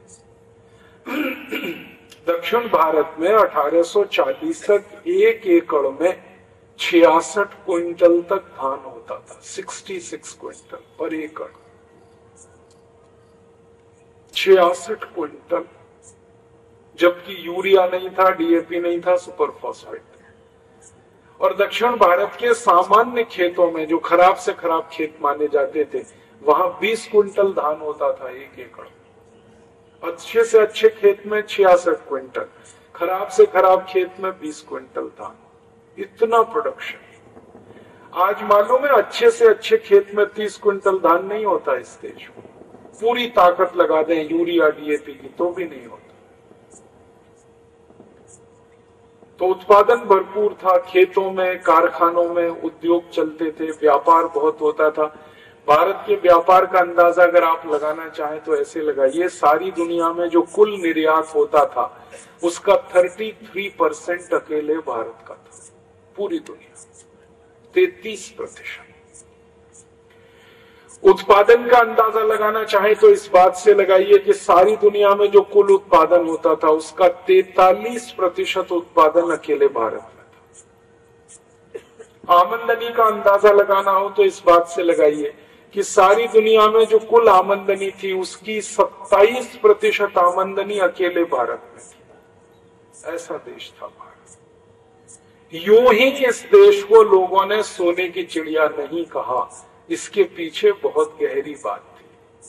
Speaker 1: दक्षिण भारत में 1840 तक 1 एकड़ में 66 क्विंटल तक धान होता था, 66 क्विंटल पर एकड़, 66 क्विंटल। जबकि यूरिया नहीं था, डीएपी नहीं था, सुपर फॉस्फेट। और दक्षिण भारत के सामान्य खेतों में जो खराब से खराब खेत माने जाते थे वहां 20 क्विंटल धान होता था 1 एकड़। अच्छे से अच्छे खेत में 66 क्विंटल, खराब से खराब खेत में 20 क्विंटल धान, इतना प्रोडक्शन। आज मालूम है अच्छे से अच्छे खेत में 30 क्विंटल धान नहीं होता इस देश में। पूरी ताकत लगा दें यूरिया डीएपी की तो भी नहीं होता। तो उत्पादन भरपूर था, खेतों में, कारखानों में उद्योग चलते थे, व्यापार बहुत होता था। भारत के व्यापार का अंदाजा अगर आप लगाना चाहें तो ऐसे लगाइए, सारी दुनिया में जो कुल निर्यात होता था उसका 33% अकेले भारत का था। पूरी दुनिया 33%। उत्पादन का अंदाजा लगाना चाहे तो इस बात से लगाइए कि सारी दुनिया में जो कुल उत्पादन होता था उसका 43% उत्पादन अकेले भारत में था। आमदनी का अंदाजा लगाना हो तो इस बात से लगाइए कि सारी दुनिया में जो कुल आमदनी थी उसकी 27% आमदनी अकेले भारत में थी। ऐसा देश था भारत। यूं ही इस देश को लोगों ने सोने की चिड़िया नहीं कहा, इसके पीछे बहुत गहरी बात थी।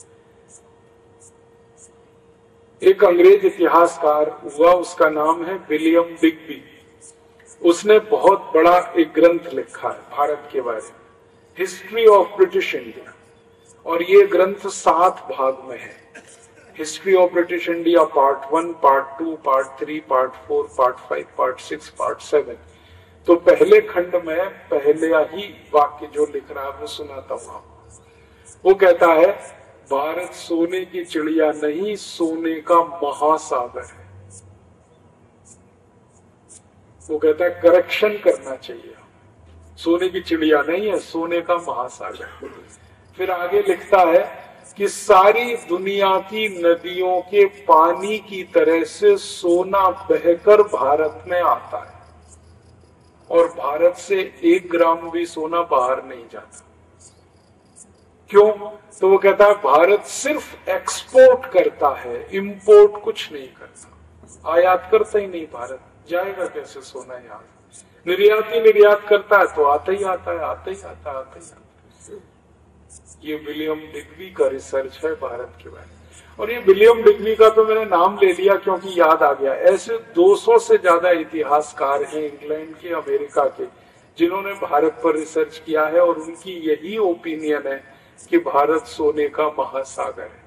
Speaker 1: एक अंग्रेज इतिहासकार हुआ, उसका नाम है विलियम डिग्बी। उसने बहुत बड़ा एक ग्रंथ लिखा है भारत के बारे में, हिस्ट्री ऑफ ब्रिटिश इंडिया, और ये ग्रंथ 7 भाग में है। History of British India part 1, part 2, part 3, part 4, part 5, part 6, part 7। तो पहले खंड में पहले ही वाक्य जो लिख रहा है वो सुनाता हूं। वो कहता है भारत सोने की चिड़िया नहीं, सोने का महासागर है। वो कहता है करेक्शन करना चाहिए, सोने की चिड़िया नहीं है, सोने का महासागर। फिर आगे लिखता है कि सारी दुनिया की नदियों के पानी की तरह से सोना बहकर भारत में आता है और भारत से 1 ग्राम भी सोना बाहर नहीं जाता। क्यों? तो वो कहता है भारत सिर्फ एक्सपोर्ट करता है, इंपोर्ट कुछ नहीं करता। आयात करता ही नहीं भारत, जाएगा कैसे सोना यहाँ? निर्यात ही निर्यात करता है तो आता ही आता है, आता ही आता है, आता ही आता है। ये विलियम डिग्बी का रिसर्च है भारत के बारे में। और ये विलियम डिग्बी का तो मैंने नाम ले लिया क्योंकि याद आ गया। ऐसे 200 से ज्यादा इतिहासकार हैं इंग्लैंड के, अमेरिका के, जिन्होंने भारत पर रिसर्च किया है और उनकी यही ओपिनियन है कि भारत सोने का महासागर है।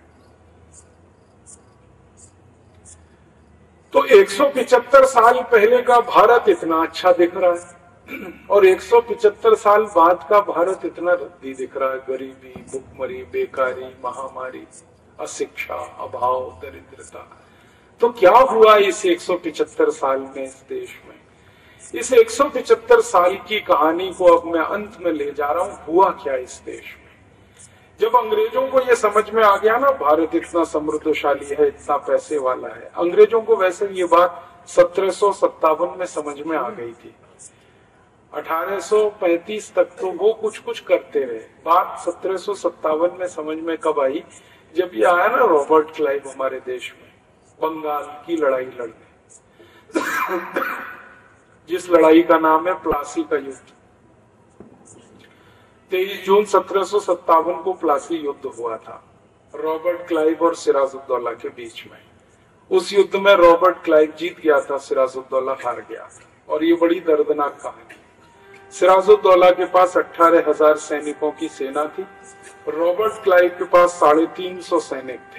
Speaker 1: तो 175 साल पहले का भारत इतना अच्छा दिख रहा है और 175 साल बाद का भारत इतना रद्दी दिख रहा है। गरीबी, भुखमरी, बेकारी, महामारी, अशिक्षा, अभाव, दरिद्रता। तो क्या हुआ इस 175 साल में इस देश में? इस 175 साल की कहानी को अब मैं अंत में ले जा रहा हूं। हुआ क्या इस देश में? जब अंग्रेजों को यह समझ में आ गया ना भारत इतना समृद्धशाली है, इतना पैसे वाला है। अंग्रेजों को वैसे ये बात 1757 में समझ में आ गई थी। 1835 तक तो वो कुछ कुछ करते रहे। बात 1757 में समझ में कब आई? जब ये आया ना रॉबर्ट क्लाइव हमारे देश में बंगाल की लड़ाई लड़ने, जिस लड़ाई का नाम है प्लासी का युद्ध। 23 जून 1757 को प्लासी युद्ध हुआ था रॉबर्ट क्लाइव और सिराजुद्दौला के बीच में। उस युद्ध में रॉबर्ट क्लाइव जीत गया था, सिराजुद्दौला हार गया। और ये बड़ी दर्दनाक कहानी। सिराजुद्दौला के पास 18,000 सैनिकों की सेना थी, रॉबर्ट क्लाइव के पास 350 सैनिक थे।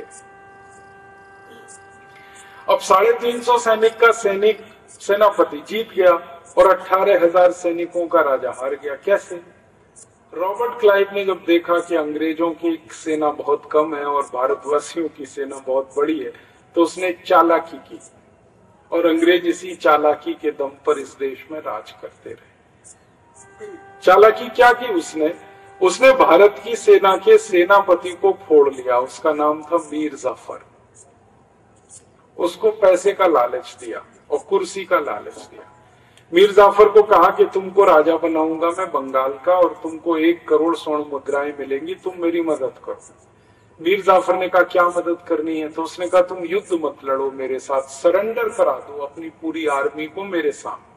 Speaker 1: अब 350 सैनिक का सेनापति जीत गया और 18,000 सैनिकों का राजा हार गया। कैसे? रॉबर्ट क्लाइव ने जब देखा कि अंग्रेजों की सेना बहुत कम है और भारतवासियों की सेना बहुत बड़ी है, तो उसने चालाकी की और अंग्रेज इसी चालाकी के दम पर इस देश में राज करते रहे। चालाकी क्या की उसने भारत की सेना के सेनापति को फोड़ लिया। उसका नाम था मीर जाफर। उसको पैसे का लालच दिया और कुर्सी का लालच दिया। मीर जाफर को कहा कि तुमको राजा बनाऊंगा मैं बंगाल का और तुमको 1 करोड़ स्वर्ण मुद्राएं मिलेंगी, तुम मेरी मदद करो। मीर जाफर ने कहा क्या मदद करनी है? तो उसने कहा तुम युद्ध मत लड़ो मेरे साथ, सरेंडर करा दो अपनी पूरी आर्मी को मेरे सामने।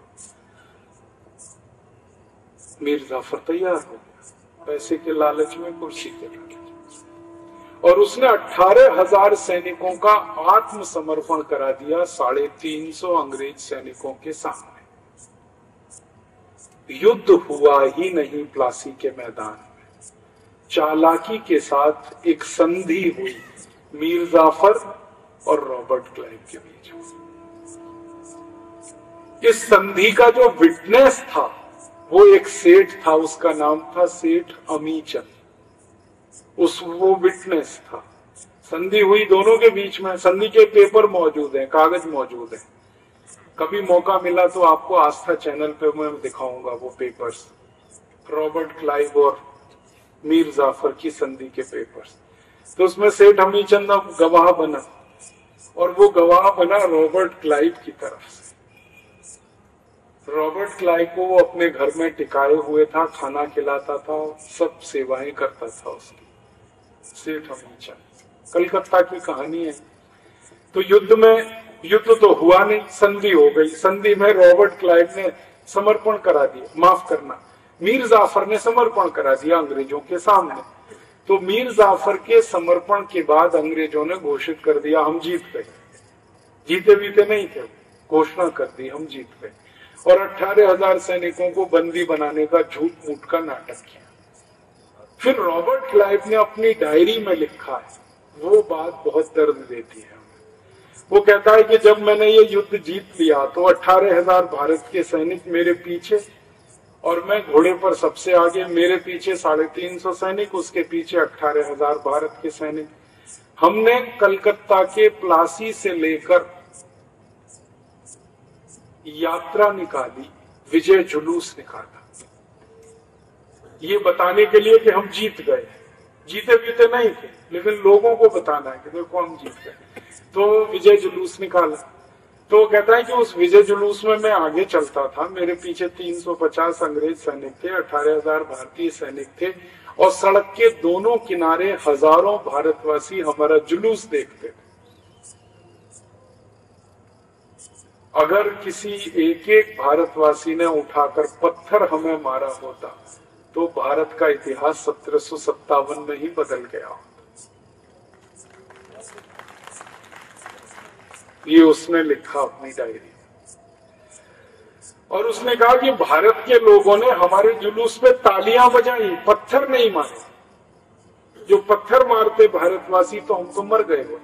Speaker 1: मीर जाफर तैयार हो गया, पैसे के लालच में, कुर्सी के लालच। और उसने 18,000 सैनिकों का आत्मसमर्पण करा दिया 350 अंग्रेज सैनिकों के सामने। युद्ध हुआ ही नहीं प्लासी के मैदान में, चालाकी के साथ एक संधि हुई मीर जाफर और रॉबर्ट क्लाइव के बीच में। इस संधि का जो विटनेस था वो एक सेठ था, उसका नाम था सेठ अमीचंद। वो विटनेस था। संधि हुई दोनों के बीच में, संधि के पेपर मौजूद हैं, कागज मौजूद हैं। कभी मौका मिला तो आपको आस्था चैनल पे मैं दिखाऊंगा वो पेपर्स, रॉबर्ट क्लाइव और मीर जाफर की संधि के पेपर्स। तो उसमें सेठ अमीचंद गवाह बना, और वो गवाह बना रॉबर्ट क्लाइव की तरफ से। रॉबर्ट क्लाइव को वो अपने घर में टिकाए हुए था, खाना खिलाता था, सब सेवाएं करता था उसकी। सेठ अमीचंद, कलकत्ता की कहानी है। तो युद्ध तो हुआ नहीं, संधि हो गई। संधि में रॉबर्ट क्लाइव ने समर्पण करा दिया, माफ करना, मीर जाफर ने समर्पण करा दिया अंग्रेजों के सामने। तो मीर जाफर के समर्पण के बाद अंग्रेजों ने घोषित कर दिया हम जीत गए। जीते बीते नहीं थे, घोषणा कर दी हम जीत गए, और 18,000 सैनिकों को बंदी बनाने का झूठ मूठ का नाटक किया। फिर रॉबर्ट क्लाइव ने अपनी डायरी में लिखा है, वो बात बहुत दर्द देती है। वो कहता है कि जब मैंने ये युद्ध जीत लिया तो 18,000 भारत के सैनिक मेरे पीछे, और मैं घोड़े पर सबसे आगे, मेरे पीछे 350 सैनिक, उसके पीछे 18,000 भारत के सैनिक। हमने कलकत्ता के प्लासी से लेकर यात्रा निकाली, विजय जुलूस निकाला, ये बताने के लिए कि हम जीत गए। जीते बीते नहीं थे, लेकिन लोगों को बताना है कि देखो हम जीत गए। तो विजय जुलूस निकाला। तो कहता है कि उस विजय जुलूस में मैं आगे चलता था, मेरे पीछे 350 अंग्रेज सैनिक थे, 18,000 भारतीय सैनिक थे, और सड़क के दोनों किनारे हजारों भारतवासी हमारा जुलूस देखते थे। अगर किसी एक एक भारतवासी ने उठाकर पत्थर हमें मारा होता तो भारत का इतिहास 1757 में ही बदल गया होता। ये उसने लिखा अपनी डायरी में। और उसने कहा कि भारत के लोगों ने हमारे जुलूस में तालियां बजाई, पत्थर नहीं मारे। जो पत्थर मारते भारतवासी तो हम तो मर गए होते।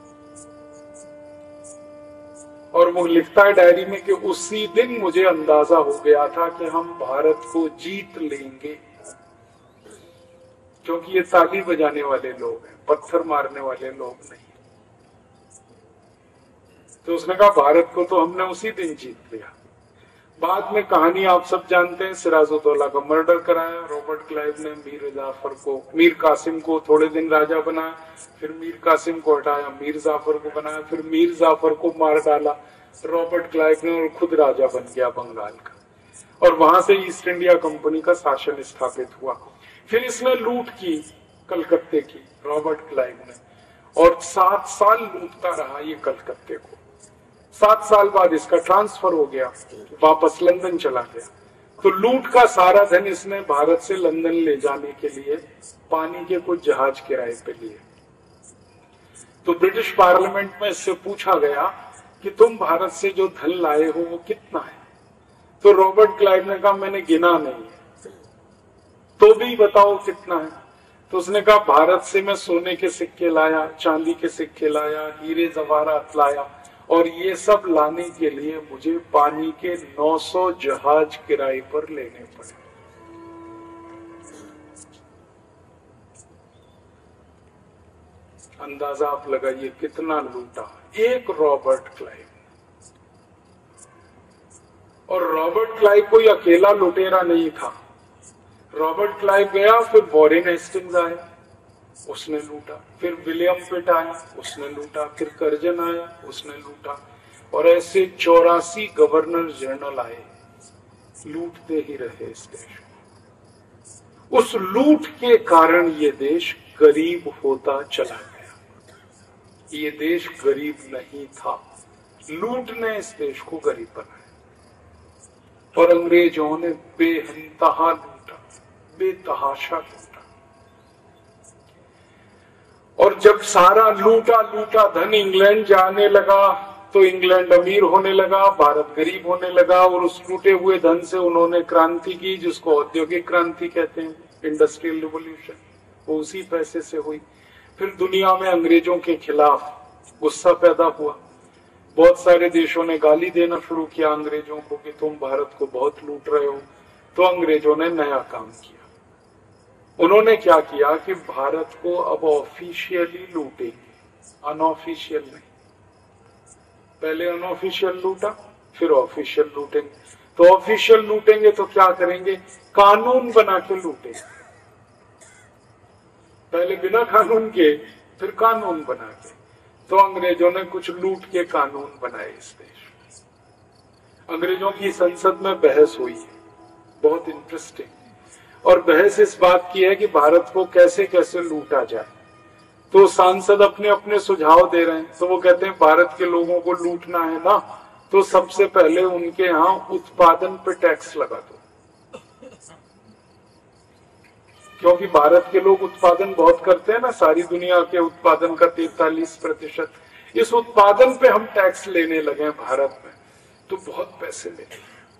Speaker 1: और वो लिखता है डायरी में कि उसी दिन मुझे अंदाजा हो गया था कि हम भारत को जीत लेंगे, क्योंकि ये ताली बजाने वाले लोग हैं, पत्थर मारने वाले लोग नहीं। तो उसने कहा भारत को तो हमने उसी दिन जीत लिया। बाद में कहानी आप सब जानते हैं, सिराजुद्दौला का मर्डर कराया रॉबर्ट क्लाइव ने, मीर कासिम को थोड़े दिन राजा बनाया, फिर मीर कासिम को हटाया, मीर जाफर को बनाया, फिर मीर जाफर को मार डाला रॉबर्ट क्लाइव ने, और खुद राजा बन गया बंगाल का। और वहां से ईस्ट इंडिया कंपनी का शासन स्थापित हुआ। फिर इसने लूट की कलकत्ते की रॉबर्ट क्लाइव ने, और 7 साल लूटता रहा ये कलकत्ते को। 7 साल बाद इसका ट्रांसफर हो गया, वापस लंदन चला गया। तो लूट का सारा धन इसने भारत से लंदन ले जाने के लिए पानी के कुछ जहाज किराए पे लिए। तो ब्रिटिश पार्लियामेंट में इससे पूछा गया कि तुम भारत से जो धन लाए हो वो कितना है। तो रॉबर्ट क्लाइव ने कहा मैंने गिना नहीं है। तो भी बताओ कितना है। तो उसने कहा भारत से मैं सोने के सिक्के लाया, चांदी के सिक्के लाया, हीरे जवाहरात लाया, और ये सब लाने के लिए मुझे पानी के 900 जहाज किराए पर लेने पड़े। अंदाजा आप लगाइए कितना लूटा एक रॉबर्ट क्लाइव। और रॉबर्ट क्लाइव कोई अकेला लुटेरा नहीं था। रॉबर्ट क्लाइव गया, फिर वॉरेन हेस्टिंग्स आया, उसने लूटा, फिर विलियम पिट आया, उसने लूटा, फिर कर्जन आया, उसने लूटा, और ऐसे 84 गवर्नर जनरल आए, लूटते ही रहे इस देश को। उस लूट के कारण ये देश गरीब होता चला गया। ये देश गरीब नहीं था, लूट ने इस देश को गरीब बनाया। और अंग्रेजों ने बेइंतहा लूटा, बेतहाशा लूटा। और जब सारा लूटा लूटा धन इंग्लैंड जाने लगा तो इंग्लैंड अमीर होने लगा, भारत गरीब होने लगा, और उस लूटे हुए धन से उन्होंने क्रांति की, जिसको औद्योगिक क्रांति कहते हैं, इंडस्ट्रियल रिवॉल्यूशन, वो उसी पैसे से हुई। फिर दुनिया में अंग्रेजों के खिलाफ गुस्सा पैदा हुआ, बहुत सारे देशों ने गाली देना शुरू किया अंग्रेजों को कि तुम भारत को बहुत लूट रहे हो। तो अंग्रेजों ने नया काम किया, उन्होंने क्या किया कि भारत को अब ऑफिशियली लूटेंगे, अनऑफिशियल नहीं। पहले अनऑफिशियल लूटा, फिर ऑफिशियल लूटेंगे। तो ऑफिशियल लूटेंगे तो क्या करेंगे, कानून बना के लूटेंगे। पहले बिना कानून के, फिर कानून बना के। तो अंग्रेजों ने कुछ लूट के कानून बनाए इस देश में। अंग्रेजों की संसद में बहस हुई है, बहुत इंटरेस्टिंग, और बहस इस बात की है कि भारत को कैसे कैसे लूटा जाए। तो सांसद अपने अपने सुझाव दे रहे हैं। तो वो कहते हैं भारत के लोगों को लूटना है ना, तो सबसे पहले उनके यहाँ उत्पादन पे टैक्स लगा दो, क्योंकि भारत के लोग उत्पादन बहुत करते हैं ना, सारी दुनिया के उत्पादन का 43%। इस उत्पादन पे हम टैक्स लेने लगे भारत में, तो बहुत पैसे मिले।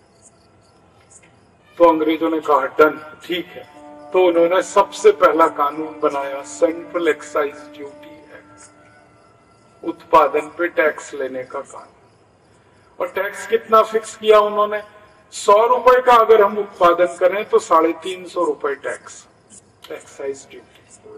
Speaker 1: तो अंग्रेजों ने कहा डन, ठीक है। तो उन्होंने सबसे पहला कानून बनाया, सेंट्रल एक्साइज ड्यूटी एक्ट, उत्पादन पे टैक्स लेने का कानून। और टैक्स कितना फिक्स किया उन्होंने, 100 रुपए का अगर हम उत्पादन करें तो 350 रुपए टैक्स, एक्साइज ड्यूटी।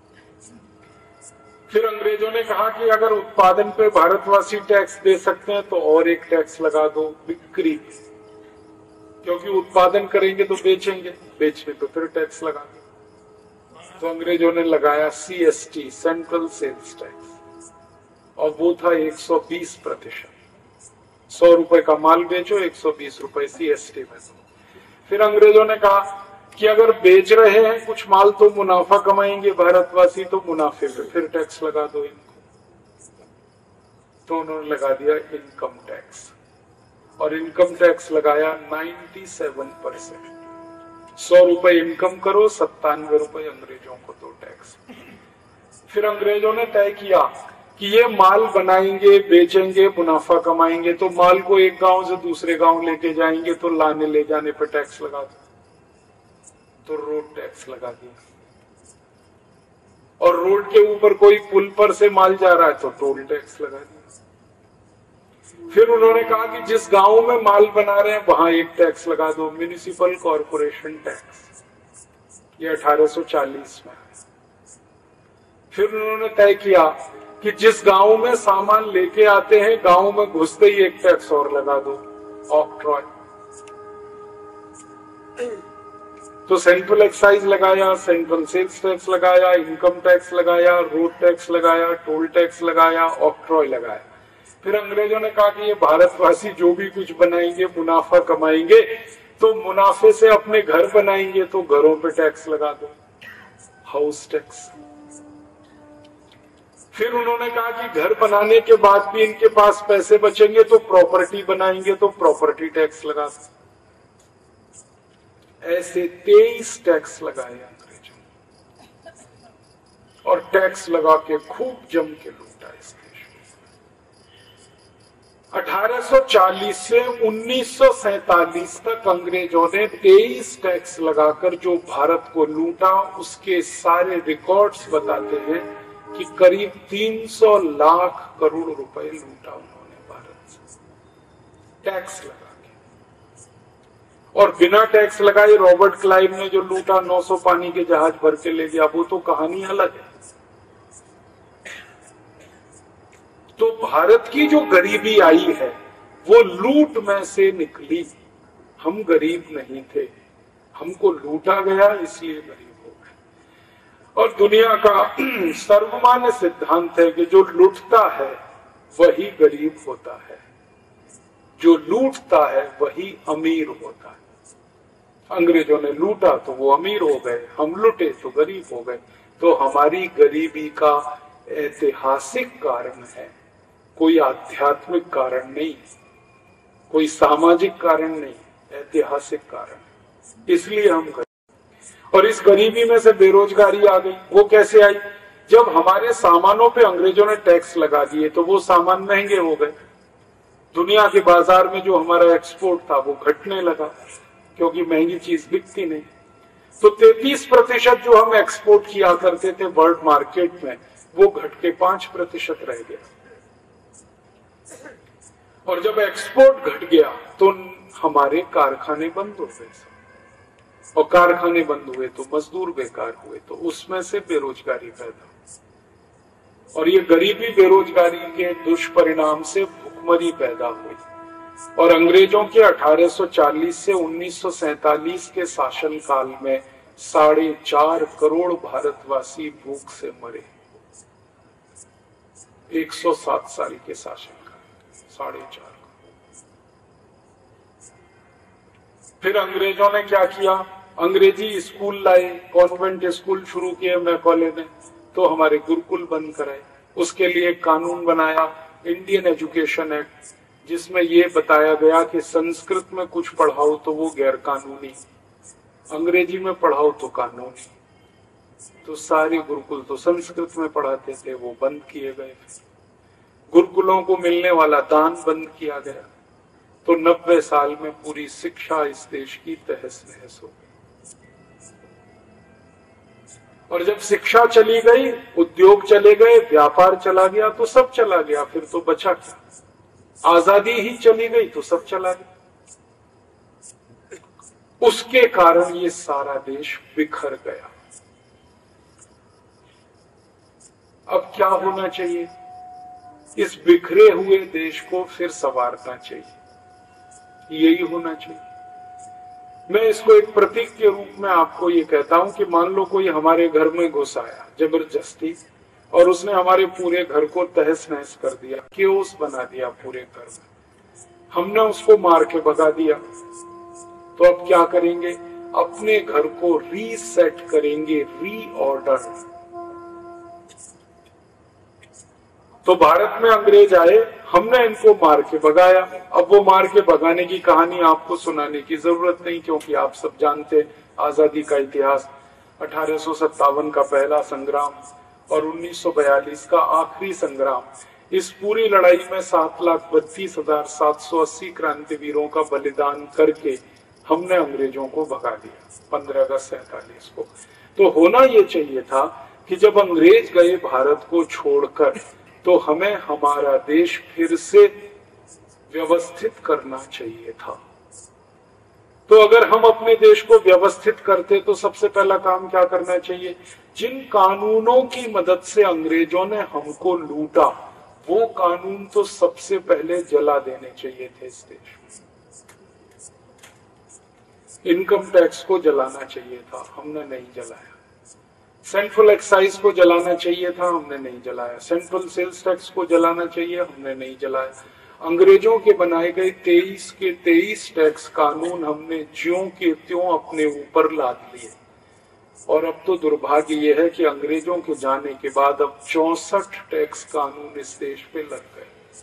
Speaker 1: फिर अंग्रेजों ने कहा कि अगर उत्पादन पे भारतवासी टैक्स दे सकते हैं तो और एक टैक्स लगा दो, बिक्री, क्योंकि उत्पादन करेंगे तो बेचेंगे, बेचने पे फिर टैक्स लगा दो। तो अंग्रेजों ने लगाया CST, सेंट्रल सेल्स टैक्स, और वो था 120%। 100 रुपए का माल बेचो, 120 रुपए CST में दो। फिर अंग्रेजों ने कहा कि अगर बेच रहे हैं कुछ माल तो मुनाफा कमाएंगे भारतवासी, तो मुनाफे पे फिर टैक्स लगा दो इनको। तो उन्होंने लगा दिया इनकम टैक्स, और इनकम टैक्स लगाया 97%। 100 रुपए इनकम करो, 97 रुपए अंग्रेजों को दो टैक्स। फिर अंग्रेजों ने तय किया कि ये माल बनाएंगे, बेचेंगे, मुनाफा कमाएंगे, तो माल को एक गांव से दूसरे गांव लेके जाएंगे तो लाने ले जाने पर टैक्स लगा दो। तो रोड टैक्स लगा दिया, और रोड के ऊपर कोई पुल पर से माल जा रहा है तो टोल टैक्स लगा दिया। फिर उन्होंने कहा कि जिस गांव में माल बना रहे हैं वहां एक टैक्स लगा दो, म्युनिसिपल कॉर्पोरेशन टैक्स, ये 1840 में। फिर उन्होंने तय किया कि जिस गांव में सामान लेके आते हैं गांव में घुसते ही एक टैक्स और लगा दो, ऑक्ट्रॉय। तो सेंट्रल एक्साइज लगाया, सेंट्रल सेल्स टैक्स लगाया, इनकम टैक्स लगाया, रोड टैक्स लगाया, टोल टैक्स लगाया, ऑक्ट्रॉय लगाया। फिर अंग्रेजों ने कहा कि ये भारतवासी जो भी कुछ बनाएंगे, मुनाफा कमाएंगे, तो मुनाफे से अपने घर बनाएंगे तो घरों पे टैक्स लगा दो, हाउस टैक्स। फिर उन्होंने कहा कि घर बनाने के बाद भी इनके पास पैसे बचेंगे तो प्रॉपर्टी बनाएंगे तो प्रॉपर्टी टैक्स लगा दो। ऐसे 23 टैक्स लगाए अंग्रेजों, और टैक्स लगा के खूब जम के लूटा इस देश को। 1840 से 1947 तक अंग्रेजों ने 23 टैक्स लगाकर जो भारत को लूटा, उसके सारे रिकॉर्ड्स बताते हैं कि करीब 300 लाख करोड़ रुपए लूटा उन्होंने भारत से, टैक्स लगा के। और बिना टैक्स लगाए रॉबर्ट क्लाइव ने जो लूटा, 900 पानी के जहाज भर के ले गया, वो तो कहानी अलग है। तो भारत की जो गरीबी आई है वो लूट में से निकली। हम गरीब नहीं थे, हमको लूटा गया इसलिए गरीब हो गए। और दुनिया का सर्वमान्य सिद्धांत है कि जो लूटता है वही गरीब होता है, जो लूटता है वही अमीर होता है। अंग्रेजों ने लूटा तो वो अमीर हो गए, हम लूटे तो गरीब हो गए। तो हमारी गरीबी का ऐतिहासिक कारण है, कोई आध्यात्मिक कारण नहीं, कोई सामाजिक कारण नहीं, ऐतिहासिक कारण। इसलिए हम गरीब। और इस गरीबी में से बेरोजगारी आ गई। वो कैसे आई जब हमारे सामानों पे अंग्रेजों ने टैक्स लगा दिए तो वो सामान महंगे हो गए। दुनिया के बाजार में जो हमारा एक्सपोर्ट था वो घटने लगा, क्योंकि महंगी चीज बिकती नहीं। तो 33% जो हम एक्सपोर्ट किया करते थे वर्ल्ड मार्केट में, वो घट के 5% रह गया। और जब एक्सपोर्ट घट गया तो हमारे कारखाने बंद हो गए, और कारखाने बंद हुए तो मजदूर बेकार हुए, तो उसमें से बेरोजगारी पैदा हुई। और ये गरीबी बेरोजगारी के दुष्परिणाम से भुखमरी पैदा हुई। और अंग्रेजों के 1840 से 1947 के शासनकाल में 4.5 करोड़ भारतवासी भूख से मरे। 107 साल के शासनकाल 4.5। फिर अंग्रेजों ने क्या किया, अंग्रेजी स्कूल लाए, कॉन्वेंट स्कूल शुरू किए मैकॉले ने, तो हमारे गुरुकुल बंद कराए। उसके लिए कानून बनाया, इंडियन एजुकेशन एक्ट, जिसमें यह बताया गया कि संस्कृत में कुछ पढ़ाओ तो वो गैर कानूनी, अंग्रेजी में पढ़ाओ तो कानूनी। तो सारे गुरुकुल तो संस्कृत में पढ़ाते थे, वो बंद किए गए। गुरुकुलों को मिलने वाला दान बंद किया गया। तो 90 साल में पूरी शिक्षा इस देश की तहस नहस हो गई। और जब शिक्षा चली गई, उद्योग चले गए, व्यापार चला गया, तो सब चला गया। फिर तो बचा क्या? आजादी ही चली गई तो सब चला गया। उसके कारण ये सारा देश बिखर गया। अब क्या होना चाहिए? इस बिखरे हुए देश को फिर संवारना चाहिए, यही होना चाहिए। मैं इसको एक प्रतीक के रूप में आपको ये कहता हूं कि मान लो कोई हमारे घर में घुस आया जबरदस्ती, और उसने हमारे पूरे घर को तहस नहस कर दिया, केओस बना दिया पूरे घर में। हमने उसको मार के भगा दिया, तो अब क्या करेंगे? अपने घर को रीसेट करेंगे, रीऑर्डर। तो भारत में अंग्रेज आए, हमने इनको मार के भगाया। अब वो मार के भगाने की कहानी आपको सुनाने की जरूरत नहीं, क्योंकि आप सब जानते आजादी का इतिहास। 1857 का पहला संग्राम और 1942 का आखिरी संग्राम, इस पूरी लड़ाई में 7,32,780 क्रांतिवीरों का बलिदान करके हमने अंग्रेजों को भगा दिया 15 अगस्त 47 को। तो होना ये चाहिए था कि जब अंग्रेज गए भारत को छोड़कर, तो हमें हमारा देश फिर से व्यवस्थित करना चाहिए था। तो अगर हम अपने देश को व्यवस्थित करते तो सबसे पहला काम क्या करना चाहिए? जिन कानूनों की मदद से अंग्रेजों ने हमको लूटा, वो कानून तो सबसे पहले जला देने चाहिए थे इस देश में। इनकम टैक्स को जलाना चाहिए था, हमने नहीं जलाया। सेंट्रल एक्साइज को जलाना चाहिए था, हमने नहीं जलाया। सेंट्रल सेल्स टैक्स को जलाना चाहिए, हमने नहीं जलाया। अंग्रेजों के बनाए गए 23 के 23 टैक्स कानून हमने ज्यों के त्यों अपने ऊपर लाद लिए। और अब तो दुर्भाग्य यह है कि अंग्रेजों के जाने के बाद अब 64 टैक्स कानून इस देश पे लग गए।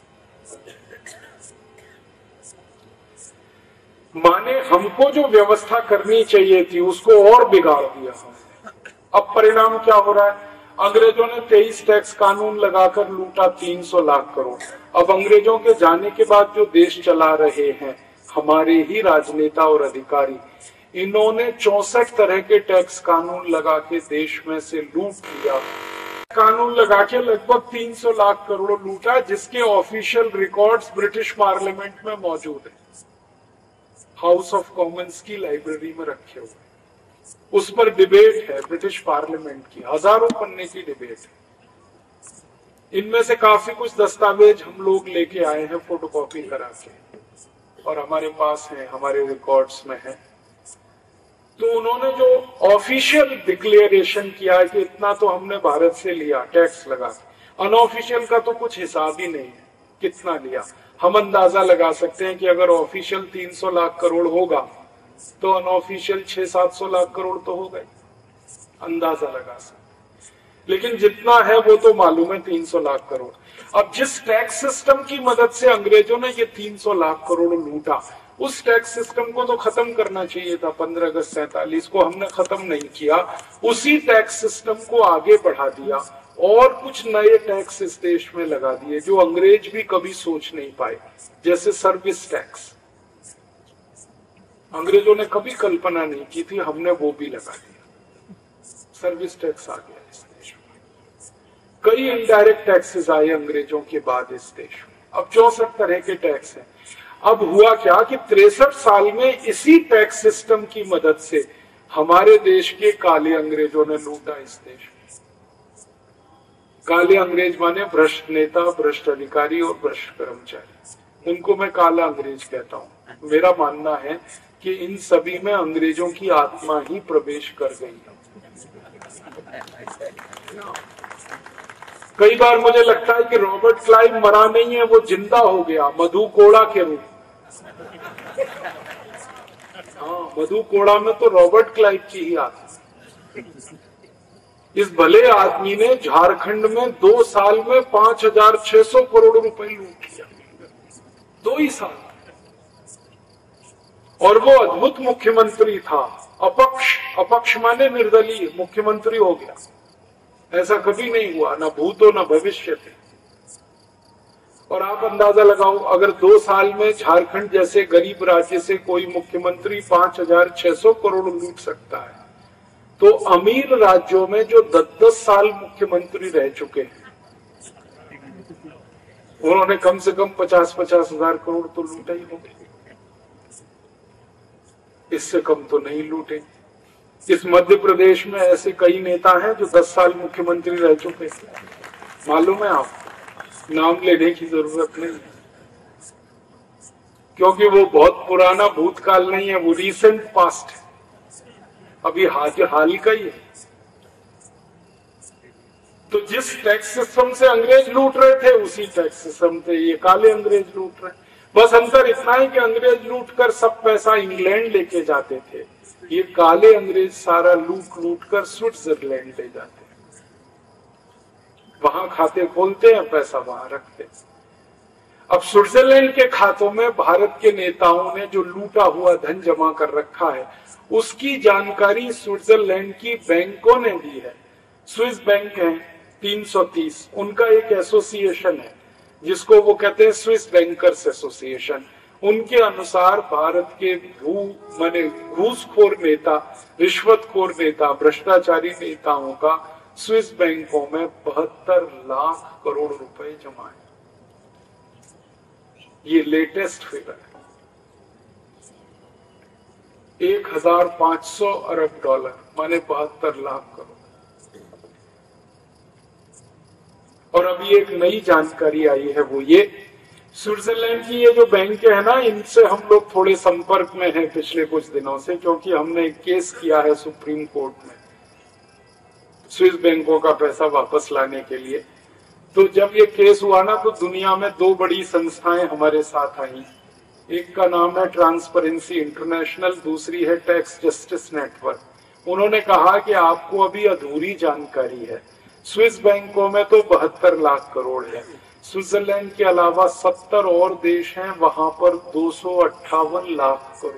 Speaker 1: माने हमको जो व्यवस्था करनी चाहिए थी उसको और बिगाड़ दिया हमने। अब परिणाम क्या हो रहा है? अंग्रेजों ने 23 टैक्स कानून लगाकर लूटा 300 लाख करोड़। अब अंग्रेजों के जाने के बाद जो देश चला रहे हैं हमारे ही राजनेता और अधिकारी, इन्होंने 64 तरह के टैक्स कानून लगा के देश में से लूट लिया। कानून लगा के लगभग 300 लाख करोड़ लूटा, जिसके ऑफिशियल रिकॉर्ड्स ब्रिटिश पार्लियामेंट में मौजूद है, हाउस ऑफ कॉमन्स की लाइब्रेरी में रखे हुए। उस पर डिबेट है ब्रिटिश पार्लियामेंट की, हजारों पन्ने की डिबेट है। इनमें से काफी कुछ दस्तावेज हम लोग लेके आए हैं फोटोकॉपी करा के, और हमारे पास है, हमारे रिकॉर्ड्स में है। तो उन्होंने जो ऑफिशियल डिक्लेरेशन किया है कि इतना तो हमने भारत से लिया टैक्स लगा, अनऑफिशियल का तो कुछ हिसाब ही नहीं है कितना लिया। हम अंदाजा लगा सकते हैं कि अगर ऑफिशियल 300 लाख करोड़ होगा तो अनऑफिशियल 600-700 लाख करोड़ तो हो गए, अंदाजा लगा सकते। लेकिन जितना है वो तो मालूम है 300 लाख करोड़। अब जिस टैक्स सिस्टम की मदद से अंग्रेजों ने ये 300 लाख करोड़ लूटा, उस टैक्स सिस्टम को तो खत्म करना चाहिए था 15 अगस्त 47 को, हमने खत्म नहीं किया। उसी टैक्स सिस्टम को आगे बढ़ा दिया और कुछ नए टैक्स इस देश में लगा दिए जो अंग्रेज भी कभी सोच नहीं पाए, जैसे सर्विस टैक्स। अंग्रेजों ने कभी कल्पना नहीं की थी, हमने वो भी लगा दिया। सर्विस टैक्स आ गया इस देश में। कई इनडायरेक्ट टैक्सेस आए अंग्रेजों के बाद इस देश में। अब 64 तरह के टैक्स हैं। अब हुआ क्या कि 63 साल में इसी टैक्स सिस्टम की मदद से हमारे देश के काले अंग्रेजों ने लूटा इस देश में। काले अंग्रेज माने भ्रष्ट नेता, भ्रष्ट अधिकारी और भ्रष्ट कर्मचारी। उनको मैं काला अंग्रेज कहता हूं। मेरा मानना है कि इन सभी में अंग्रेजों की आत्मा ही प्रवेश कर गई है। कई बार मुझे लगता है कि रॉबर्ट क्लाइव मरा नहीं है, वो जिंदा हो गया मधु कोड़ा के रूप। हाँ, मधु कोड़ा में तो रॉबर्ट क्लाइव की ही आत्मा। इस भले आदमी ने झारखंड में 2 साल में 5,600 करोड़ रुपए लूट लिया, 2 ही साल। और वो अद्भुत मुख्यमंत्री था, अपक्ष माने निर्दलीय मुख्यमंत्री हो गया। ऐसा कभी नहीं हुआ, ना भूतो ना भविष्य थे। और आप अंदाजा लगाओ, अगर 2 साल में झारखंड जैसे गरीब राज्य से कोई मुख्यमंत्री 5,600 करोड़ लूट सकता है, तो अमीर राज्यों में जो 10-10 साल मुख्यमंत्री रह चुके हैं, उन्होंने कम से कम 50-50 हजार करोड़ तो लूटा ही होंगे। इससे कम तो नहीं लूटे। इस मध्य प्रदेश में ऐसे कई नेता हैं जो 10 साल मुख्यमंत्री रह चुके हैं। मालूम है आपको? नाम लेने की जरूरत नहीं, क्योंकि वो बहुत पुराना भूतकाल नहीं है, वो रीसेंट पास्ट है, अभी हाल का ही है। तो जिस टैक्स सिस्टम से अंग्रेज लूट रहे थे, उसी टैक्स सिस्टम से ये काले अंग्रेज लूट रहे हैं। बस अंतर इतना है कि अंग्रेज लूट कर सब पैसा इंग्लैंड लेके जाते थे, ये काले अंग्रेज सारा लूट कर स्विट्जरलैंड ले जाते हैं। वहां खाते खोलते हैं, पैसा वहां रखते हैं। अब स्विट्जरलैंड के खातों में भारत के नेताओं ने जो लूटा हुआ धन जमा कर रखा है, उसकी जानकारी स्विट्जरलैंड की बैंकों ने दी है। स्विस बैंक है 330, उनका एक एसोसिएशन है जिसको वो कहते हैं स्विस बैंकर्स एसोसिएशन। उनके अनुसार भारत के घूसखोर नेता, रिश्वतखोर नेता, भ्रष्टाचारी नेताओं का स्विस बैंकों में 72 लाख करोड़ रुपए जमा है। ये लेटेस्ट फिगर है। 1,500 अरब डॉलर माने 72 लाख करोड़। और अभी एक नई जानकारी आई है, वो ये स्विट्जरलैंड की ये जो बैंक है ना, इनसे हम लोग थोड़े संपर्क में हैं पिछले कुछ दिनों से, क्योंकि हमने एक केस किया है सुप्रीम कोर्ट में स्विस बैंकों का पैसा वापस लाने के लिए। तो जब ये केस हुआ ना, तो दुनिया में 2 बड़ी संस्थाएं हमारे साथ आई। एक का नाम है ट्रांसपेरेंसी इंटरनेशनल, दूसरी है टैक्स जस्टिस नेटवर्क। उन्होंने कहा कि आपको अभी अधूरी जानकारी है। स्विस बैंकों में तो 72 लाख करोड़ है। स्विट्जरलैंड के अलावा 70 और देश हैं, वहां पर 258 लाख करोड़।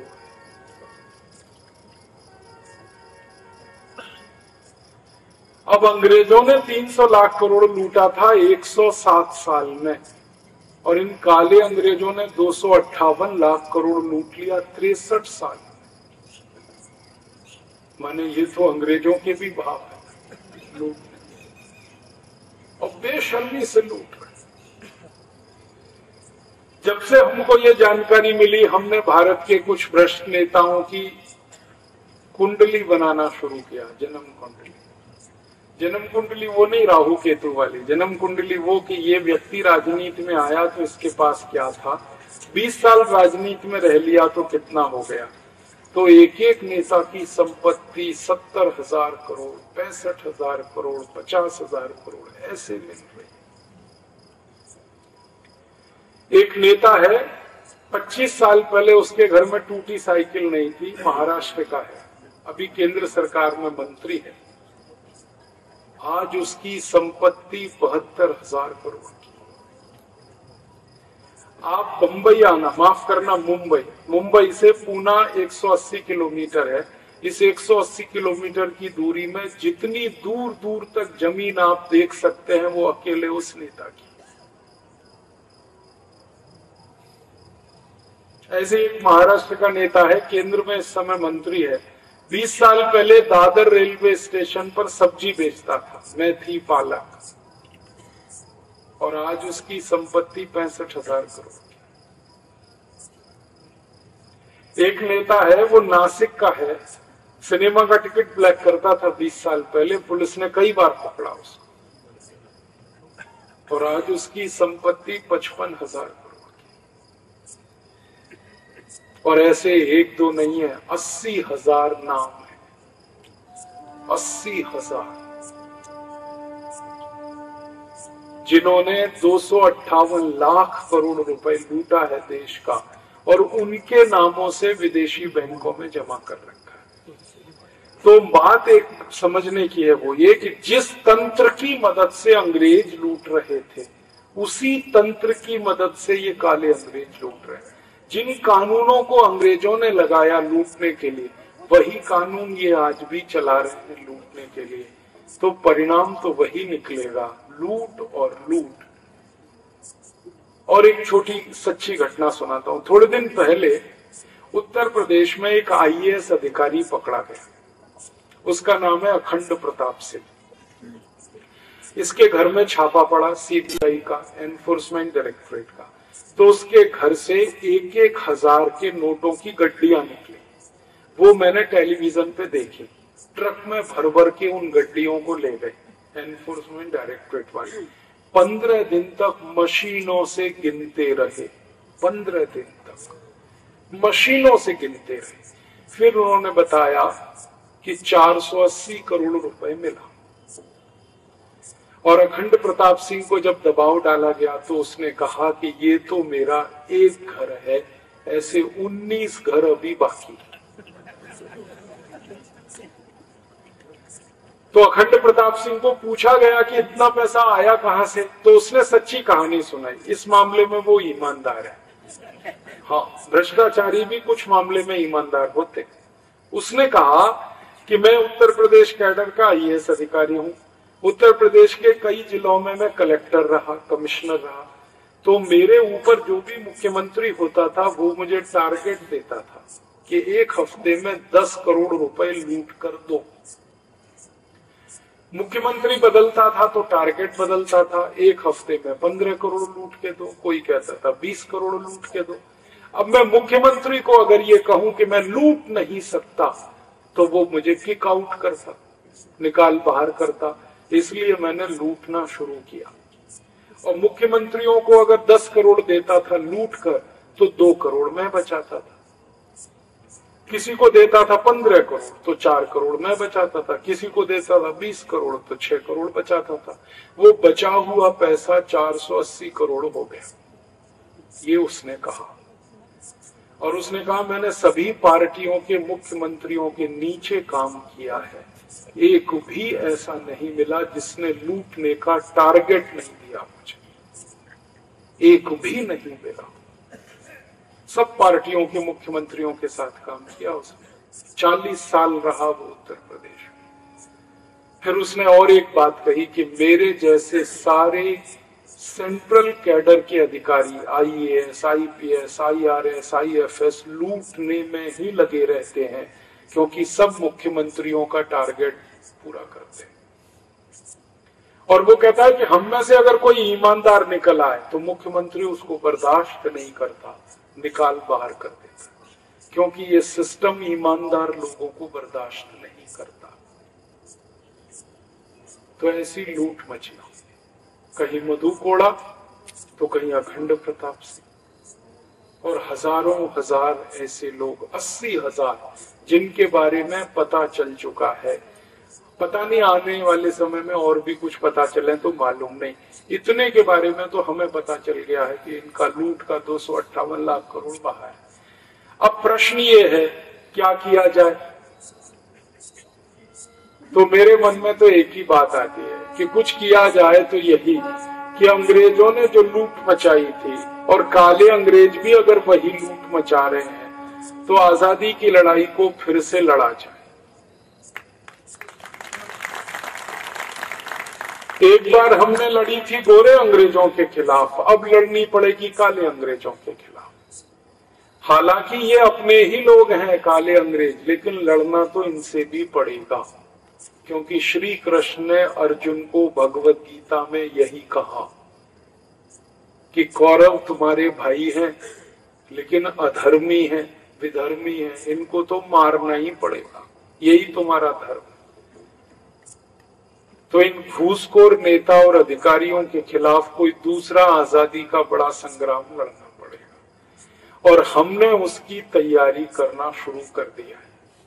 Speaker 1: अब अंग्रेजों ने 300 लाख करोड़ लूटा था 107 साल में, और इन काले अंग्रेजों ने 258 लाख करोड़ लूट लिया 63 साल में। माने ये तो अंग्रेजों के भी भाव है लूट, और बेशर्मी से लूट रहे। जब से हमको ये जानकारी मिली, हमने भारत के कुछ भ्रष्ट नेताओं की कुंडली बनाना शुरू किया। जन्म कुंडली, जन्म कुंडली वो नहीं राहु केतु वाली, जन्म कुंडली वो कि ये व्यक्ति राजनीति में आया तो इसके पास क्या था, 20 साल राजनीति में रह लिया तो कितना हो गया। तो एक एक नेता की संपत्ति 70,000 करोड़, 65,000 करोड़, 50,000 करोड़ ऐसे मिल रही। एक नेता है, 25 साल पहले उसके घर में टूटी साइकिल नहीं थी, महाराष्ट्र का है, अभी केंद्र सरकार में मंत्री है। आज उसकी संपत्ति 72,000 करोड़ की। आप बंबई आना, माफ करना मुंबई से पूना 180 किलोमीटर है, इस 180 किलोमीटर की दूरी में जितनी दूर दूर तक जमीन आप देख सकते हैं वो अकेले उस नेता की। ऐसे एक महाराष्ट्र का नेता है, केंद्र में इस समय मंत्री है। 20 साल पहले दादर रेलवे स्टेशन पर सब्जी बेचता था, मेथी पालक, और आज उसकी संपत्ति 65,000 करोड़। एक नेता है, वो नासिक का है, सिनेमा का टिकट ब्लैक करता था 20 साल पहले, पुलिस ने कई बार पकड़ा उसको, और आज उसकी संपत्ति 55,000 करोड़ की। और ऐसे एक दो नहीं है, 80,000 नाम है, 80,000, जिन्होंने 258 लाख करोड़ रुपए लूटा है देश का, और उनके नामों से विदेशी बैंकों में जमा कर रखा है। तो बात एक समझने की है, वो ये कि जिस तंत्र की मदद से अंग्रेज लूट रहे थे, उसी तंत्र की मदद से ये काले अंग्रेज लूट रहे हैं। जिन कानूनों को अंग्रेजों ने लगाया लूटने के लिए, वही कानून ये आज भी चला रहे हैं लूटने के लिए। तो परिणाम तो वही निकलेगा, लूट और लूट। और एक छोटी सच्ची घटना सुनाता हूं। थोड़े दिन पहले उत्तर प्रदेश में एक IAS अधिकारी पकड़ा गया, उसका नाम है अखंड प्रताप सिंह। इसके घर में छापा पड़ा CBI का, एनफोर्समेंट डायरेक्टरेट का। तो उसके घर से 1,000 के नोटों की गड्डियां निकली, वो मैंने टेलीविजन पे देखी। ट्रक में भर भर के उन गड्डियों को ले गए एनफोर्समेंट डायरेक्टरेट वाले। 15 दिन तक मशीनों से गिनते रहे, 15 दिन तक मशीनों से गिनते रहे। फिर उन्होंने बताया कि 480 करोड़ रुपए मिला। और अखंड प्रताप सिंह को जब दबाव डाला गया तो उसने कहा कि ये तो मेरा एक घर है, ऐसे 19 घर अभी बाकी। तो अखंड प्रताप सिंह को पूछा गया कि इतना पैसा आया कहां से, तो उसने सच्ची कहानी सुनाई। इस मामले में वो ईमानदार है। हाँ, भ्रष्टाचारी भी कुछ मामले में ईमानदार होते। उसने कहा कि मैं उत्तर प्रदेश कैडर का IAS अधिकारी हूं। उत्तर प्रदेश के कई जिलों में मैं कलेक्टर रहा, कमिश्नर रहा। तो मेरे ऊपर जो भी मुख्यमंत्री होता था वो मुझे टारगेट देता था कि एक हफ्ते में 10 करोड़ रुपए लूट कर दो। मुख्यमंत्री बदलता था तो टारगेट बदलता था, एक हफ्ते में 15 करोड़ लूट के दो, कोई कहता था 20 करोड़ लूट के दो। अब मैं मुख्यमंत्री को अगर ये कहूं कि मैं लूट नहीं सकता तो वो मुझे किक आउट करता, निकाल बाहर करता। इसलिए मैंने लूटना शुरू किया। और मुख्यमंत्रियों को अगर 10 करोड़ देता था लूट कर तो 2 करोड़ मैं बचाता था। किसी को देता था 15 करोड़ तो 4 करोड़ मैं बचाता था। किसी को देता था 20 करोड़ तो 6 करोड़ बचाता था। वो बचा हुआ पैसा 480 करोड़ हो गया, ये उसने कहा। और उसने कहा मैंने सभी पार्टियों के मुख्यमंत्रियों के नीचे काम किया है, एक भी ऐसा नहीं मिला जिसने लूटने का टारगेट नहीं दिया मुझे, एक भी नहीं मिला। सब पार्टियों के मुख्यमंत्रियों के साथ काम किया उसने। 40 साल रहा वो उत्तर प्रदेश में। फिर उसने और एक बात कही कि मेरे जैसे सारे सेंट्रल कैडर के अधिकारी IAS, IPS, IRS, IFS लूटने में ही लगे रहते हैं, क्योंकि सब मुख्यमंत्रियों का टारगेट पूरा करते हैं। और वो कहता है कि हम में से अगर कोई ईमानदार निकल आए तो मुख्यमंत्री उसको बर्दाश्त नहीं करता, निकाल बाहर कर देता, क्योंकि ये सिस्टम ईमानदार लोगों को बर्दाश्त नहीं करता। तो ऐसी लूट मची, कहीं मधु कोड़ा तो कहीं अखंड प्रताप सिंह, और हजारों हजार ऐसे लोग, 80,000 जिनके बारे में पता चल चुका है। पता नहीं आने वाले समय में और भी कुछ पता चले तो मालूम नहीं। इतने के बारे में तो हमें पता चल गया है कि इनका लूट का 258 लाख करोड़ बाहर है। अब प्रश्न ये है क्या किया जाए। तो मेरे मन में तो एक ही बात आती है कि कुछ किया जाए तो यही कि अंग्रेजों ने जो लूट मचाई थी और काले अंग्रेज भी अगर वही लूट मचा रहे हैं तो आजादी की लड़ाई को फिर से लड़ा जाए। एक बार हमने लड़ी थी गोरे अंग्रेजों के खिलाफ, अब लड़नी पड़ेगी काले अंग्रेजों के खिलाफ। हालांकि ये अपने ही लोग हैं काले अंग्रेज, लेकिन लड़ना तो इनसे भी पड़ेगा, क्योंकि श्री कृष्ण ने अर्जुन को भगवत गीता में यही कहा कि कौरव तुम्हारे भाई हैं, लेकिन अधर्मी हैं, विधर्मी हैं, इनको तो मारना ही पड़ेगा, यही तुम्हारा धर्म। तो इन घूसखोर नेता और अधिकारियों के खिलाफ कोई दूसरा आजादी का बड़ा संग्राम लड़ना पड़ेगा, और हमने उसकी तैयारी करना शुरू कर दिया है।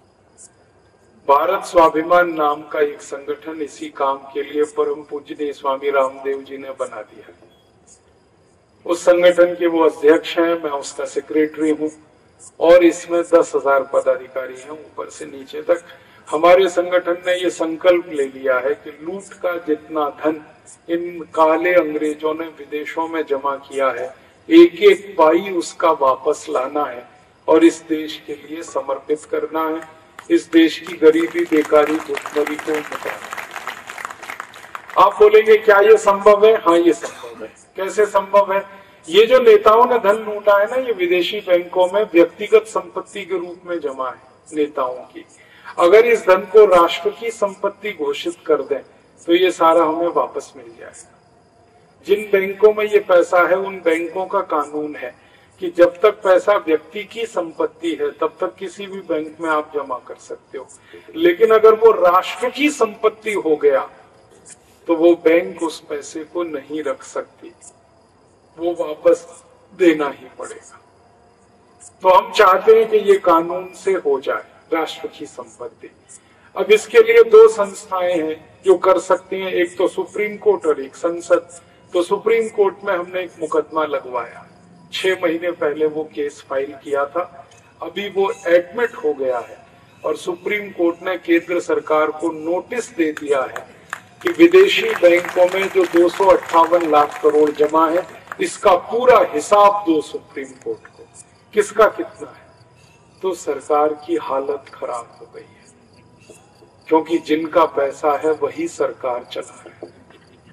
Speaker 1: भारत स्वाभिमान नाम का एक संगठन इसी काम के लिए परम पूज्य स्वामी रामदेव जी ने बना दिया है। उस संगठन के वो अध्यक्ष हैं, मैं उसका सेक्रेटरी हूं, और इसमें 10,000 पदाधिकारी हैं ऊपर से नीचे तक। हमारे संगठन ने ये संकल्प ले लिया है कि लूट का जितना धन इन काले अंग्रेजों ने विदेशों में जमा किया है, एक एक पाई उसका वापस लाना है और इस देश के लिए समर्पित करना है, इस देश की गरीबी, बेकारी, भुखमरी को मिटाना। आप बोलेंगे क्या ये संभव है? हाँ, ये संभव है। कैसे संभव है? ये जो नेताओं ने धन लूटा है ना, ये विदेशी बैंकों में व्यक्तिगत संपत्ति के रूप में जमा है नेताओं की। अगर इस धन को राष्ट्र की संपत्ति घोषित कर दें तो ये सारा हमें वापस मिल जाएगा। जिन बैंकों में ये पैसा है, उन बैंकों का कानून है कि जब तक पैसा व्यक्ति की संपत्ति है तब तक किसी भी बैंक में आप जमा कर सकते हो, लेकिन अगर वो राष्ट्र की संपत्ति हो गया तो वो बैंक उस पैसे को नहीं रख सकती, वो वापस देना ही पड़ेगा। तो हम चाहते हैं कि ये कानून से हो जाए राष्ट्र की संपत्ति। अब इसके लिए 2 संस्थाएं हैं जो कर सकती हैं, एक तो सुप्रीम कोर्ट और एक संसद। तो सुप्रीम कोर्ट में हमने एक मुकदमा लगवाया, 6 महीने पहले वो केस फाइल किया था, अभी वो एडमिट हो गया है और सुप्रीम कोर्ट ने केंद्र सरकार को नोटिस दे दिया है कि विदेशी बैंकों में जो 258 लाख करोड़ जमा है, इसका पूरा हिसाब दो सुप्रीम कोर्ट को, किसका कितना है। तो सरकार की हालत खराब हो गई है, क्योंकि जिनका पैसा है वही सरकार चला रही है।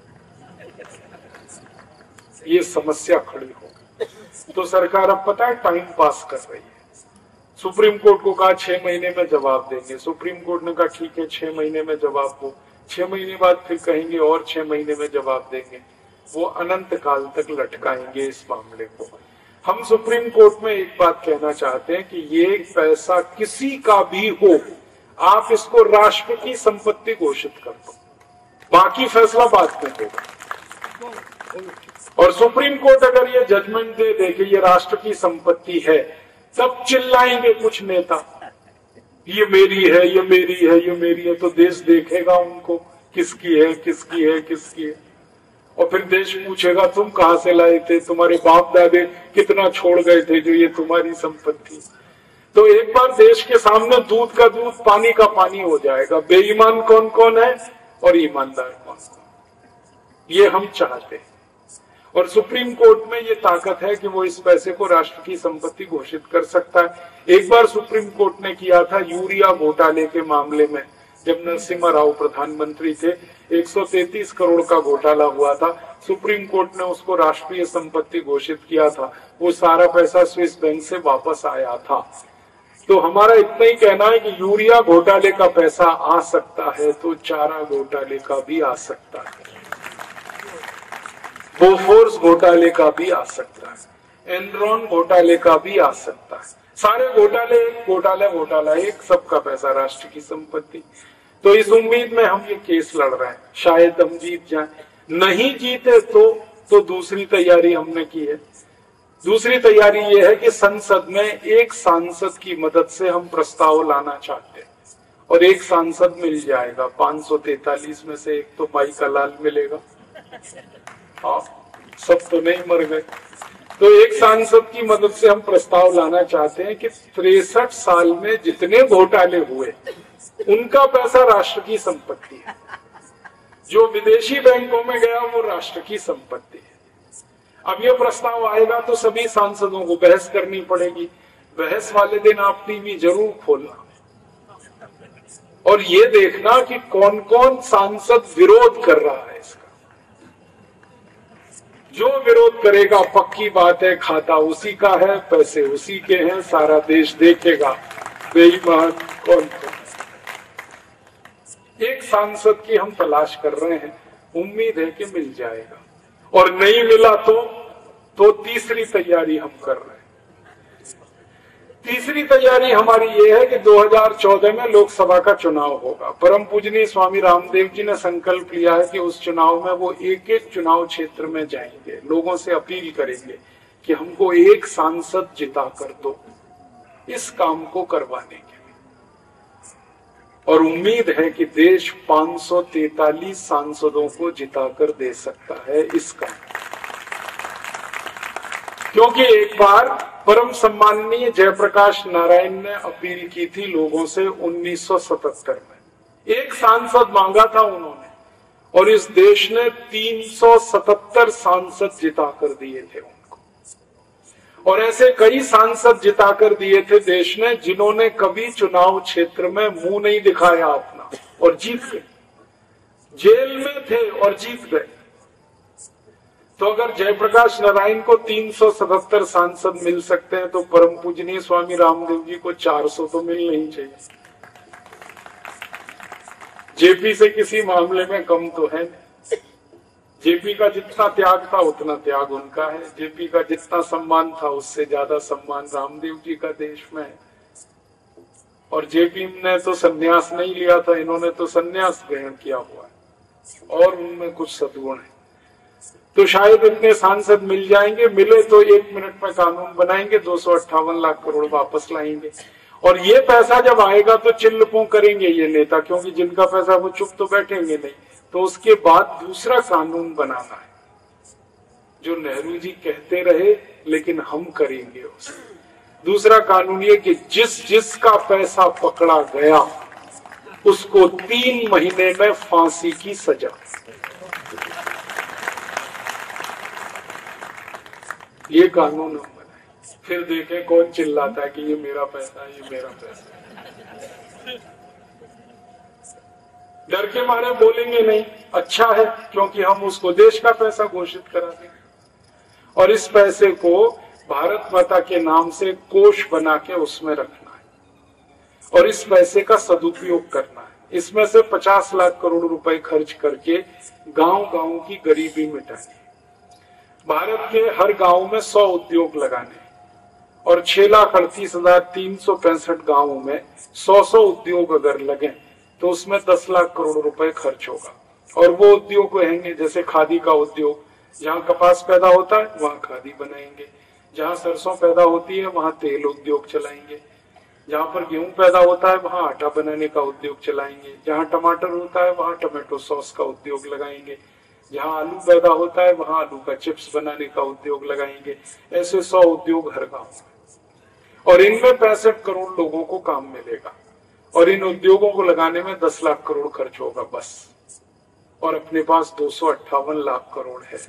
Speaker 1: ये समस्या खड़ी हो गई। तो सरकार अब पता है टाइम पास कर रही है। सुप्रीम कोर्ट को कहा 6 महीने में जवाब देंगे, सुप्रीम कोर्ट ने कहा ठीक है 6 महीने में जवाब दो, 6 महीने बाद फिर कहेंगे और 6 महीने में जवाब देंगे। वो अनंत काल तक लटकाएंगे इस मामले को। हम सुप्रीम कोर्ट में एक बात कहना चाहते हैं कि ये पैसा किसी का भी हो, आप इसको राष्ट्र की संपत्ति घोषित कर दो, बाकी फैसला बाद में होगा। और सुप्रीम कोर्ट अगर ये जजमेंट दे दे कि ये राष्ट्र की संपत्ति है, तब चिल्लाएंगे कुछ नेता, ये मेरी है, ये मेरी है, ये मेरी है। तो देश देखेगा उनको किसकी है, किसकी है, किसकी है। और फिर देश पूछेगा तुम कहां से लाए थे, तुम्हारे बाप दादे कितना छोड़ गए थे जो ये तुम्हारी संपत्ति। तो एक बार देश के सामने दूध का दूध, पानी का पानी हो जाएगा, बेईमान कौन कौन है और ईमानदार कौन कौन। ये हम चाहते हैं। और सुप्रीम कोर्ट में ये ताकत है कि वो इस पैसे को राष्ट्र की संपत्ति घोषित कर सकता है। एक बार सुप्रीम कोर्ट ने किया था यूरिया घोटाले के मामले में, जब नरसिम्हा राव प्रधानमंत्री थे, 133 करोड़ का घोटाला हुआ था। सुप्रीम कोर्ट ने उसको राष्ट्रीय संपत्ति घोषित किया था। वो सारा पैसा स्विस बैंक से वापस आया था। तो हमारा इतना ही कहना है कि यूरिया घोटाले का पैसा आ सकता है तो चारा घोटाले का भी आ सकता है, बोफोर्स घोटाले का भी आ सकता है, एनरॉन घोटाले का भी आ सकता है। सारे घोटाला एक, सबका पैसा राष्ट्र की संपत्ति। तो इस उम्मीद में हम ये केस लड़ रहे हैं, शायद हम जीत जाएं। नहीं जीते तो दूसरी तैयारी हमने की है। दूसरी तैयारी ये है कि संसद में एक सांसद की मदद से हम प्रस्ताव लाना चाहते हैं, और एक सांसद मिल जाएगा। 543 में से एक तो माई का लाल मिलेगा। हाँ, सब तो नहीं मर गए। तो एक सांसद की मदद से हम प्रस्ताव लाना चाहते हैं कि 63 साल में जितने घोटाले हुए उनका पैसा राष्ट्र की संपत्ति है, जो विदेशी बैंकों में गया वो राष्ट्र की संपत्ति है। अब ये प्रस्ताव आएगा तो सभी सांसदों को बहस करनी पड़ेगी। बहस वाले दिन आप टीवी जरूर खोलना और ये देखना कि कौन कौन सांसद विरोध कर रहा है इसका। जो विरोध करेगा पक्की बात है खाता उसी का है, पैसे उसी के हैं, सारा देश देखेगा बेईमान कौन कौन। एक सांसद की हम तलाश कर रहे हैं, उम्मीद है कि मिल जाएगा, और नहीं मिला तो तीसरी तैयारी हम कर रहे हैं। तीसरी तैयारी हमारी ये है कि 2014 में लोकसभा का चुनाव होगा। परम पूजनीय स्वामी रामदेव जी ने संकल्प लिया है कि उस चुनाव में वो एक एक चुनाव क्षेत्र में जाएंगे, लोगों से अपील करेंगे कि हमको एक सांसद जिता कर दो इस काम को करवाने के लिए। और उम्मीद है कि देश 543 सांसदों को जिताकर दे सकता है इस काम, क्योंकि एक बार परम सम्माननीय जयप्रकाश नारायण ने अपील की थी लोगों से 1977 में। एक सांसद मांगा था उन्होंने, और इस देश ने 377 सांसद जिताकर दिए थे उनको। और ऐसे कई सांसद जिताकर दिए थे देश ने जिन्होंने कभी चुनाव क्षेत्र में मुंह नहीं दिखाया अपना, और जीत गए, जेल में थे और जीत गए। तो अगर जयप्रकाश नारायण को 377 सांसद मिल सकते हैं तो परम पूजनीय स्वामी रामदेव जी को 400 तो मिलना ही चाहिए। जेपी से किसी मामले में कम तो है। जेपी का जितना त्याग था उतना त्याग उनका है, जेपी का जितना सम्मान था उससे ज्यादा सम्मान रामदेव जी का देश में है। और जेपी ने तो संन्यास नहीं लिया था, इन्होंने तो संन्यास ग्रहण किया हुआ है, और उनमें कुछ सद्गुण है। तो शायद इतने सांसद मिल जाएंगे, मिले तो 1 मिनट में कानून बनाएंगे, 258 लाख करोड़ वापस लाएंगे। और ये पैसा जब आएगा तो चिल्लपों करेंगे ये नेता, क्योंकि जिनका पैसा वो चुप तो बैठेंगे नहीं। तो उसके बाद दूसरा कानून बनाना है, जो नेहरू जी कहते रहे लेकिन हम करेंगे उसे। दूसरा कानून ये कि जिसका पैसा पकड़ा गया उसको 3 महीने में फांसी की सजा। ये कानून हम बनाए, फिर देखें कौन चिल्लाता है कि ये मेरा पैसा है, ये मेरा पैसा है। डर के मारे बोलेंगे नहीं, अच्छा है, क्योंकि हम उसको देश का पैसा घोषित करा देंगे। और इस पैसे को भारत माता के नाम से कोष बना के उसमें रखना है, और इस पैसे का सदुपयोग करना है। इसमें से 50 लाख करोड़ रुपए खर्च करके गांव-गांव की गरीबी मिटानी। भारत के हर गांव में 100 उद्योग लगाने, और 6,38,365 गांवों में 100 उद्योग अगर लगे तो उसमें 10 लाख करोड़ रुपए खर्च होगा। और वो उद्योग रहेंगे जैसे खादी का उद्योग, जहाँ कपास पैदा होता है वहाँ खादी बनाएंगे, जहाँ सरसों पैदा होती है वहाँ तेल उद्योग चलाएंगे, जहाँ पर गेहूं पैदा होता है वहाँ आटा बनाने का उद्योग चलाएंगे, जहाँ टमाटर होता है वहाँ टमाटो सॉस का उद्योग लगाएंगे, जहाँ आलू पैदा होता है वहाँ आलू का चिप्स बनाने का उद्योग लगाएंगे। ऐसे 100 उद्योग हर गांव में, और इनमें 65 करोड़ लोगों को काम मिलेगा। और इन उद्योगों को लगाने में 10 लाख करोड़ खर्च होगा बस, और अपने पास 258 लाख करोड़ है।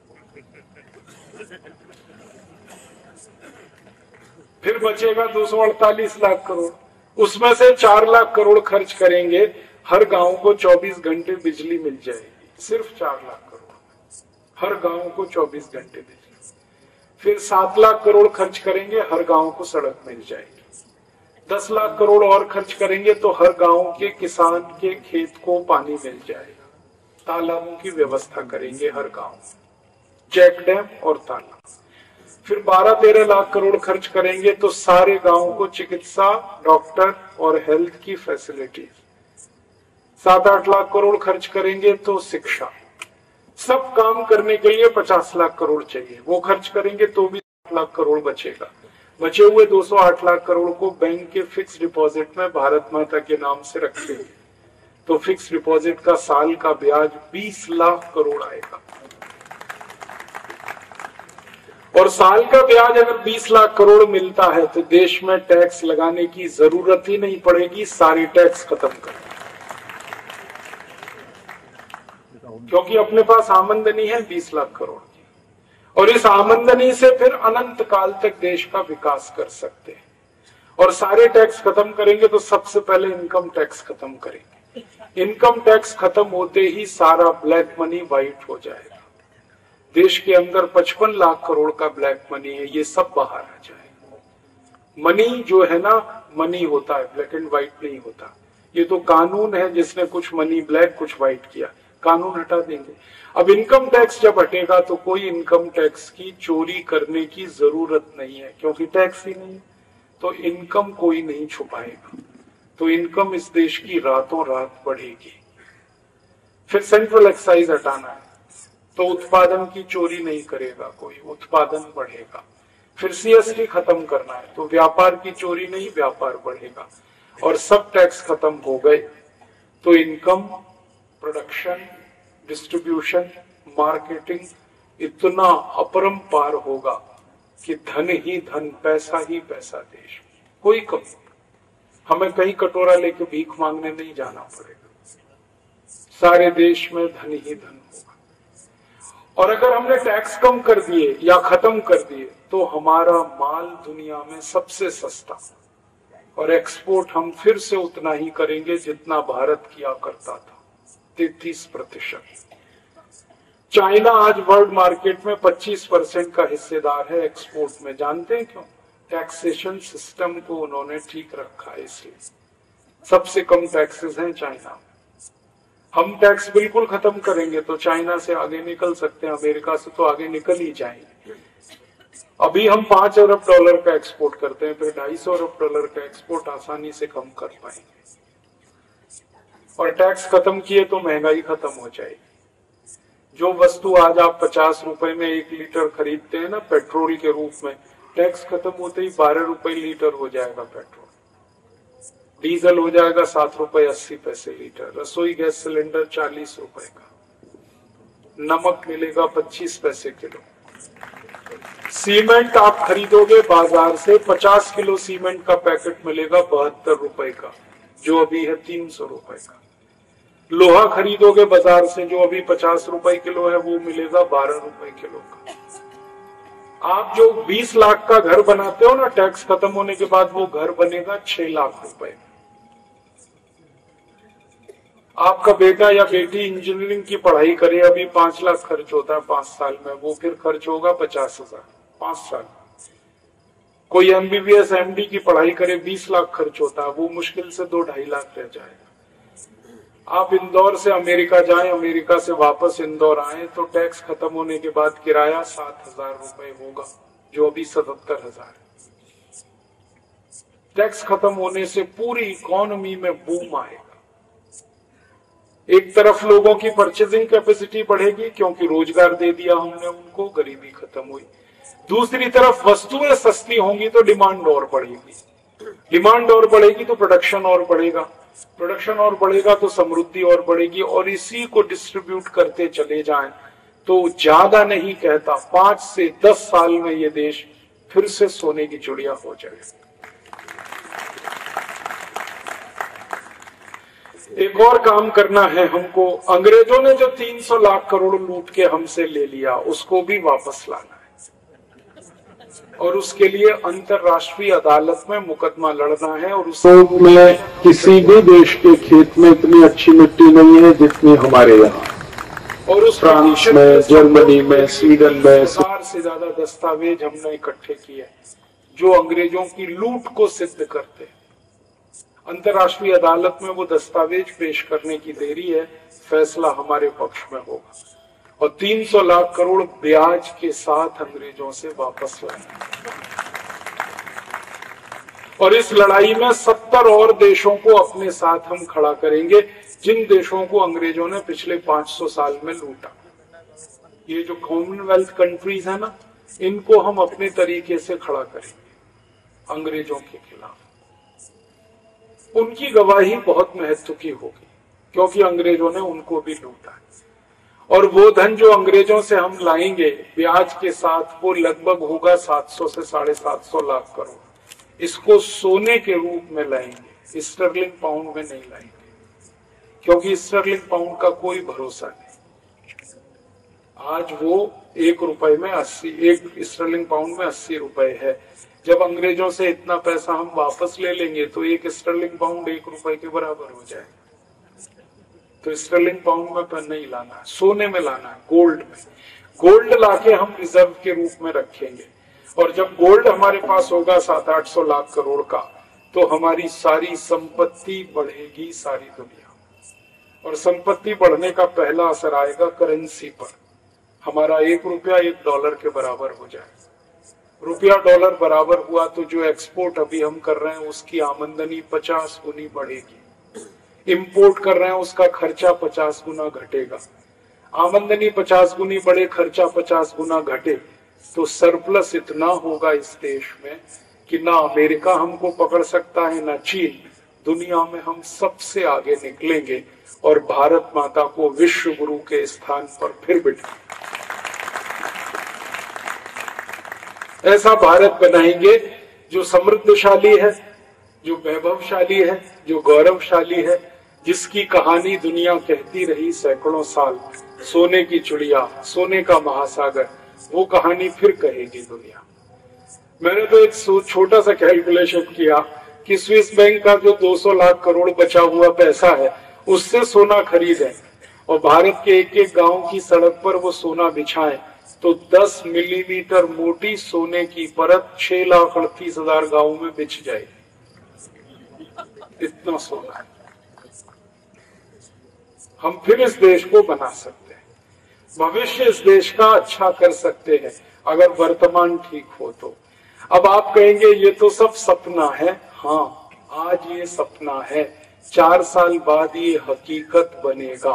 Speaker 1: फिर बचेगा 248 लाख करोड़, उसमें से 4 लाख करोड़ खर्च करेंगे, हर गांव को 24 घंटे बिजली मिल जाएगी। सिर्फ 4 लाख करोड़, हर गांव को 24 घंटे बिजली। फिर 7 लाख करोड़ खर्च करेंगे, हर गांव को सड़क मिल जाएगी। 10 लाख करोड़ और खर्च करेंगे तो हर गांव के किसान के खेत को पानी मिल जाएगा। तालाबों की व्यवस्था करेंगे हर गांव, चेक डैम और तालाब। फिर 12-13 लाख करोड़ खर्च करेंगे तो सारे गांव को चिकित्सा, डॉक्टर और हेल्थ की फैसिलिटीज। 7-8 लाख करोड़ खर्च करेंगे तो शिक्षा। सब काम करने के लिए 50 लाख करोड़ चाहिए, वो खर्च करेंगे तो भी 7 लाख करोड़ बचेगा। बचे हुए 208 लाख करोड़ को बैंक के फिक्स डिपॉजिट में भारत माता के नाम से रखेंगे, तो फिक्स डिपॉजिट का साल का ब्याज 20 लाख करोड़ आएगा। और साल का ब्याज अगर 20 लाख करोड़ मिलता है तो देश में टैक्स लगाने की जरूरत ही नहीं पड़ेगी, सारी टैक्स खत्म कर, क्योंकि अपने पास आमदनी है 20 लाख करोड़ की, और इस आमदनी से फिर अनंत काल तक देश का विकास कर सकते हैं। और सारे टैक्स खत्म करेंगे तो सबसे पहले इनकम टैक्स खत्म करेंगे। इनकम टैक्स खत्म होते ही सारा ब्लैक मनी व्हाइट हो जाएगा। देश के अंदर 55 लाख करोड़ का ब्लैक मनी है, ये सब बाहर आ जाएगा। मनी जो है ना, मनी होता है, ब्लैक एंड व्हाइट नहीं होता। ये तो कानून है जिसने कुछ मनी ब्लैक कुछ व्हाइट किया, कानून हटा देंगे। अब इनकम टैक्स जब हटेगा तो कोई इनकम टैक्स की चोरी करने की जरूरत नहीं है, क्योंकि टैक्स ही नहीं, तो इनकम कोई नहीं छुपाएगा। तो इनकम इस देश की रातों रात बढ़ेगी। फिर सेंट्रल एक्साइज हटाना है तो उत्पादन की चोरी नहीं करेगा कोई, उत्पादन बढ़ेगा। फिर सीएसटी खत्म करना है तो व्यापार की चोरी नहीं, व्यापार बढ़ेगा। और सब टैक्स खत्म हो गए तो इनकम, प्रोडक्शन, डिस्ट्रीब्यूशन, मार्केटिंग इतना अपरंपार होगा कि धन ही धन, पैसा ही पैसा देश में, कोई कमी। हमें कहीं कटोरा लेके भीख मांगने नहीं जाना पड़ेगा, सारे देश में धन ही धन होगा। और अगर हमने टैक्स कम कर दिए या खत्म कर दिए तो हमारा माल दुनिया में सबसे सस्ता, और एक्सपोर्ट हम फिर से उतना ही करेंगे जितना भारत किया करता था, 33%। चाइना आज वर्ल्ड मार्केट में 25% का हिस्सेदार है एक्सपोर्ट में। जानते हैं क्यों? टैक्सेशन सिस्टम को उन्होंने ठीक रखा है, इसलिए सबसे कम टैक्सेस हैं चाइना में। हम टैक्स बिल्कुल खत्म करेंगे तो चाइना से आगे निकल सकते हैं, अमेरिका से तो आगे निकल ही जाएंगे। अभी हम $5 अरब का एक्सपोर्ट करते हैं, फिर $250 अरब का एक्सपोर्ट आसानी से कम कर पाएंगे। और टैक्स खत्म किए तो महंगाई खत्म हो जाएगी। जो वस्तु आज आप 50 रुपए में 1 लीटर खरीदते हैं ना पेट्रोल के रूप में, टैक्स खत्म होते ही 12 रुपए लीटर हो जाएगा पेट्रोल। डीजल हो जाएगा 7 रुपए 80 पैसे लीटर, रसोई गैस सिलेंडर 40 रुपए का, नमक मिलेगा 25 पैसे किलो। सीमेंट आप खरीदोगे बाजार से, 50 किलो सीमेंट का पैकेट मिलेगा 72 रुपए का, जो अभी है 300 रुपए का। लोहा खरीदोगे बाजार से, जो अभी 50 रुपए किलो है, वो मिलेगा 12 रुपए किलो का। आप जो 20 लाख का घर बनाते हो ना, टैक्स खत्म होने के बाद वो घर बनेगा 6 लाख रुपए। आपका बेटा या बेटी इंजीनियरिंग की पढ़ाई करे, अभी 5 लाख खर्च होता है 5 साल में, वो फिर खर्च होगा 50,000 5 साल। कोई एमबीबीएस एमडी की पढ़ाई करे, 20 लाख खर्च होता है, वो मुश्किल से 2-2.5 लाख रह जाएगा। आप इंदौर से अमेरिका जाएं, अमेरिका से वापस इंदौर आए तो टैक्स खत्म होने के बाद किराया 7,000 रुपए होगा, जो अभी 77,000 है। टैक्स खत्म होने से पूरी इकोनॉमी में बूम आएगा। एक तरफ लोगों की परचेजिंग कैपेसिटी बढ़ेगी क्योंकि रोजगार दे दिया हमने उनको, गरीबी खत्म हुई। दूसरी तरफ वस्तुएं सस्ती होंगी तो डिमांड और बढ़ेगी, डिमांड और बढ़ेगी तो प्रोडक्शन और बढ़ेगा, प्रोडक्शन और बढ़ेगा तो समृद्धि और बढ़ेगी, और इसी को डिस्ट्रीब्यूट करते चले जाएं तो ज्यादा नहीं कहता 5 से 10 साल में ये देश फिर से सोने की चिड़िया हो जाएगा। एक और काम करना है हमको, अंग्रेजों ने जो 300 लाख करोड़ लूट के हमसे ले लिया उसको भी वापस लाना है, और उसके लिए अंतर्राष्ट्रीय अदालत में मुकदमा लड़ना है। और उस में किसी भी देश के खेत में इतनी अच्छी मिट्टी नहीं है जितनी हमारे यहाँ, और उस फ्रांस में, जर्मनी में, स्वीडन में 1000 से ज्यादा दस्तावेज हमने इकट्ठे किए जो अंग्रेजों की लूट को सिद्ध करते हैं। अंतर्राष्ट्रीय अदालत में वो दस्तावेज पेश करने की देरी है, फैसला हमारे पक्ष में होगा, और 300 लाख करोड़ ब्याज के साथ अंग्रेजों से वापस लाना। और इस लड़ाई में 70 और देशों को अपने साथ हम खड़ा करेंगे, जिन देशों को अंग्रेजों ने पिछले 500 साल में लूटा। ये जो कॉमनवेल्थ कंट्रीज है ना, इनको हम अपने तरीके से खड़ा करेंगे अंग्रेजों के खिलाफ। उनकी गवाही बहुत महत्व की होगी क्योंकि अंग्रेजों ने उनको भी लूटा है। और वो धन जो अंग्रेजों से हम लाएंगे ब्याज के साथ, वो लगभग होगा 700 से 750 लाख करोड़। इसको सोने के रूप में लाएंगे, स्टर्लिंग पाउंड में नहीं लाएंगे, क्योंकि स्टर्लिंग पाउंड का कोई भरोसा नहीं। आज वो 1 रुपए में 80, 1 स्टर्लिंग पाउंड में 80 रुपए है। जब अंग्रेजों से इतना पैसा हम वापस ले लेंगे तो 1 स्टर्लिंग पाउंड 1 रुपए के बराबर हो जाएगा। तो स्टर्लिंग पाउंड में नहीं लाना है, सोने में लाना है, गोल्ड में। गोल्ड लाके हम रिजर्व के रूप में रखेंगे, और जब गोल्ड हमारे पास होगा 700-800 लाख करोड़ का, तो हमारी सारी संपत्ति बढ़ेगी सारी दुनिया। और संपत्ति बढ़ने का पहला असर आएगा करेंसी पर। हमारा 1 रुपया 1 डॉलर के बराबर हो जाए। रुपया डॉलर बराबर हुआ तो जो एक्सपोर्ट अभी हम कर रहे हैं उसकी आमदनी 50 गुनी बढ़ेगी, इंपोर्ट कर रहे हैं उसका खर्चा 50 गुना घटेगा। आमदनी 50 गुनी बढ़े, खर्चा 50 गुना घटे, तो सरप्लस इतना होगा इस देश में कि ना अमेरिका हमको पकड़ सकता है ना चीन। दुनिया में हम सबसे आगे निकलेंगे और भारत माता को विश्व गुरु के स्थान पर फिर बिठा ऐसा भारत बनाएंगे जो समृद्धशाली है, जो वैभवशाली है, जो गौरवशाली है, जिसकी कहानी दुनिया कहती रही सैकड़ों साल। सोने की चिड़िया, सोने का महासागर, वो कहानी फिर कहेगी दुनिया। मैंने तो एक छोटा सा कैलकुलेशन किया कि स्विस बैंक का जो 200 लाख करोड़ बचा हुआ पैसा है उससे सोना खरीदें और भारत के एक एक गांव की सड़क पर वो सोना बिछाएं, तो 10 मिलीमीटर मोटी सोने की परत 6,38,000 गांवों में बिछ जाएगी। इतना सोना है। हम फिर इस देश को बना सकते हैं, भविष्य इस देश का अच्छा कर सकते हैं अगर वर्तमान ठीक हो तो। अब आप कहेंगे ये तो सब सपना है। हाँ, आज ये सपना है, 4 साल बाद ये हकीकत बनेगा।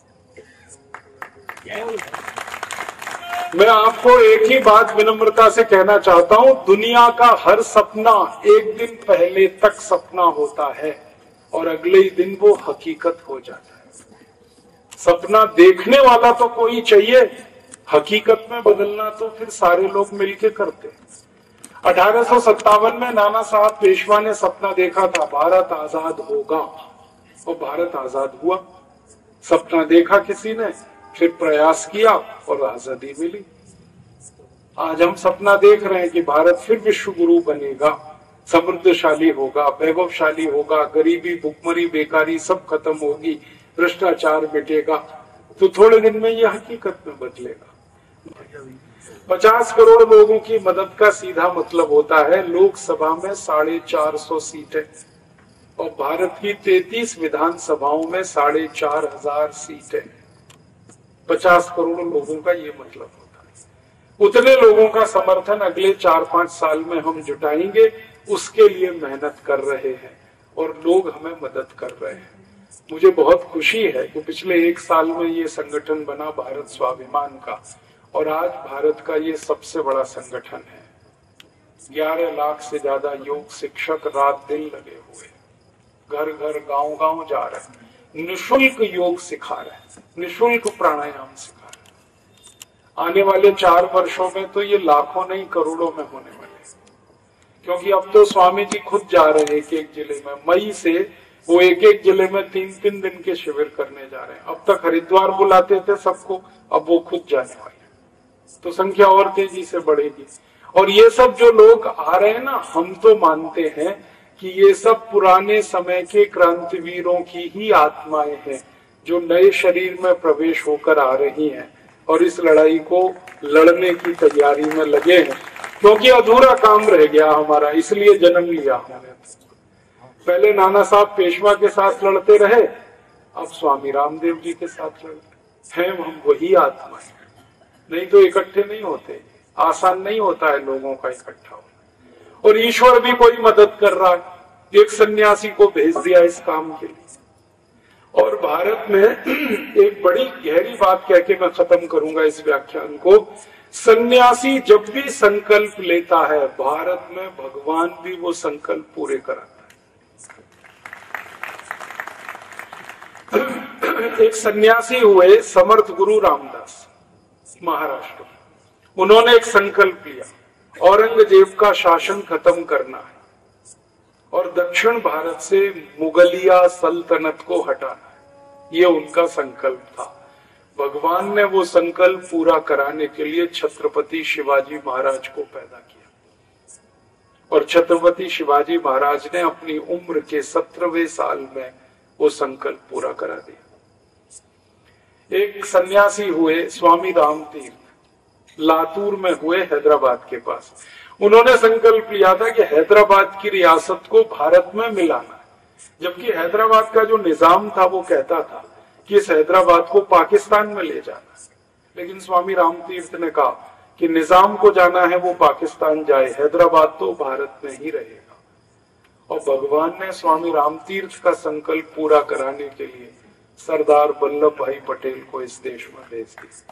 Speaker 1: मैं आपको एक ही बात विनम्रता से कहना चाहता हूं, दुनिया का हर सपना एक दिन पहले तक सपना होता है और अगले ही दिन वो हकीकत हो जाता है। सपना देखने वाला तो कोई चाहिए, हकीकत में बदलना तो फिर सारे लोग मिलके करते हैं। 1857 में नाना साहब पेशवा ने सपना देखा था, भारत आजाद होगा, और भारत आजाद हुआ। सपना देखा किसी ने, फिर प्रयास किया और आजादी मिली। आज हम सपना देख रहे हैं कि भारत फिर विश्व गुरु बनेगा, समृद्धशाली होगा, वैभवशाली होगा, गरीबी, भुखमरी, बेकारी सब खत्म होगी, भ्रष्टाचार मिटेगा। तो थोड़े दिन में यह हकीकत में बदलेगा। 50 करोड़ लोगों की मदद का सीधा मतलब होता है लोकसभा में 450 सीटें और भारत की 33 विधानसभाओं में 4,500 सीटें। 50 करोड़ लोगों का ये मतलब होता है। उतने लोगों का समर्थन अगले 4-5 साल में हम जुटाएंगे, उसके लिए मेहनत कर रहे हैं और लोग हमें मदद कर रहे हैं। मुझे बहुत खुशी है कि पिछले 1 साल में ये संगठन बना भारत स्वाभिमान का, और आज भारत का ये सबसे बड़ा संगठन है। 11 लाख से ज्यादा योग शिक्षक रात दिन लगे हुए, घर घर गांव गांव जा रहे हैं, निशुल्क योग सिखा रहे हैं, निशुल्क प्राणायाम सिखा रहे हैं। आने वाले 4 वर्षों में तो ये लाखों नहीं करोड़ों में होने वाले, क्योंकि अब तो स्वामी जी खुद जा रहे हैं एक जिले में। मई से वो एक जिले में 3-3 दिन के शिविर करने जा रहे हैं। अब तक हरिद्वार बुलाते थे सबको, अब वो खुद जाने वाले, तो संख्या और तेजी से बढ़ेगी। और ये सब जो लोग आ रहे हैं ना, हम तो मानते हैं कि ये सब पुराने समय के क्रांतिवीरों की ही आत्माएं हैं जो नए शरीर में प्रवेश होकर आ रही हैं और इस लड़ाई को लड़ने की तैयारी में लगे हैं, क्योंकि अधूरा काम रह गया हमारा, इसलिए जन्म लिया हमने। पहले नाना साहब पेशवा के साथ लड़ते रहे, अब स्वामी रामदेव जी के साथ लड़ते हैं। हम वही आत्मा है, नहीं तो इकट्ठे नहीं होते। आसान नहीं होता है लोगों का इकट्ठा होना, और ईश्वर भी कोई मदद कर रहा है। एक सन्यासी को भेज दिया इस काम के लिए। और भारत में एक बड़ी गहरी बात कह के मैं खत्म करूंगा इस व्याख्यान को। सन्यासी जब भी संकल्प लेता है, भारत में भगवान भी वो संकल्प पूरे कराता है। एक सन्यासी हुए समर्थ गुरु रामदास महाराष्ट्र में। उन्होंने एक संकल्प लिया, औरंगजेब का शासन खत्म करना है और दक्षिण भारत से मुगलिया सल्तनत को हटाना है। ये उनका संकल्प था। भगवान ने वो संकल्प पूरा कराने के लिए छत्रपति शिवाजी महाराज को पैदा किया, और छत्रपति शिवाजी महाराज ने अपनी उम्र के 17वें साल में वो संकल्प पूरा करा दिया। एक सन्यासी हुए स्वामी रामतीर्थ, लातूर में हुए, हैदराबाद के पास। उन्होंने संकल्प लिया था कि हैदराबाद की रियासत को भारत में मिलाना, जबकि हैदराबाद का जो निजाम था वो कहता था कि इस हैदराबाद को पाकिस्तान में ले जाना। लेकिन स्वामी रामतीर्थ ने कहा कि निजाम को जाना है वो पाकिस्तान जाए, हैदराबाद तो भारत में ही रहेगा। और भगवान ने स्वामी रामतीर्थ का संकल्प पूरा कराने के लिए सरदार वल्लभ भाई पटेल को इस देश में भेज दिया।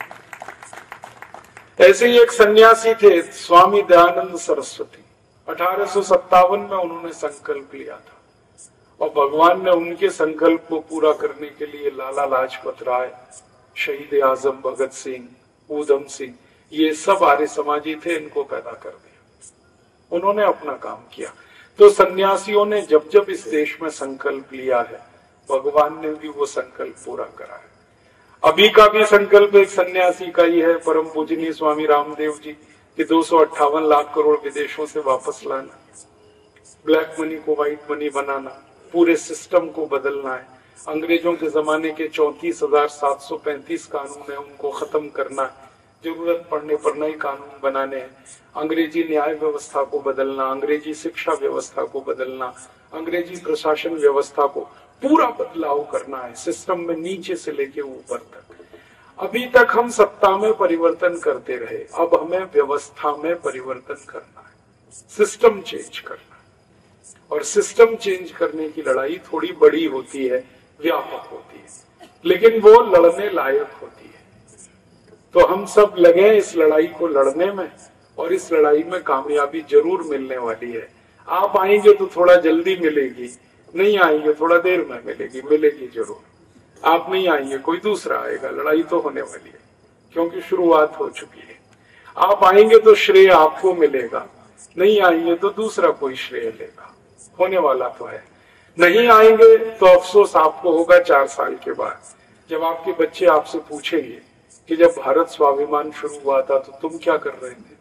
Speaker 1: ऐसे ही एक सन्यासी थे स्वामी दयानंद सरस्वती, 1857 में उन्होंने संकल्प लिया था और भगवान ने उनके संकल्प को पूरा करने के लिए लाला लाजपत राय, शहीद आजम भगत सिंह, ऊधम सिंह, ये सब आर्य समाजी थे, इनको पैदा कर दिया। उन्होंने अपना काम किया। तो सन्यासियों ने जब जब इस देश में संकल्प लिया है, भगवान ने भी वो संकल्प पूरा करा है। अभी का भी संकल्प एक सन्यासी का ही है, परम पूजनीय स्वामी रामदेव जी, कि 258 लाख करोड़ विदेशों से वापस लाना, ब्लैक मनी को व्हाइट मनी बनाना, पूरे सिस्टम को बदलना है। अंग्रेजों के जमाने के 34,735 कानून है, उनको खत्म करना है, जरूरत पड़ने पर नए कानून बनाने हैं। अंग्रेजी न्याय व्यवस्था को बदलना, अंग्रेजी शिक्षा व्यवस्था को बदलना, अंग्रेजी प्रशासन व्यवस्था को पूरा बदलाव करना है, सिस्टम में नीचे से लेके ऊपर तक। अभी तक हम सत्ता में परिवर्तन करते रहे, अब हमें व्यवस्था में परिवर्तन करना है, सिस्टम चेंज करना है। और सिस्टम चेंज करने की लड़ाई थोड़ी बड़ी होती है, व्यापक होती है, लेकिन वो लड़ने लायक होती है। तो हम सब लगे इस लड़ाई को लड़ने में, और इस लड़ाई में कामयाबी जरूर मिलने वाली है। आप आएंगे तो थोड़ा जल्दी मिलेगी, नहीं आएंगे थोड़ा देर में मिलेगी, मिलेगी जरूर। आप नहीं आएंगे कोई दूसरा आएगा, लड़ाई तो होने वाली है, क्योंकि शुरुआत हो चुकी है। आप आएंगे तो श्रेय आपको मिलेगा, नहीं आएंगे तो दूसरा कोई श्रेय लेगा, होने वाला तो है। नहीं आएंगे तो अफसोस आपको होगा 4 साल के बाद, जब आपके बच्चे आपसे पूछेंगे कि जब भारत स्वाभिमान शुरू हुआ था तो तुम क्या कर रहे थे।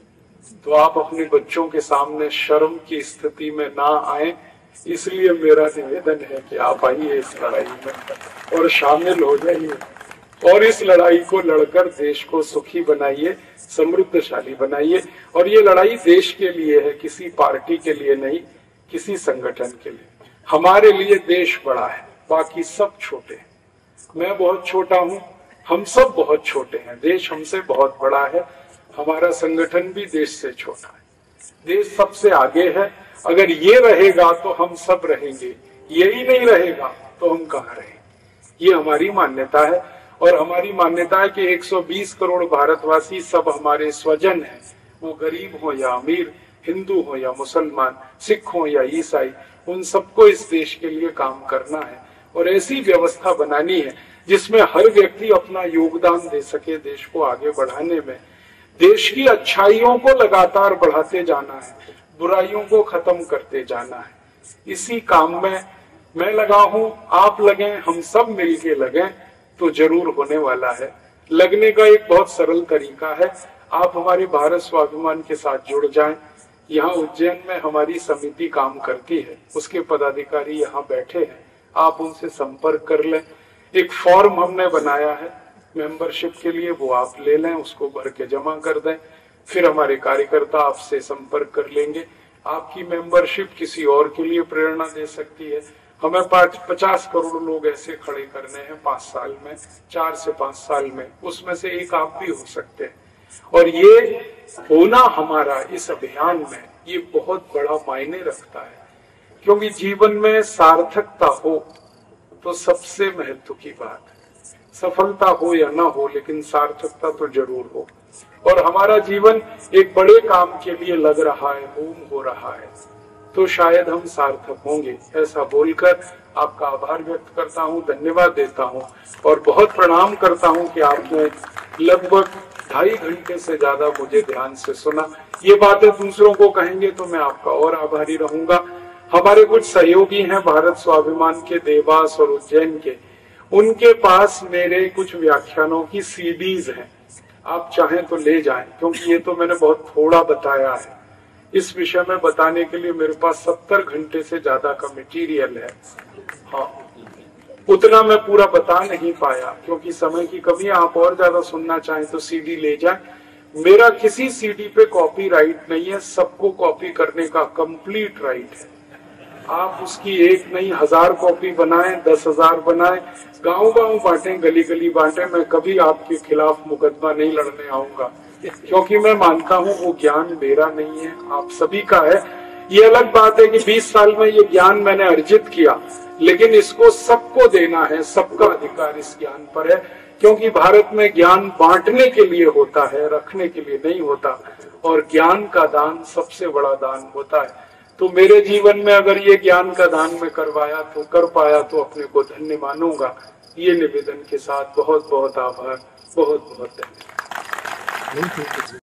Speaker 1: तो आप अपने बच्चों के सामने शर्म की स्थिति में ना आए, इसलिए मेरा निवेदन है कि आप आइए इस लड़ाई में और शामिल हो जाइए, और इस लड़ाई को लड़कर देश को सुखी बनाइए, समृद्धशाली बनाइए। और ये लड़ाई देश के लिए है, किसी पार्टी के लिए नहीं, किसी संगठन के लिए। हमारे लिए देश बड़ा है, बाकी सब छोटे हैं। मैं बहुत छोटा हूँ, हम सब बहुत छोटे हैं, देश हमसे बहुत बड़ा है, हमारा संगठन भी देश से छोटा है। देश सबसे आगे है, अगर ये रहेगा तो हम सब रहेंगे, यही नहीं रहेगा तो हम कहाँ रहेंगे। ये हमारी मान्यता है, और हमारी मान्यता है कि 120 करोड़ भारतवासी सब हमारे स्वजन हैं, वो गरीब हो या अमीर, हिंदू हो या मुसलमान, सिख हो या ईसाई, उन सबको इस देश के लिए काम करना है। और ऐसी व्यवस्था बनानी है जिसमें हर व्यक्ति अपना योगदान दे सके देश को आगे बढ़ाने में। देश की अच्छाइयों को लगातार बढ़ाते जाना है, बुराइयों को खत्म करते जाना है। इसी काम में मैं लगा हूं, आप लगे, हम सब मिलके लगे तो जरूर होने वाला है। लगने का एक बहुत सरल तरीका है, आप हमारे भारत स्वाभिमान के साथ जुड़ जाएं। यहाँ उज्जैन में हमारी समिति काम करती है, उसके पदाधिकारी यहाँ बैठे हैं, आप उनसे संपर्क कर लें। एक फॉर्म हमने बनाया है मेंबरशिप के लिए, वो आप ले लें, उसको भर के जमा कर दें, फिर हमारे कार्यकर्ता आपसे संपर्क कर लेंगे। आपकी मेंबरशिप किसी और के लिए प्रेरणा दे सकती है। हमें 50 करोड़ लोग ऐसे खड़े करने हैं 5 साल में, 4 से 5 साल में, उसमें से एक आप भी हो सकते हैं। और ये होना हमारा इस अभियान में ये बहुत बड़ा मायने रखता है, क्योंकि जीवन में सार्थकता हो तो सबसे महत्व की बात है। सफलता हो या ना हो, लेकिन सार्थकता तो जरूर हो। और हमारा जीवन एक बड़े काम के लिए लग रहा है, होम हो रहा है, तो शायद हम सार्थक होंगे। ऐसा बोलकर आपका आभार व्यक्त करता हूँ, धन्यवाद देता हूँ और बहुत प्रणाम करता हूँ कि आपने लगभग 2.5 घंटे से ज्यादा मुझे ध्यान से सुना। ये बातें दूसरों को कहेंगे तो मैं आपका और आभारी रहूंगा। हमारे कुछ सहयोगी हैं भारत स्वाभिमान के, देवास और उज्जैन के, उनके पास मेरे कुछ व्याख्यानों की सीडीज हैं, आप चाहें तो ले जाएं, क्योंकि ये तो मैंने बहुत थोड़ा बताया है। इस विषय में बताने के लिए मेरे पास 70 घंटे से ज्यादा का मटेरियल है। हाँ, उतना मैं पूरा बता नहीं पाया क्योंकि समय की कमी है। आप और ज्यादा सुनना चाहें तो सीडी ले जाएं। मेरा किसी सीडी पे कॉपीराइट नहीं है, सबको कॉपी करने का कंप्लीट राइट है। आप उसकी एक नहीं 1000 कॉपी बनाएं, 10,000 बनाएं, गांव गांव बांटें, गली गली बांटें। मैं कभी आपके खिलाफ मुकदमा नहीं लड़ने आऊंगा क्योंकि मैं मानता हूं वो ज्ञान मेरा नहीं है, आप सभी का है। ये अलग बात है कि 20 साल में ये ज्ञान मैंने अर्जित किया, लेकिन इसको सबको देना है, सबका अधिकार इस ज्ञान पर है क्योंकि भारत में ज्ञान बांटने के लिए होता है, रखने के लिए नहीं होता। और ज्ञान का दान सबसे बड़ा दान होता है। तो मेरे जीवन में अगर ये ज्ञान का दान मैं कर पाया तो अपने को धन्य मानूंगा। ये निवेदन के साथ बहुत बहुत आभार, बहुत बहुत धन्यवाद।